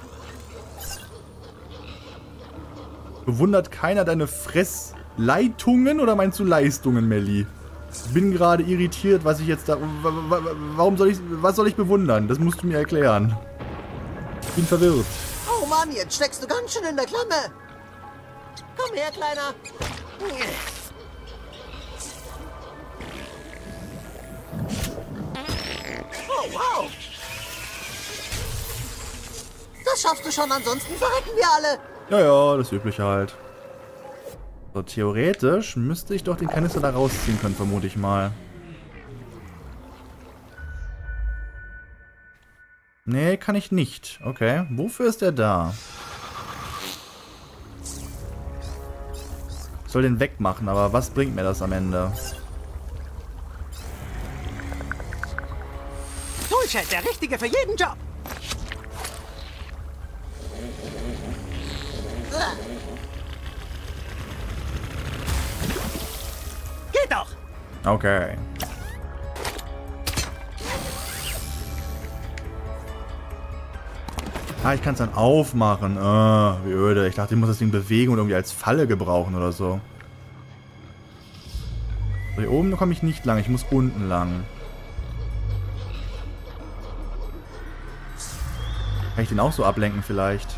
Bewundert keiner deine Fressleitungen oder meinst du Leistungen, Melli? Ich bin gerade irritiert, was ich jetzt da... Was soll ich bewundern? Das musst du mir erklären. Ich bin verwirrt. Oh Mann, jetzt steckst du ganz schön in der Klamme. Komm her, Kleiner. Oh, wow. Das schaffst du schon, ansonsten verrecken wir alle. Ja, ja, das Übliche halt. So, theoretisch müsste ich doch den Kanister da rausziehen können, vermute ich mal. Nee, kann ich nicht. Okay, wofür ist der da? Ich soll den wegmachen, aber was bringt mir das am Ende? Toolshed, der Richtige für jeden Job. Geht doch. Okay. Ah, ich kann es dann aufmachen. Wie öde. Ich dachte, ich muss das Ding bewegen und irgendwie als Falle gebrauchen oder so. So, hier oben komme ich nicht lang. Ich muss unten lang. Kann ich den auch so ablenken vielleicht?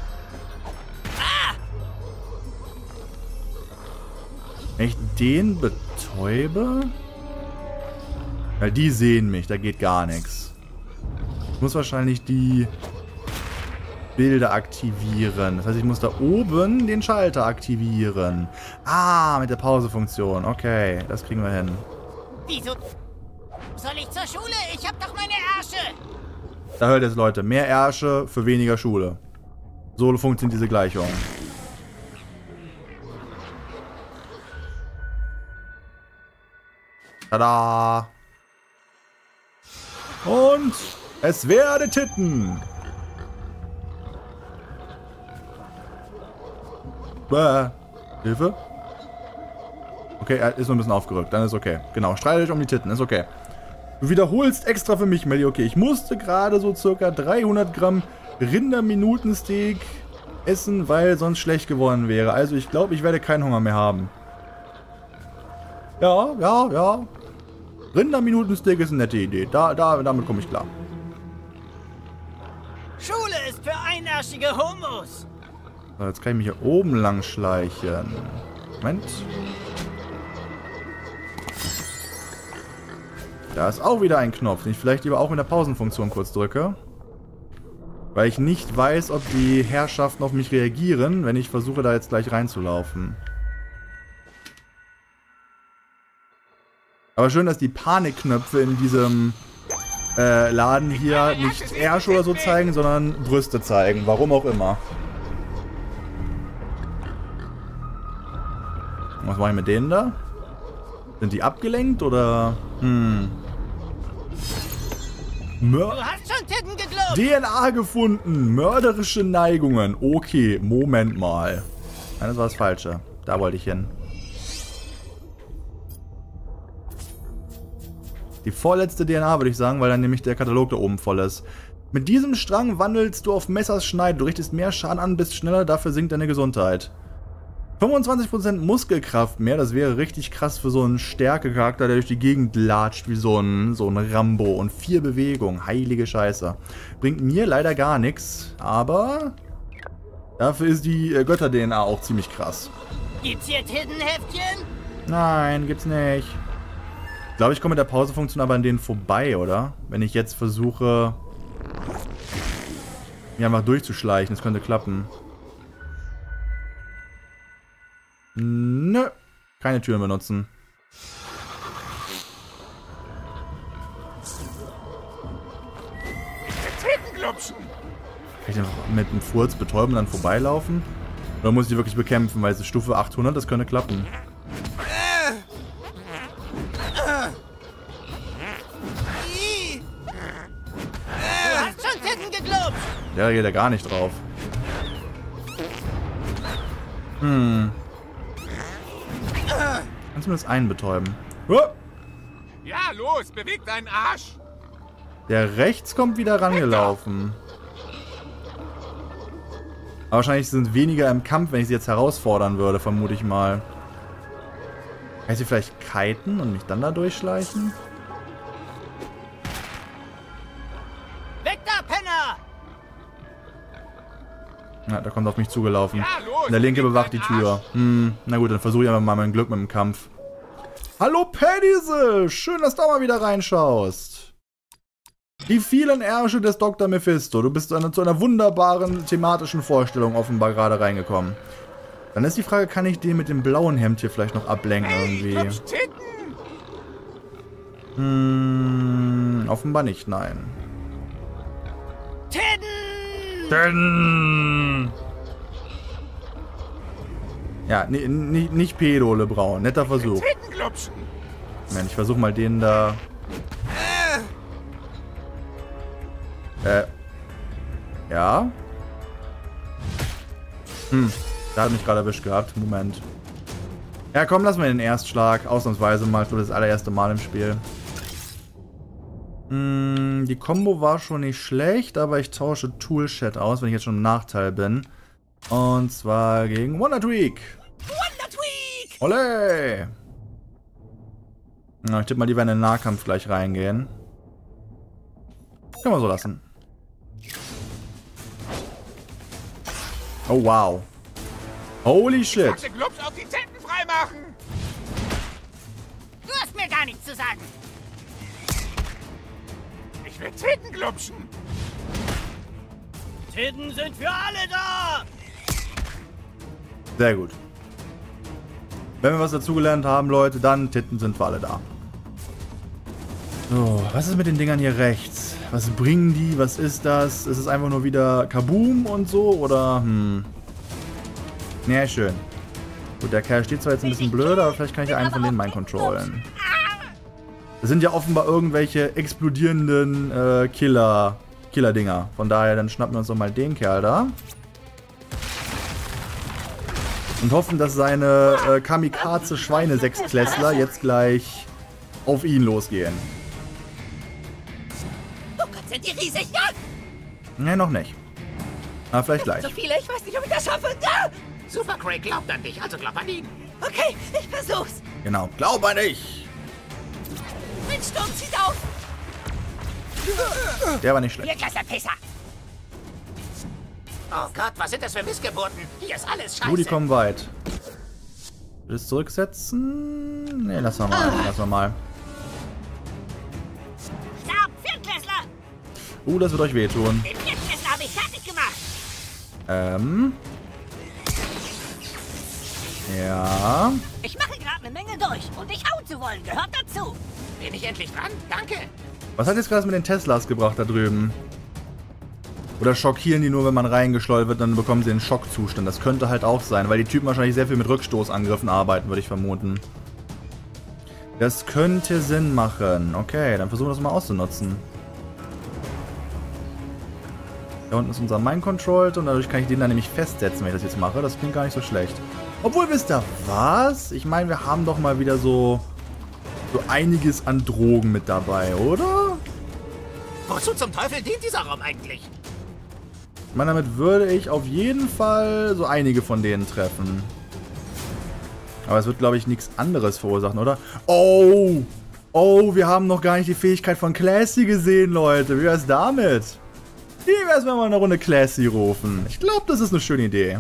Wenn ich den betäube? Weil die sehen mich. Da geht gar nichts. Ich muss wahrscheinlich die Bilder aktivieren. Das heißt, ich muss da oben den Schalter aktivieren. Ah, mit der Pause-Funktion. Okay, das kriegen wir hin. Wieso soll ich zur Schule? Ich hab doch meine Ärsche. Da hört jetzt, Leute. Mehr Ärsche für weniger Schule. So funktioniert diese Gleichung. Tada! Und es werde Titten! Hilfe? Okay, er ist nur ein bisschen aufgerückt. Dann ist okay. Genau, streite dich um die Titten. Ist okay. Du wiederholst extra für mich, Melli. Okay, ich musste gerade so circa 300 Gramm Rinderminutensteak essen, weil sonst schlecht geworden wäre. Also ich glaube, ich werde keinen Hunger mehr haben. Ja, ja, ja. Rinderminutensteak ist eine nette Idee. Damit komme ich klar. Schule ist für einärschige Homos. So, jetzt kann ich mich hier oben lang schleichen. Moment. Da ist auch wieder ein Knopf, den ich vielleicht lieber auch mit der Pausenfunktion kurz drücke. Weil ich nicht weiß, ob die Herrschaften auf mich reagieren, wenn ich versuche, da jetzt gleich reinzulaufen. Aber schön, dass die Panikknöpfe in diesem Laden hier nicht Ärsche oder so zeigen, sondern Brüste zeigen. Warum auch immer. Was mache ich mit denen da? Sind die abgelenkt oder... Du hast schon Titten geglaubt. DNA gefunden. Mörderische Neigungen. Okay, Moment mal. Nein, das war das Falsche. Da wollte ich hin. Die vorletzte DNA, würde ich sagen, weil dann nämlich der Katalog da oben voll ist. Mit diesem Strang wandelst du auf Messers Schneide. Du richtest mehr Schaden an, bist schneller, dafür sinkt deine Gesundheit. 25% Muskelkraft mehr, das wäre richtig krass für so einen Stärke-Charakter, der durch die Gegend latscht wie so ein Rambo. Und 4 Bewegungen, heilige Scheiße. Bringt mir leider gar nichts, aber dafür ist die Götter-DNA auch ziemlich krass. Gibt's hier Tittenheftchen? Nein, gibt's nicht. Ich glaube, ich komme mit der Pausefunktion aber an denen vorbei, oder? Wenn ich jetzt versuche, mich einfach durchzuschleichen, das könnte klappen. Nö. Keine Türen benutzen. Tittenglupschen. Kann ich einfach mit einem Furz betäuben und dann vorbeilaufen? Oder muss ich die wirklich bekämpfen, weil es ist Stufe 800, das könnte klappen. Du hast schon Titten geglaubt. Der reagiert ja gar nicht drauf. Kannst du mir das einen betäuben? Oh! Ja, los, beweg deinen Arsch. Der rechts kommt wieder rangelaufen. Aber wahrscheinlich sind weniger im Kampf, wenn ich sie jetzt herausfordern würde, vermute ich mal. Kann ich sie vielleicht kiten und mich dann da durchschleichen? Weg da, Penner! Ja, da kommt auf mich zugelaufen. Ja, los, und der linke bewacht die Tür. Na gut, dann versuche ich einfach mal mein Glück mit dem Kampf. Hallo Pediesel! Schön, dass du mal wieder reinschaust. Die vielen Ärsche des Dr. Mephisto. Du bist zu einer wunderbaren thematischen Vorstellung offenbar gerade reingekommen. Dann ist die Frage, kann ich den mit dem blauen Hemd hier vielleicht noch ablenken irgendwie? Offenbar nicht, nein. Titten! Ja, nicht Pedole braun. Netter Versuch. Moment, ich versuche mal den da... Ja? Da hat mich gerade erwischt gehabt. Moment. Ja, komm, lass mal den Erstschlag. Ausnahmsweise mal. Ich glaube, das allererste Mal im Spiel. Die Combo war schon nicht schlecht, aber ich tausche Toolshed aus, wenn ich jetzt schon im Nachteil bin. Und zwar gegen Wonder Tweak. Wonder Tweak! Olé! Na, ich tippe mal, die werden in den Nahkampf gleich reingehen. Können wir so lassen. Oh, wow. Holy shit. Die Glubs auf die Titten freimachen. Du hast mir gar nichts zu sagen. Ich will Titten glupschen. Titten sind für alle da. Sehr gut. Wenn wir was dazugelernt haben, Leute, dann Titten sind für alle da. So, was ist mit den Dingern hier rechts? Was bringen die? Was ist das? Ist es einfach nur wieder Kaboom und so? Oder, Ja, schön. Gut, der Kerl steht zwar jetzt ein bisschen blöd, aber vielleicht kann ich einen von denen mein controllen. Das sind ja offenbar irgendwelche explodierenden Killer-Dinger. Von daher, dann schnappen wir uns doch mal den Kerl da. Und hoffen, dass seine Kamikaze-Schweine-Sechsklässler jetzt gleich auf ihn losgehen. Oh Gott, sind die riesig, ja? Ne, noch nicht. Aber vielleicht gleich. So viele, ich weiß nicht, ob ich das schaffe. Ja! Super Craig glaubt an dich, also glaub an ihn. Okay, ich versuch's. Genau, glaub an dich. Windsturm zieht auf. Der war nicht schlecht. Ihr Klasserpisser. Oh Gott, was sind das für Missgeburten? Hier ist alles scheiße. Die kommen weit. Willst du zurücksetzen? Ne, lass mal. Lass mal. Stopp, Viertklässler! Das wird euch wehtun. Den Viertklässler habe ich fertig gemacht. Ja. Ich mache gerade eine Menge durch und dich hauen zu wollen gehört dazu. Bin ich endlich dran? Danke. Was hat jetzt gerade mit den Teslas gebracht da drüben? Oder schockieren die nur, wenn man reingeschleudert wird, dann bekommen sie einen Schockzustand. Das könnte halt auch sein, weil die Typen wahrscheinlich sehr viel mit Rückstoßangriffen arbeiten, würde ich vermuten. Das könnte Sinn machen. Okay, dann versuchen wir das mal auszunutzen. Da unten ist unser Mind-Controlled und dadurch kann ich den dann nämlich festsetzen, wenn ich das jetzt mache. Das klingt gar nicht so schlecht. Obwohl, wisst ihr was? Ich meine, wir haben doch mal wieder so einiges an Drogen mit dabei, oder? Wozu zum Teufel dient dieser Raum eigentlich? Ich meine, damit würde ich auf jeden Fall so einige von denen treffen. Aber es wird, glaube ich, nichts anderes verursachen, oder? Oh! Oh, wir haben noch gar nicht die Fähigkeit von Classy gesehen, Leute. Wie wär's damit? Wie wär's, wenn wir eine Runde Classy rufen? Ich glaube, das ist eine schöne Idee.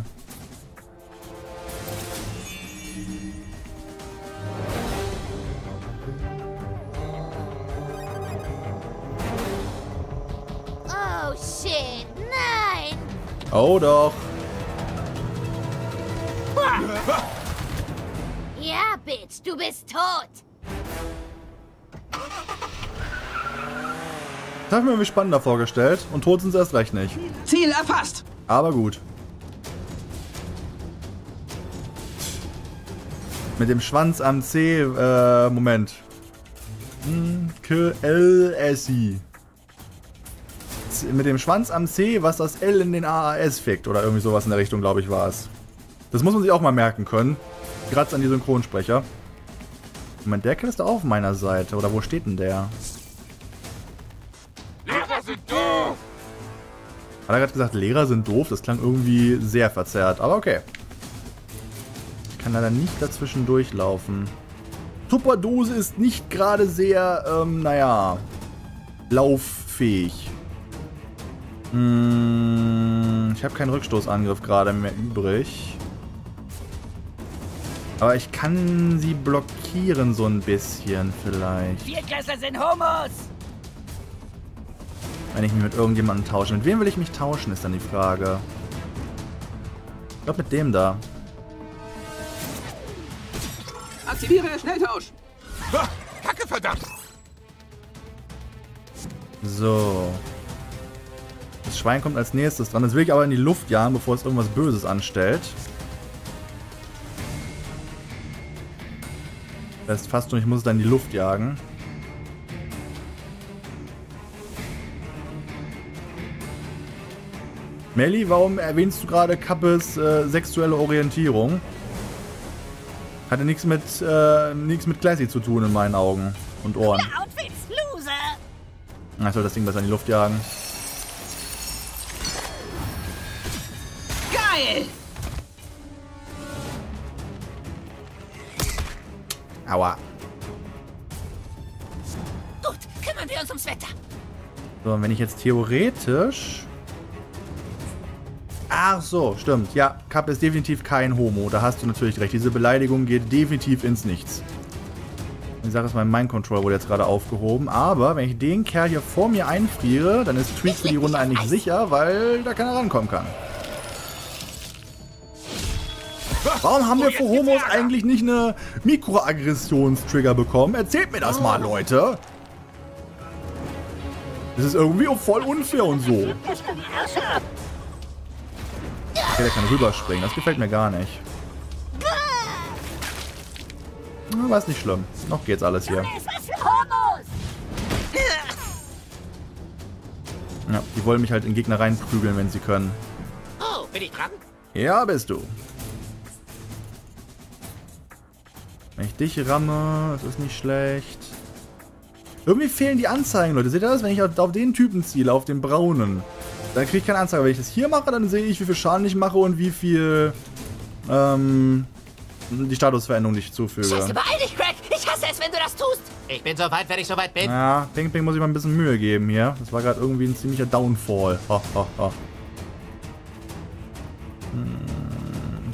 Oh, shit, nein! Oh, doch. Ja, Bitch, du bist tot. Das habe ich mir irgendwie spannender vorgestellt. Und tot sind sie erst recht nicht. Ziel erfasst! Aber gut. Mit dem Schwanz am C, Moment. LSI. Mit dem Schwanz am C, was das L in den AAS fickt. Oder irgendwie sowas in der Richtung, glaube ich, war es. Das muss man sich auch mal merken können. Gerade an die Synchronsprecher. Moment, der Kerl ist da auf meiner Seite. Oder wo steht denn der? Lehrer sind doof! Hat er gerade gesagt, Lehrer sind doof? Das klang irgendwie sehr verzerrt. Aber okay. Ich kann leider nicht dazwischen durchlaufen. Tupperdose ist nicht gerade sehr, naja, lauffähig. Ich habe keinen Rückstoßangriff gerade mehr übrig. Aber ich kann sie blockieren so ein bisschen vielleicht. Viertklässler sind Homos! Wenn ich mich mit irgendjemandem tausche. Mit wem will ich mich tauschen, ist dann die Frage. Ich glaube mit dem da. Aktiviere Schnelltausch! Kacke, verdammt! So. Das Schwein kommt als nächstes dran. Das will ich aber in die Luft jagen, bevor es irgendwas Böses anstellt. Das heißt fast nur, ich muss es dann in die Luft jagen. Melli, warum erwähnst du gerade Kappes sexuelle Orientierung? Hatte nichts mit Classy zu tun in meinen Augen und Ohren. Ich soll das Ding besser in die Luft jagen. Geil! Aua. Gut, kümmern wir uns ums Wetter. So, und wenn ich jetzt theoretisch... Ach so, stimmt. Ja, Kapp ist definitiv kein Homo. Da hast du natürlich recht. Diese Beleidigung geht definitiv ins Nichts. Die Sache ist, mein Mind-Control wurde jetzt gerade aufgehoben. Aber wenn ich den Kerl hier vor mir einfriere, dann ist Tweak für die Runde eigentlich sicher, weil da keiner rankommen kann. Warum haben wir für Homos eigentlich nicht eine Mikroaggressionstrigger bekommen? Erzählt mir das mal, Leute. Das ist irgendwie auch voll unfair und so. Okay, der kann rüberspringen. Das gefällt mir gar nicht. Aber ist nicht schlimm. Noch geht's alles hier. Ja, die wollen mich halt in Gegner reinprügeln, wenn sie können. Oh, bin ich dran? Ja, bist du. Wenn ich dich ramme, das ist nicht schlecht. Irgendwie fehlen die Anzeigen, Leute. Seht ihr das? Wenn ich auf den Typen ziele, auf den braunen, dann kriege ich keine Anzeige. Wenn ich das hier mache, dann sehe ich, wie viel Schaden ich mache und wie viel die Statusveränderung, die ich zufüge. Scheiße, beeil dich, Crack! Ich hasse es, wenn du das tust! Ich bin so weit, wenn ich so weit bin. Ja, Ping Ping muss ich mal ein bisschen Mühe geben hier. Das war gerade irgendwie ein ziemlicher Downfall.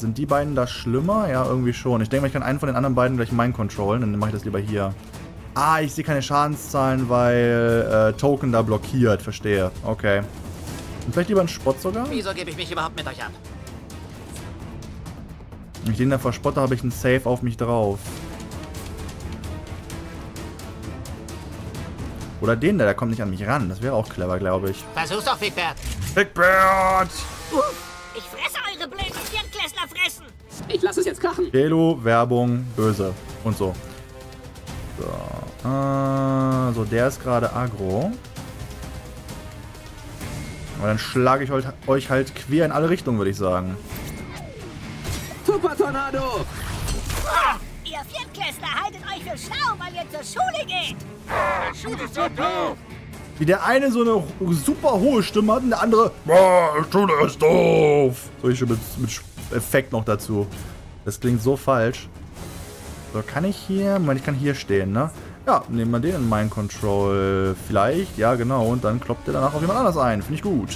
Sind die beiden da schlimmer? Ja, irgendwie schon. Ich denke mal, ich kann einen von den anderen beiden gleich mind controllen. Dann mache ich das lieber hier. Ah, ich sehe keine Schadenszahlen, weil Token da blockiert. Verstehe. Okay. Und vielleicht lieber einen Spott sogar? Wieso gebe ich mich überhaupt mit euch ab? Wenn ich den da verspotte, habe ich einen Save auf mich drauf. Oder den da, der kommt nicht an mich ran. Das wäre auch clever, glaube ich. Versuch's doch, Fickbert. Fickbert! Ich fresse eure blöden Viertklässler fressen. Ich lasse es jetzt krachen. Kelo, Werbung, böse. Und so. So, so der ist gerade aggro. Aber dann schlage ich euch halt quer in alle Richtungen, würde ich sagen. Super Tornado! Ihr Viertklässler haltet euch für schlau, weil ihr zur Schule geht. Schule ist so doof. Wie der eine so eine super hohe Stimme hat und der andere, Schule ist doof. So, ich schon mit Effekt noch dazu. Das klingt so falsch. So, kann ich hier? Moment, ich kann hier stehen, ne? Ja, nehmen wir den in Mind Control. Vielleicht, ja genau. Und dann kloppt er danach auf jemand anders ein. Finde ich gut.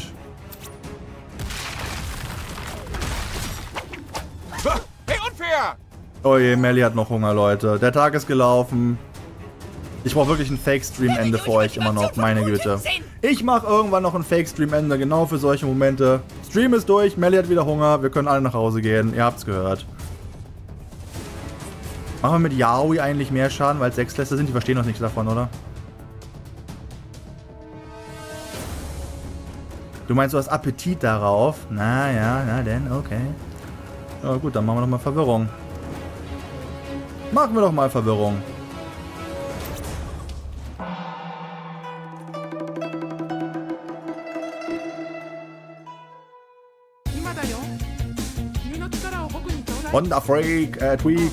Hey, unfair! Oh je, Melly hat noch Hunger, Leute. Der Tag ist gelaufen. Ich brauche wirklich ein Fake-Stream-Ende für euch immer noch. Meine Güte. Ich mache irgendwann noch ein Fake-Stream-Ende, genau für solche Momente. Stream ist durch, Melly hat wieder Hunger. Wir können alle nach Hause gehen. Ihr habt's gehört. Machen wir mit Yaoi eigentlich mehr Schaden, weil es Sechsklässler sind? Die verstehen noch nichts davon, oder? Du meinst, du hast Appetit darauf? Na ja, na denn, okay. Ja gut, dann machen wir doch mal Verwirrung. Machen wir doch mal Verwirrung. Honda Freak, Tweak.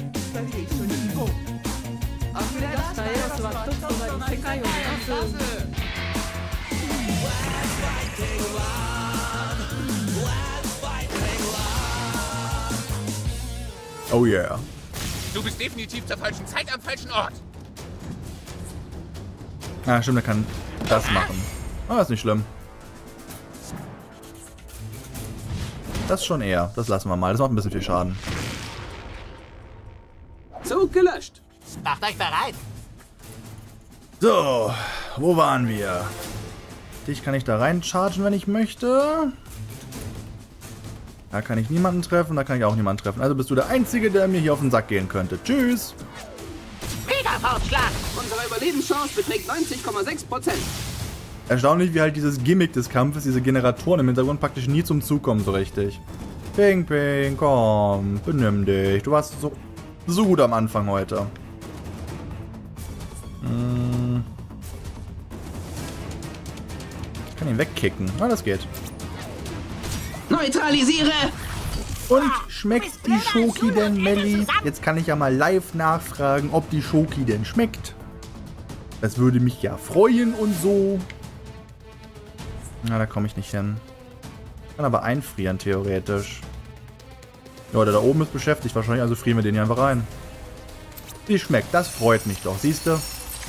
Oh yeah. Du bist definitiv zur falschen Zeit am falschen Ort. Ah, stimmt, er kann das machen. Aber ist nicht schlimm. Das schon eher. Das lassen wir mal. Das macht ein bisschen viel Schaden. Zug gelöscht. Macht euch bereit. So, wo waren wir? Dich kann ich da rein chargen, wenn ich möchte. Da kann ich niemanden treffen, da kann ich auch niemanden treffen. Also bist du der Einzige, der mir hier auf den Sack gehen könnte. Tschüss. Mega-Faustschlag. Unsere Überlebenschance beträgt 90,6%. Erstaunlich, wie halt dieses Gimmick des Kampfes, diese Generatoren im Hintergrund praktisch nie zum Zug kommen so richtig. Ping, ping, komm, benimm dich. Du warst so gut am Anfang heute. Ich kann ihn wegkicken. Ah, das geht. Neutralisiere! Und schmeckt die Schoki denn, Melly? Jetzt kann ich ja mal live nachfragen, ob die Schoki denn schmeckt. Das würde mich ja freuen und so. Na, da komme ich nicht hin. Kann aber einfrieren, theoretisch. Ja, der da oben ist beschäftigt wahrscheinlich, also frieren wir den hier einfach rein. Die schmeckt, das freut mich doch, siehst du?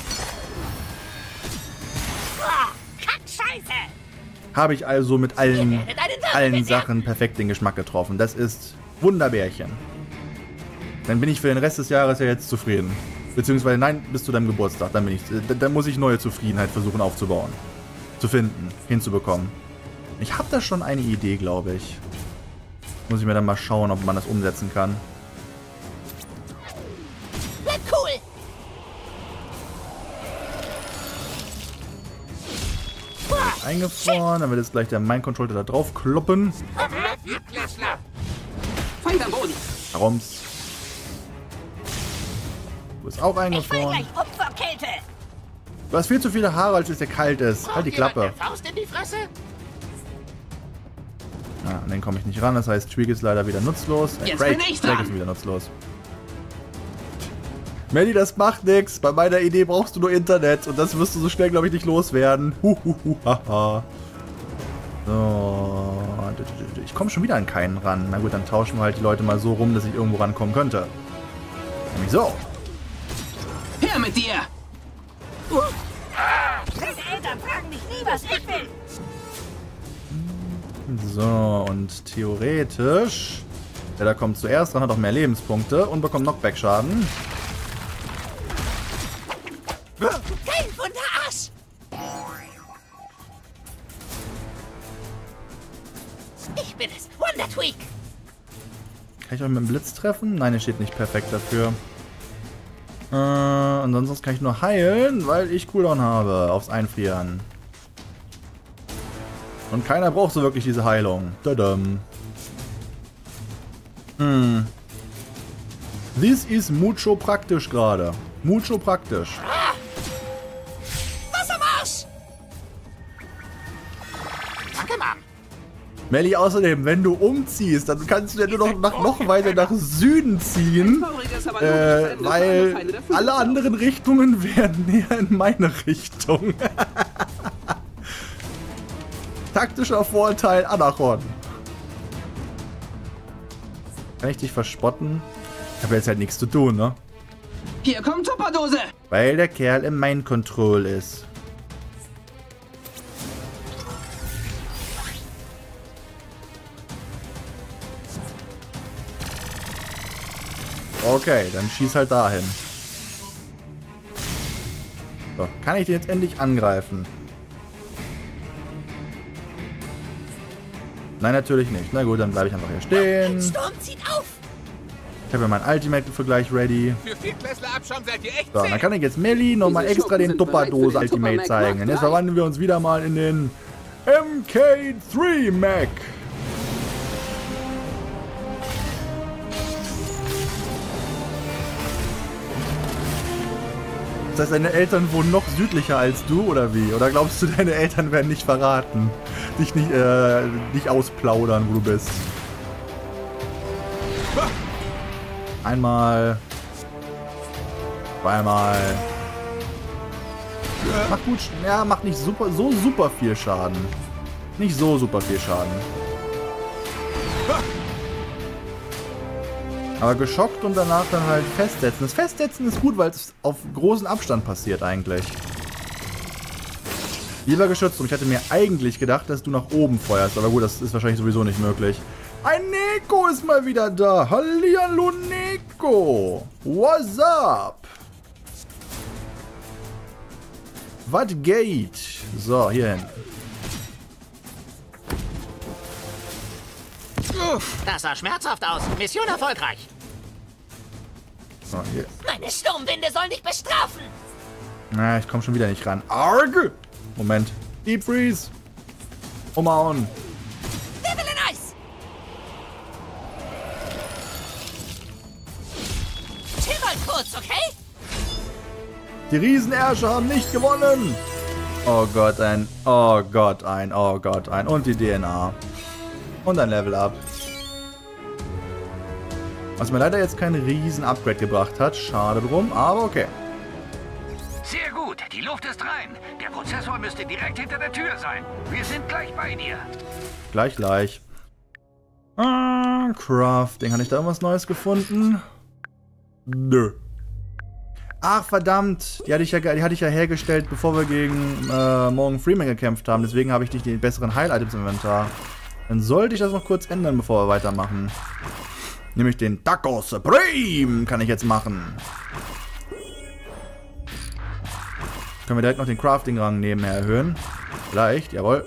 Habe ich also mit allen Sachen perfekt den Geschmack getroffen. Das ist Wunderbärchen. Dann bin ich für den Rest des Jahres ja jetzt zufrieden. Beziehungsweise, nein, bis zu deinem Geburtstag. Dann muss ich neue Zufriedenheit versuchen aufzubauen. Zu finden, hinzubekommen. Ich habe da schon eine Idee, glaube ich. Muss ich mir dann mal schauen, ob man das umsetzen kann. Ja, cool. Eingefroren, dann wird jetzt gleich der Mind-Controller da drauf kloppen. Feind am Boden. Rums. Du bist auch eingefroren. Ich fall gleich Opferkälte. Du hast viel zu viele Haare, als es dir kalt ist. Halt die Klappe. Faust in die Fresse? Ja, an den komme ich nicht ran. Das heißt, Tweak ist leider wieder nutzlos. Drake ist wieder nutzlos. Melly, das macht nichts. Bei meiner Idee brauchst du nur Internet. Und das wirst du so schnell, glaube ich, nicht loswerden. Haha. So. Ich komme schon wieder an keinen ran. Na gut, dann tauschen wir halt die Leute mal so rum, dass ich irgendwo rankommen könnte. Nämlich so. Her mit dir! Meine Eltern fragen mich nie, was ich will. So, und theoretisch Der da kommt zuerst, dann hat auch mehr Lebenspunkte und bekommt Knockback-Schaden. Kein Wunderarsch! Ich bin es, Wonder Tweak! Kann ich auch mit dem Blitz treffen? Nein, er steht nicht perfekt dafür. Ansonsten kann ich nur heilen, weil ich Cooldown habe aufs Einfrieren. Und keiner braucht so wirklich diese Heilung. Tadam. This is mucho praktisch gerade. Mucho praktisch. Was am Arsch! Danke, Mann. Melli, außerdem, wenn du umziehst, dann kannst du ja nur noch weiter nach Süden ziehen. Weil alle anderen Richtungen wären näher in meine Richtung. Taktischer Vorteil, Anachron. Kann ich dich verspotten? Ich habe jetzt halt nichts zu tun, ne? Hier kommt Tupperdose! Weil der Kerl im Mind Control ist. Okay, dann schieß halt dahin. So, kann ich den jetzt endlich angreifen? Nein, natürlich nicht. Na gut, dann bleibe ich einfach hier stehen. Sturm zieht auf! Ich habe ja mein Ultimate für gleich ready. Für Viertklässler-Abschaum seid ihr echt So, dann kann ich jetzt Melli nochmal extra den Tupperdose Ultimate zeigen. Und jetzt verwandeln wir uns wieder mal in den MK3 Mac. Das heißt, deine Eltern wohnen noch südlicher als du, oder wie? Oder glaubst du, deine Eltern werden nicht verraten? Dich nicht ausplaudern, wo du bist? Einmal. Zweimal. Macht gut. Ja, macht nicht so super viel Schaden. Nicht so super viel Schaden. Aber geschockt und danach dann halt festsetzen. Das Festsetzen ist gut, weil es auf großen Abstand passiert eigentlich. Lieber geschützt. Und ich hatte mir eigentlich gedacht, dass du nach oben feuerst. Aber gut, das ist wahrscheinlich sowieso nicht möglich. Ein Neko ist mal wieder da. Hallihallo, Neko. What's up? Was geht? So, hier hin. Das sah schmerzhaft aus. Mission erfolgreich. So, hier. Meine Sturmwinde sollen dich bestrafen. Na, ich komme schon wieder nicht ran. Arg! Moment. Deep Freeze. Umhauen. Devil in Ice. Chill mal kurz, okay? Die Riesenärsche haben nicht gewonnen. Oh Gott, oh Gott, oh Gott, und die DNA. Und ein Level Up. Was mir leider jetzt kein Riesen-Upgrade gebracht hat. Schade drum, aber okay. Sehr gut, die Luft ist rein. Der Prozessor müsste direkt hinter der Tür sein. Wir sind gleich bei dir. Gleich. Crafting. Habe ich da irgendwas Neues gefunden? Nö. Ach, verdammt. Die hatte ich ja hergestellt, bevor wir gegen Morgan Freeman gekämpft haben. Deswegen habe ich nicht die besseren Heil-Items im Inventar. Dann sollte ich das noch kurz ändern, bevor wir weitermachen. Nämlich den Taco Supreme kann ich jetzt machen. Können wir direkt noch den Crafting-Rang nebenher erhöhen? Vielleicht, jawohl.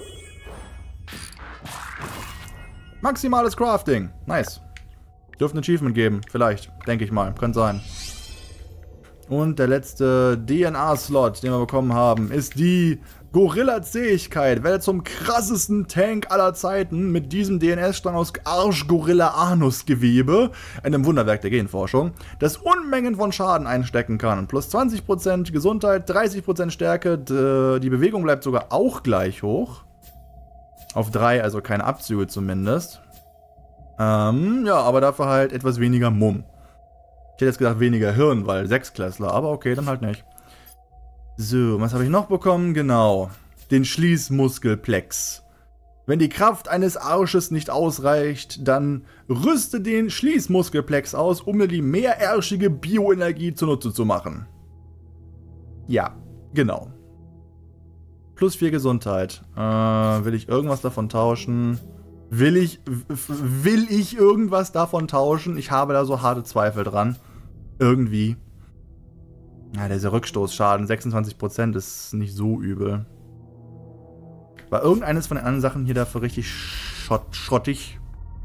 Maximales Crafting. Nice. Dürfte ein Achievement geben. Vielleicht. Denke ich mal. Könnte sein. Und der letzte DNA-Slot, den wir bekommen haben, ist die Gorilla-Zähigkeit. Werde zum krassesten Tank aller Zeiten mit diesem DNS-Strang aus Arsch-Gorilla-Anus-Gewebe, einem Wunderwerk der Genforschung, das Unmengen von Schaden einstecken kann. Plus 20% Gesundheit, 30% Stärke, die Bewegung bleibt sogar auch gleich hoch. Auf 3, also keine Abzüge zumindest. Ja, aber dafür halt etwas weniger Mumm. Ich hätte jetzt gedacht, weniger Hirn, weil 6-Klässler, aber okay, dann halt nicht. So, was habe ich noch bekommen? Genau, den Schließmuskelplex. Wenn die Kraft eines Arsches nicht ausreicht, dann rüste den Schließmuskelplex aus, um dir die mehrärschige Bioenergie zunutze zu machen. Ja, genau. Plus 4 Gesundheit. Will ich irgendwas davon tauschen? Will ich irgendwas davon tauschen? Ich habe da so harte Zweifel dran. Irgendwie. Ja, dieser Rückstoßschaden, 26% ist nicht so übel. War irgendeines von den anderen Sachen hier dafür richtig schrottig?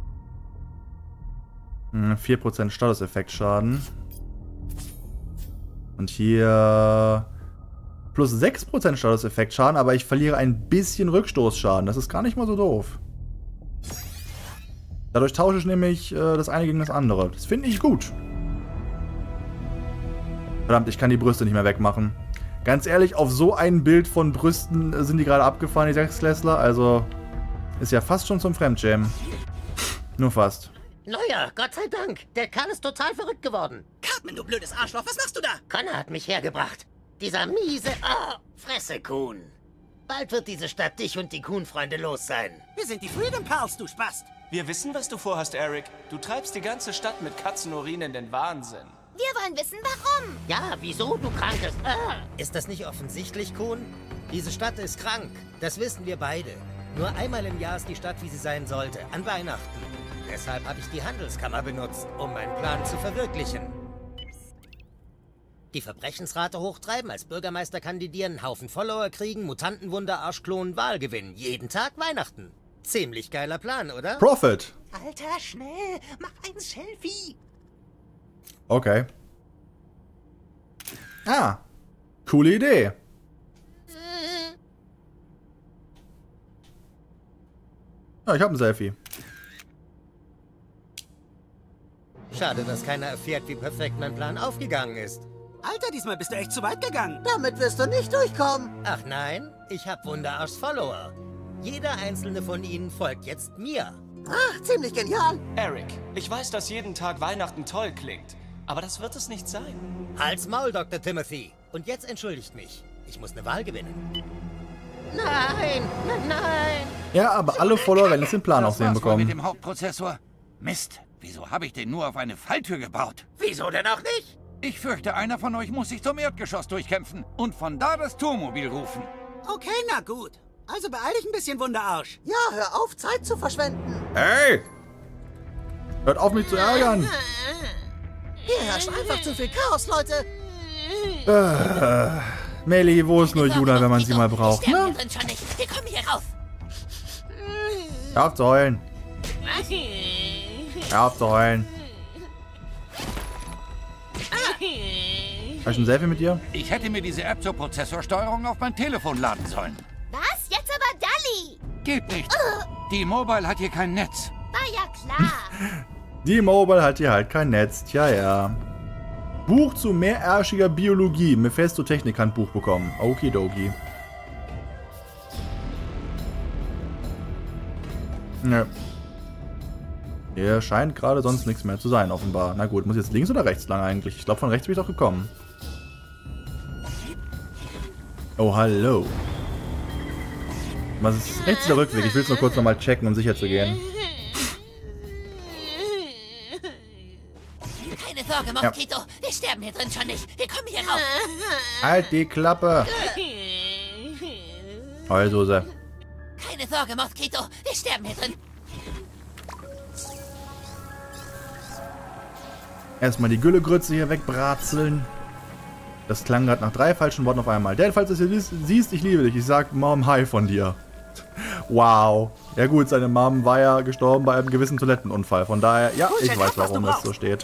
4% Statuseffektschaden. Und hier plus 6% Statuseffektschaden, aber ich verliere ein bisschen Rückstoßschaden. Das ist gar nicht mal so doof. Dadurch tausche ich nämlich das eine gegen das andere. Das finde ich gut. Verdammt, ich kann die Brüste nicht mehr wegmachen. Ganz ehrlich, auf so ein Bild von Brüsten sind die gerade abgefahren, die Sechsklässler. Also, ist ja fast schon zum Fremdschämen. Nur fast. Neuer, Gott sei Dank. Der Kerl ist total verrückt geworden. Cartman, du blödes Arschloch, was machst du da? Connor hat mich hergebracht. Dieser miese... Oh, Fresse, Kuhn. Bald wird diese Stadt dich und die Kuhn-Freunde los sein. Wir sind die Freedom Pals, du Spast. Wir wissen, was du vorhast, Eric. Du treibst die ganze Stadt mit Katzenurin in den Wahnsinn. Wir wollen wissen, warum. Ja, wieso, du krankes... Ist das nicht offensichtlich, Kuhn? Diese Stadt ist krank. Das wissen wir beide. Nur einmal im Jahr ist die Stadt, wie sie sein sollte. An Weihnachten. Deshalb habe ich die Handelskammer benutzt, um meinen Plan zu verwirklichen. Die Verbrechensrate hochtreiben, als Bürgermeister kandidieren, Haufen Follower kriegen, Mutantenwunder, Arschklonen, Wahl gewinnen. Jeden Tag Weihnachten. Ziemlich geiler Plan, oder? Profit. Alter, schnell, mach ein Selfie. Okay. Ah, coole Idee. Ja, ich habe ein Selfie. Schade, dass keiner erfährt, wie perfekt mein Plan aufgegangen ist. Alter, diesmal bist du echt zu weit gegangen. Damit wirst du nicht durchkommen. Ach nein, ich hab Wunderarschs Follower. Jeder einzelne von ihnen folgt jetzt mir. Ach, ziemlich genial. Eric, ich weiß, dass jeden Tag Weihnachten toll klingt. Aber das wird es nicht sein. Halt's Maul, Dr. Timothy. Und jetzt entschuldigt mich. Ich muss eine Wahl gewinnen. Nein, nein. Ja, aber alle Follower werden jetzt den Plan auch sehen bekommen. Mit dem Hauptprozessor. Mist, wieso habe ich den nur auf eine Falltür gebaut? Wieso denn auch nicht? Ich fürchte, einer von euch muss sich zum Erdgeschoss durchkämpfen und von da das Tourmobil rufen. Okay, na gut. Also beeil dich ein bisschen, Wunderarsch. Ja, hör auf, Zeit zu verschwenden. Hey! Hört auf, mich zu ärgern. Hier herrscht einfach zu viel Chaos, Leute. Melly, wo ist nur Juna, wenn man sie mal braucht, ne? Wir kommen hier rauf. Hör auf zu heulen. Hör auf zu heulen. Hast du ein Selfie mit dir? Ich hätte mir diese App zur Prozessorsteuerung auf mein Telefon laden sollen. Was? Jetzt aber Dalli. Geht nicht. Die Mobile hat hier kein Netz. War ja klar. Die Mobile hat hier halt kein Netz. Tja, ja. Buch zu mehrärschiger Biologie. Mephisto Technikhandbuch bekommen. Okidoki. Ja. Hier scheint gerade sonst nichts mehr zu sein, offenbar. Na gut, muss jetzt links oder rechts lang eigentlich? Ich glaube, von rechts bin ich doch gekommen. Oh, hallo. Was ist rechts der Rückweg? Ich will es nur kurz nochmal checken, um sicher zu gehen. Keine Sorge, Moskito. Ja. Wir sterben hier drin schon nicht. Wir kommen hier rauf. Halt die Klappe. Heulsoße. Keine Sorge, Moskito. Wir sterben hier drin. Erstmal die Güllegrütze hier wegbratzeln. Das klang gerade nach 3 falschen Worten auf einmal. Dad, falls du es hier siehst, ich liebe dich. Ich sag Mom hi von dir. Wow. Ja gut, seine Mom war ja gestorben bei einem gewissen Toilettenunfall. Von daher, ja, ich weiß, warum das so steht.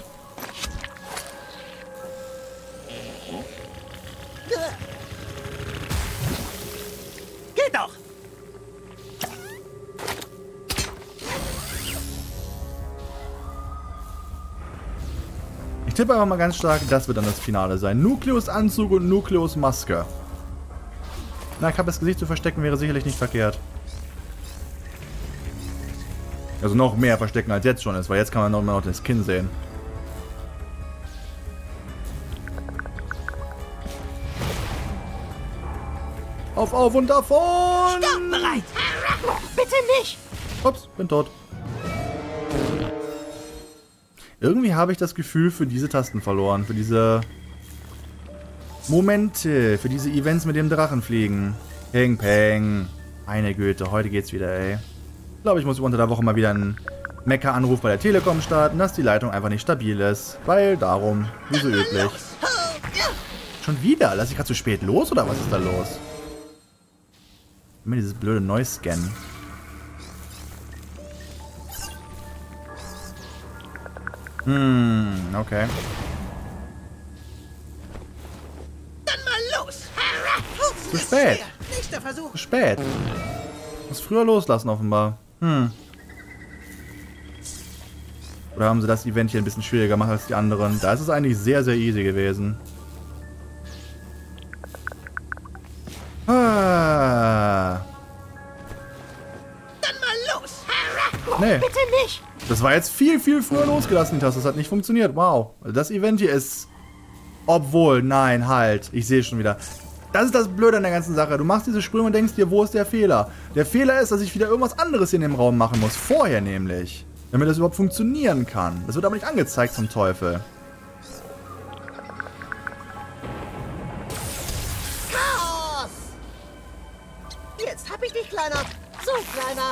Geht doch. Ich tippe einfach mal ganz stark, das wird dann das Finale sein. Nukleus Anzug und Nukleus Maske. Na, ich habe das Gesicht zu verstecken, wäre sicherlich nicht verkehrt. Also noch mehr verstecken als jetzt schon ist, weil jetzt kann man noch das Kinn sehen. Auf und davon! Startbereit! Bitte nicht! Ups, bin tot. Irgendwie habe ich das Gefühl für diese Tasten verloren. Für diese Momente. Für diese Events mit dem Drachenfliegen. Peng, peng. Meine Güte, heute geht's wieder, ey. Ich glaube, ich muss unter der Woche mal wieder einen Mecker-Anruf bei der Telekom starten, dass die Leitung einfach nicht stabil ist. Weil darum, wie so üblich. Schon wieder? Lass ich gerade zu spät los oder was ist da los? Immer dieses blöde Noise-Scan. Okay. Dann mal los! Zu spät. Nächster Versuch. Zu spät. Muss früher loslassen, offenbar. Oder haben sie das Event hier ein bisschen schwieriger gemacht als die anderen? Da ist es eigentlich sehr, sehr easy gewesen. Ah. Dann mal los! Nee. Bitte nicht! Das war jetzt viel, viel früher losgelassen, die Taste. Das hat nicht funktioniert. Wow. Das Event hier ist... Obwohl, nein, halt. Ich sehe schon wieder. Das ist das Blöde an der ganzen Sache. Du machst diese Sprünge und denkst dir, wo ist der Fehler? Der Fehler ist, dass ich wieder irgendwas anderes in dem Raum machen muss. Vorher nämlich. Damit das überhaupt funktionieren kann. Das wird aber nicht angezeigt zum Teufel. Chaos! Jetzt hab ich dich, Kleiner. So, Kleiner.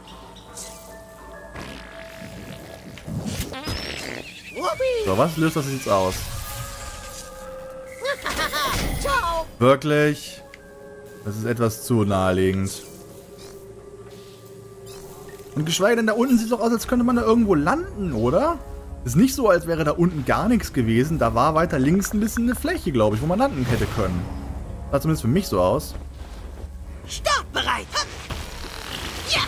So, was löst das jetzt aus? Ciao! Wirklich? Das ist etwas zu naheliegend. Und geschweige denn, da unten sieht es doch aus, als könnte man da irgendwo landen, oder? Ist nicht so, als wäre da unten gar nichts gewesen. Da war weiter links ein bisschen eine Fläche, glaube ich, wo man landen hätte können. Sah zumindest für mich so aus. Startbereit! Ja!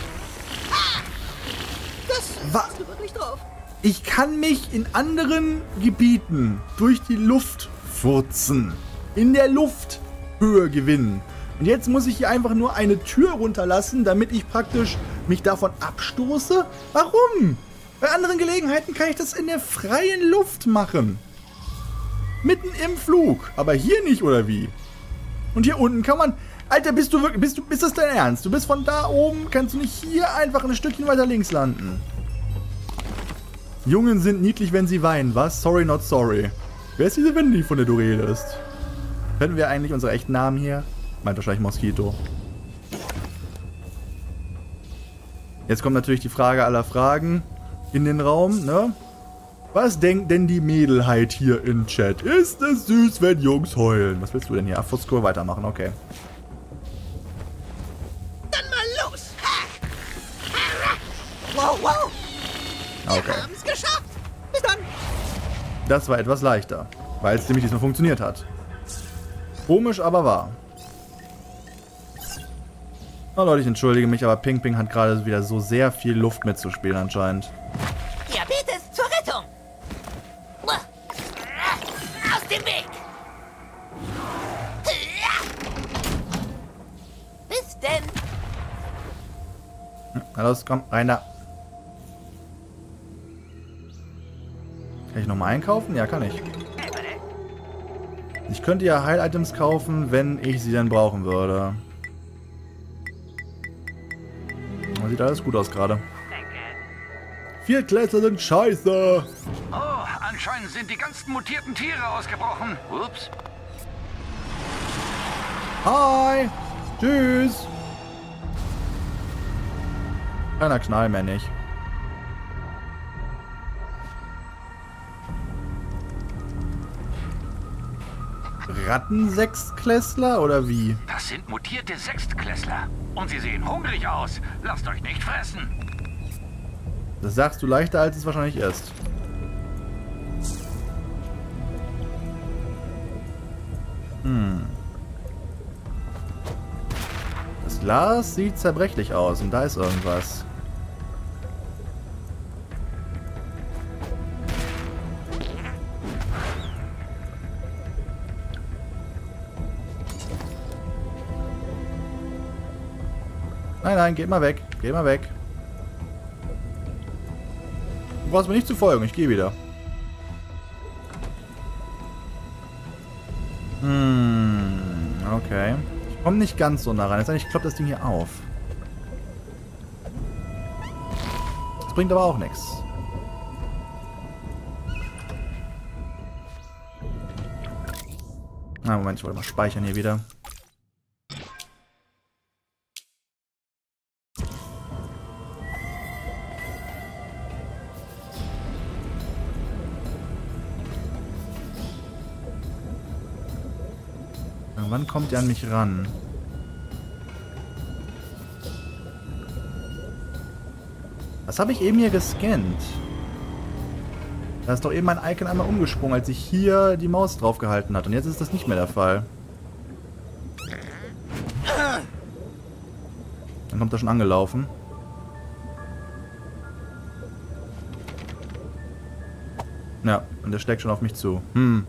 Das hast du wirklich drauf. Ich kann mich in anderen Gebieten durch die Luft furzen. In der Lufthöhe gewinnen. Und jetzt muss ich hier einfach nur eine Tür runterlassen, damit ich praktisch mich davon abstoße? Warum? Bei anderen Gelegenheiten kann ich das in der freien Luft machen. Mitten im Flug. Aber hier nicht, oder wie? Und hier unten kann man... Alter, bist das dein Ernst? Du bist von da oben, kannst du nicht hier einfach ein Stückchen weiter links landen? Jungen sind niedlich, wenn sie weinen, was? Sorry, not sorry. Wer ist diese Wendy, von der du redest? Kennen wir eigentlich unsere echten Namen hier? Meint wahrscheinlich Moskito. Jetzt kommt natürlich die Frage aller Fragen in den Raum, ne? Was denkt denn die Mädelheit hier im Chat? Ist es süß, wenn Jungs heulen? Was willst du denn hier? Ach, Fußkur weitermachen, okay. Dann mal los! Wow, wow! Okay. Wir haben's geschafft! Bis dann! Das war etwas leichter, weil es nämlich diesmal funktioniert hat. Komisch, aber wahr. Oh Leute, ich entschuldige mich, aber Ping Ping hat gerade wieder so sehr viel Luft mitzuspielen anscheinend. Diabetes zur Rettung! Aus dem Weg! Bis denn! Na los, komm, rein da. Kann ich nochmal einkaufen? Ja, kann ich. Ich könnte ja Heil-Items kaufen, wenn ich sie dann brauchen würde. Sieht alles gut aus gerade. Viertklässler sind scheiße. Oh, anscheinend sind die ganzen mutierten Tiere ausgebrochen. Ups. Hi. Tschüss. Keiner Knall mehr nicht. Rattensechstklässler oder wie? Das sind mutierte Sechstklässler. Und sie sehen hungrig aus. Lasst euch nicht fressen. Das sagst du leichter, als es wahrscheinlich ist. Das Glas sieht zerbrechlich aus und da ist irgendwas. Nein, nein, geht mal weg. Geht mal weg. Du brauchst mir nicht zu folgen, ich gehe wieder. Okay. Ich komme nicht ganz so nah rein. Jetzt ich klopp das Ding hier auf. Das bringt aber auch nichts. Na, Moment, ich wollte mal speichern hier wieder. Wann kommt der an mich ran? Was habe ich eben hier gescannt? Da ist doch eben mein Icon einmal umgesprungen, als ich hier die Maus drauf gehalten hat. Und jetzt ist das nicht mehr der Fall. Dann kommt er schon angelaufen. Ja, und der steckt schon auf mich zu. Müssen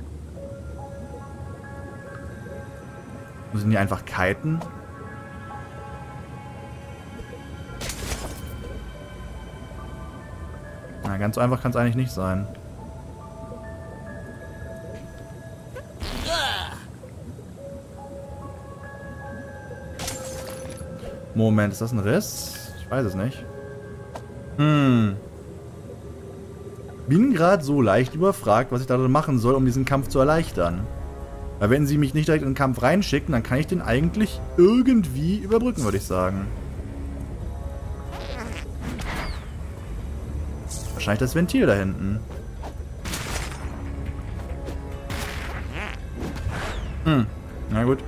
die einfach kiten? Na, ganz so einfach kann es eigentlich nicht sein. Moment, ist das ein Riss? Ich weiß es nicht. Bin gerade so leicht überfragt, was ich da machen soll, um diesen Kampf zu erleichtern. Weil wenn sie mich nicht direkt in den Kampf reinschicken, dann kann ich den eigentlich irgendwie überbrücken, würde ich sagen. Wahrscheinlich das Ventil da hinten. Na gut.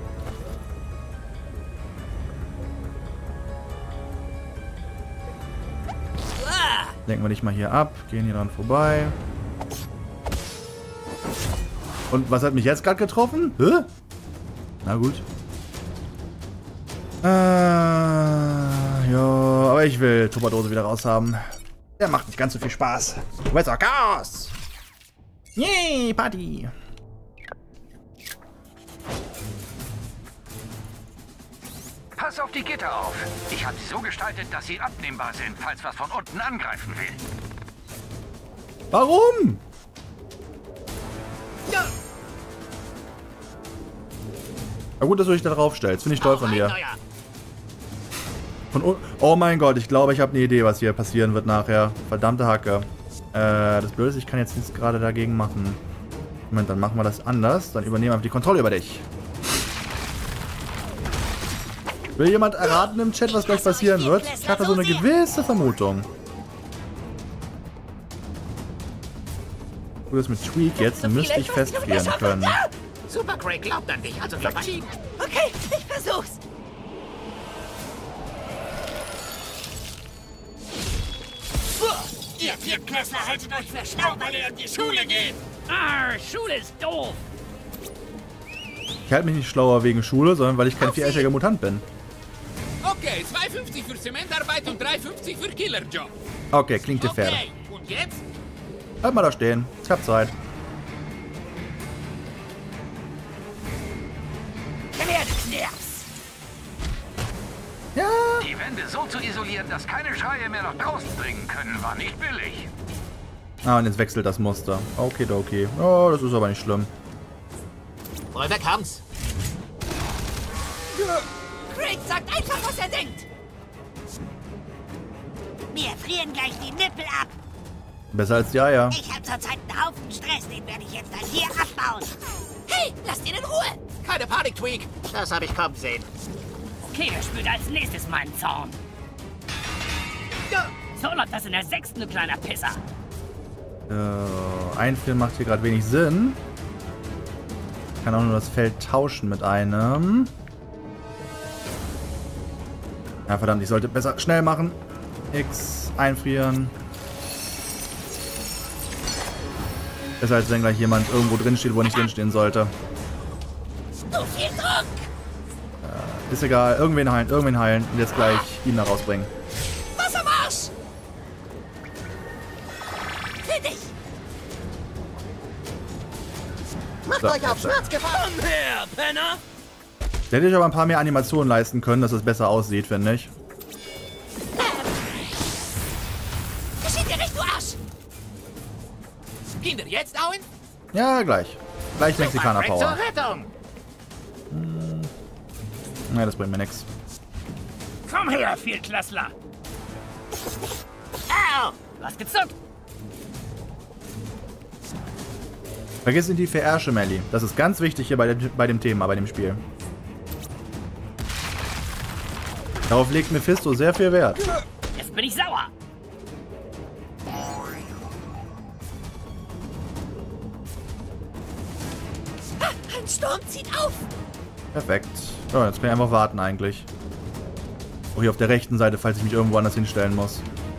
Lenken wir dich mal hier ab. Gehen hier dran vorbei. Und was hat mich jetzt gerade getroffen? Hä? Na gut. Ja, aber ich will Tupperdose wieder raushaben. Der macht nicht ganz so viel Spaß. Wetter Chaos! Yay, Party! Pass auf die Gitter auf. Ich habe sie so gestaltet, dass sie abnehmbar sind, falls was von unten angreifen will. Warum? Ja. Na gut, dass du dich da drauf stellst. Finde ich toll von dir. Oh mein Gott, ich glaube, ich habe eine Idee, was hier passieren wird nachher. Verdammte Hacke. Das Blöde ist, ich kann jetzt nichts gerade dagegen machen. Moment, dann machen wir das anders. Dann übernehmen wir einfach die Kontrolle über dich. Will jemand erraten im Chat, was gleich passieren wird? Ich hatte so eine gewisse Vermutung. Gut, das mit Tweak jetzt müsste ich festfrieren können. Super Craig glaubt an dich, also verschieben. Okay, ich versuch's. Ihr Viertklässler haltet euch für schlau, weil ihr in die Schule geht. Schule ist doof. Ich halte mich nicht schlauer wegen Schule, sondern weil ich kein viereckiger Mutant bin. Okay, 2,50 für Zementarbeit und 3,50 für Killerjob. Okay, klingt dir fair. Okay, und jetzt? Halt mal da stehen. Ich hab Zeit. Ja. Die Wände so zu isolieren, dass keine Schreie mehr nach draußen dringen können, war nicht billig. Ah, und jetzt wechselt das Muster. Okay, okay. Oh, das ist aber nicht schlimm. Woher kam's? Craig sagt einfach, was er denkt. Mir frieren gleich die Nippel ab. Besser als die Eier. Ich habe zurzeit einen Haufen Stress, den werde ich jetzt dann hier abbauen. Hey, lasst ihn in Ruhe. Keine Panik, Tweak. Das habe ich kommen sehen. Okay, wer spürt als nächstes meinen Zorn? So läuft das in der 6., du kleiner Pisser. Einfrieren macht hier gerade wenig Sinn. Ich kann auch nur das Feld tauschen mit einem. Ja, verdammt, ich sollte besser schnell machen. X, einfrieren. Besser als wenn gleich jemand irgendwo drin steht, wo er nicht drin stehen sollte. So viel Druck! Ist egal, irgendwen heilen und jetzt gleich ihn da rausbringen. Wassermarsch! Für dich! Macht So, euch auf Schmerzgefahr! Komm her, Penner! Da hätte ich aber ein paar mehr Animationen leisten können, dass es besser aussieht, finde ich. Geschieht dir nicht, du Arsch! Kinder, jetzt hauen? Ja, gleich. Gleich Mexikaner-Power. Zur Rettung! Ja, das bringt mir nichts. Komm her, Viertklässler! Au! Was gezuckt? Vergiss nicht die Verärsche, Melly. Das ist ganz wichtig hier bei dem Thema, bei dem Spiel. Darauf legt Mephisto sehr viel Wert. Jetzt bin ich sauer! Ein Sturm zieht auf! Perfekt. So, jetzt kann ich einfach warten eigentlich. Auch hier auf der rechten Seite, falls ich mich irgendwo anders hinstellen muss.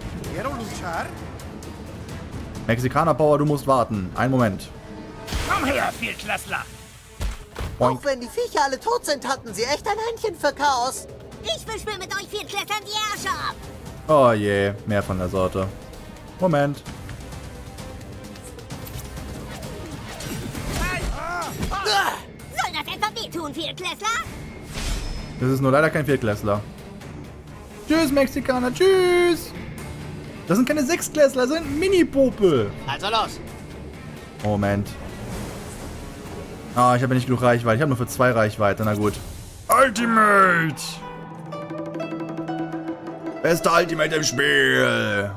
Mexikaner Power, du musst warten. Einen Moment. Komm her, Viertklässler! Auch wenn die Viecher alle tot sind, hatten sie echt ein Händchen für Chaos. Ich wisch mir mit euch Viertklässlern die Ärsche ab. Oh je, mehr von der Sorte. Moment. Soll das etwa wehtun, Viertklässler? Das ist nur leider kein Viertklässler. Tschüss, Mexikaner, tschüss! Das sind keine Sechsklässler, das sind Mini-Popel. Also los. Moment. Ah, ich habe ja nicht genug Reichweite. Ich habe nur für 2 Reichweite, na gut. Ultimate! Beste Ultimate im Spiel!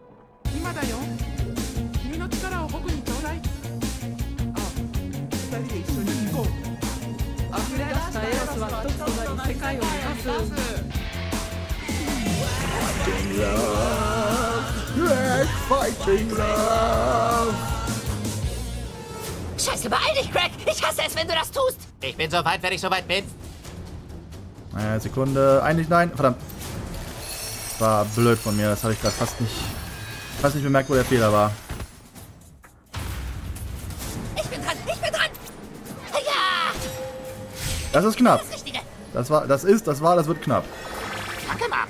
Fighting Love! Scheiße, beeil dich, Craig! Ich hasse es, wenn du das tust! Ich bin so weit, wenn ich soweit bin. Sekunde. Eigentlich nein. Verdammt. Das war blöd von mir. Das habe ich gerade fast nicht bemerkt, wo der Fehler war. Ich bin dran! Ich bin dran! Ja! Das ist knapp. Das Richtige. Das wird knapp. Danke, Mom.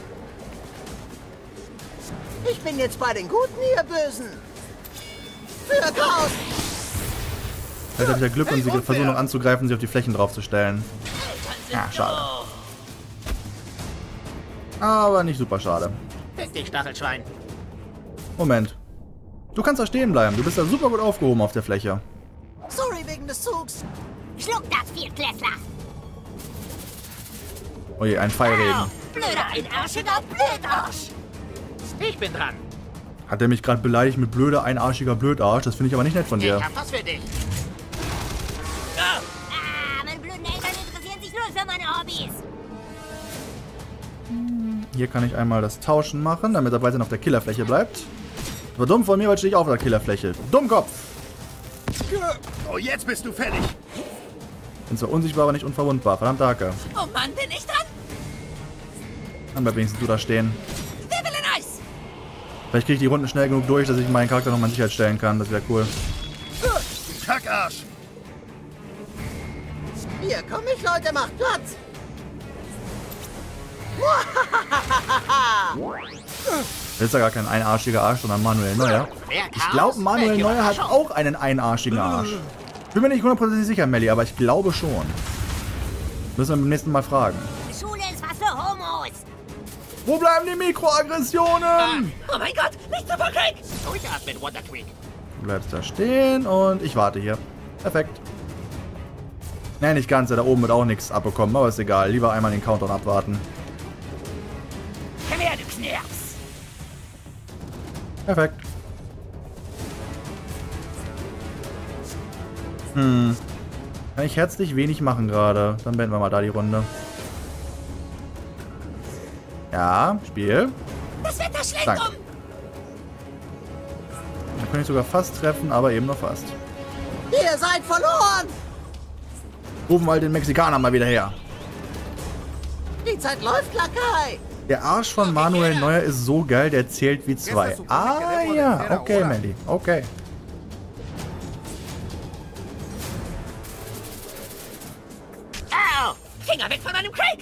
Ich bin jetzt bei den Guten, ihr Bösen. Für Chaos! Vielleicht habe ich ja Glück und sie versuchen noch anzugreifen, sie auf die Flächen draufzustellen. Ja, schade. Aber nicht super schade. Fick dich, Stachelschwein. Moment. Du kannst da stehen bleiben. Du bist da super gut aufgehoben auf der Fläche. Sorry wegen des Zugs. Schluck das, Viertklässler. Oh je, ein Pfeilregen. Blöder, einarschiger Blödarsch. Ich bin dran. Hat er mich gerade beleidigt mit blöder, einarschiger Blödarsch? Das finde ich aber nicht nett von dir. Ich hab was für dich. Meine blöden Eltern interessieren sich nur für meine Hobbys. Hier kann ich einmal das Tauschen machen, damit er weiterhin auf der Killerfläche bleibt. Aber dumm von mir, weil stehe ich auf der Killerfläche. Dummkopf! Oh, jetzt bist du fertig. Bin zwar unsichtbar, aber nicht unverwundbar. Verdammte Hacke. Oh Mann, bin ich dran? Dann bleib wenigstens du da stehen. Wer will ein Eis? Vielleicht kriege ich die Runden schnell genug durch, dass ich meinen Charakter nochmal in Sicherheit stellen kann. Das wäre cool. Kackarsch! Hier komm ich, Leute, macht Platz! Das ist ja gar kein einarschiger Arsch, sondern Manuel Neuer. Ich glaube, Manuel Neuer hat auch einen einarschigen Arsch. Bin mir nicht 100% sicher, Melli, aber ich glaube schon. Müssen wir beim nächsten Mal fragen. Schule ist was für Homos. Wo bleiben die Mikroaggressionen? Oh mein Gott, nicht super, Craig! Durchatmen, Wonder Twig. Du bleibst da stehen und ich warte hier. Perfekt. Ne, nicht ganz. Da oben wird auch nichts abbekommen, aber ist egal. Lieber einmal den Countdown abwarten. Komm her, du Knirps! Perfekt. Kann ich herzlich wenig machen gerade. Dann beenden wir mal da die Runde. Ja, Spiel. Das Wetter schlägt Danke. um! Da kann ich sogar fast treffen, aber eben noch fast. Ihr seid verloren! Rufen wir den Mexikaner mal wieder her. Die Zeit läuft, Lakai! Der Arsch von Manuel Neuer ist so geil, der zählt wie 2. Ah ja, okay, Mandy, okay. Au! Finger weg von meinem Craig!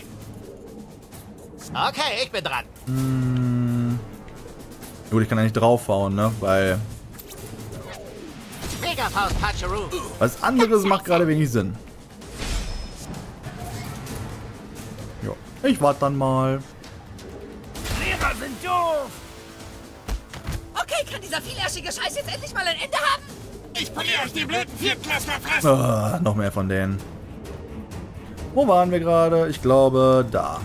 Okay, ich bin dran. Gut, ich kann ja nicht draufhauen, ne, weil Megafaust Patcheroo. was anderes macht gerade wenig Sinn. Jo, ich warte dann mal. Lehrer sind doof! Okay, kann dieser vielärschige Scheiß jetzt endlich mal ein Ende haben? Ich poliere euch die blöden Viertklässler. Noch mehr von denen. Wo waren wir gerade? Ich glaube, da.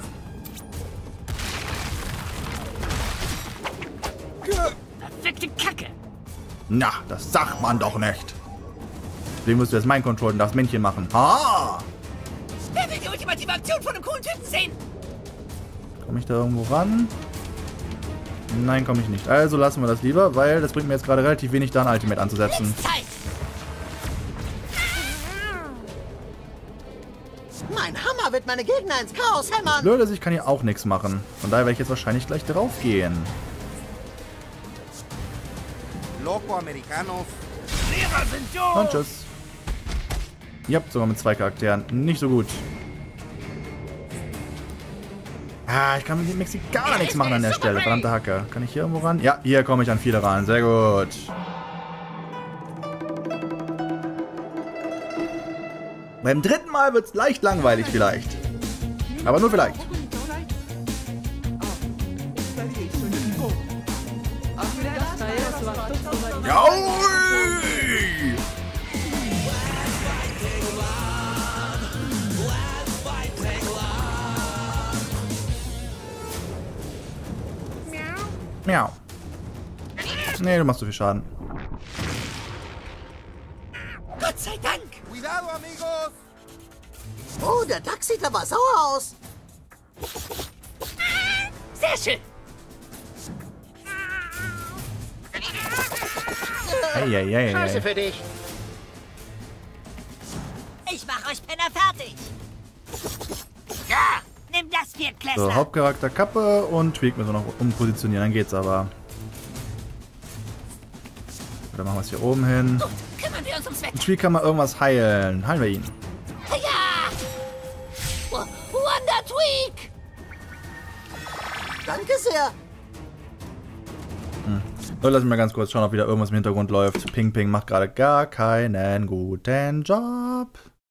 Verfickte Kacke! Na, das sagt man doch nicht. Deswegen musst du jetzt mein Control und das Männchen machen. Ha! Wer will die ultimative Aktion von einem coolen Typen sehen? Komme ich da irgendwo ran? Nein, komme ich nicht. Also lassen wir das lieber, weil das bringt mir jetzt gerade relativ wenig, da ein Ultimate anzusetzen. Zeit! damit meine Gegner ins Chaos hämmern. Blöd ist, ich kann hier auch nichts machen. Von daher werde ich jetzt wahrscheinlich gleich drauf gehen. Loco Americanos. Lehrer sind doof. Und tschüss. Ja, sogar mit 2 Charakteren. Nicht so gut. Ah, ich kann mit dem Mexikaner nichts machen an der Stelle. Verdammte Hacke. Kann ich hier irgendwo ran? Ja, hier komme ich an viele ran. Sehr gut. Beim dritten Mal wird es leicht langweilig vielleicht. Aber nur vielleicht. Jaui! Miau. Nee, du machst so viel Schaden. Gott sei Dank. Cuidado, amigos. Oh, der Dachs sieht aber sauer aus. Sehr schön. Eieiei. Scheiße für dich. Ich mach euch Penner fertig. Ja, nimm das, Viertklässler. So, Hauptcharakter Kappe und Tweak müssen wir noch umpositionieren, dann geht's aber. Dann machen wir es hier oben hin. Gut, kümmern wir uns ums Wetter. Tweak kann mal irgendwas heilen. Heilen wir ihn. Ja! Wonder Tweak! Danke sehr. So, lass mich mal ganz kurz schauen, ob wieder irgendwas im Hintergrund läuft. Ping Ping macht gerade gar keinen guten Job.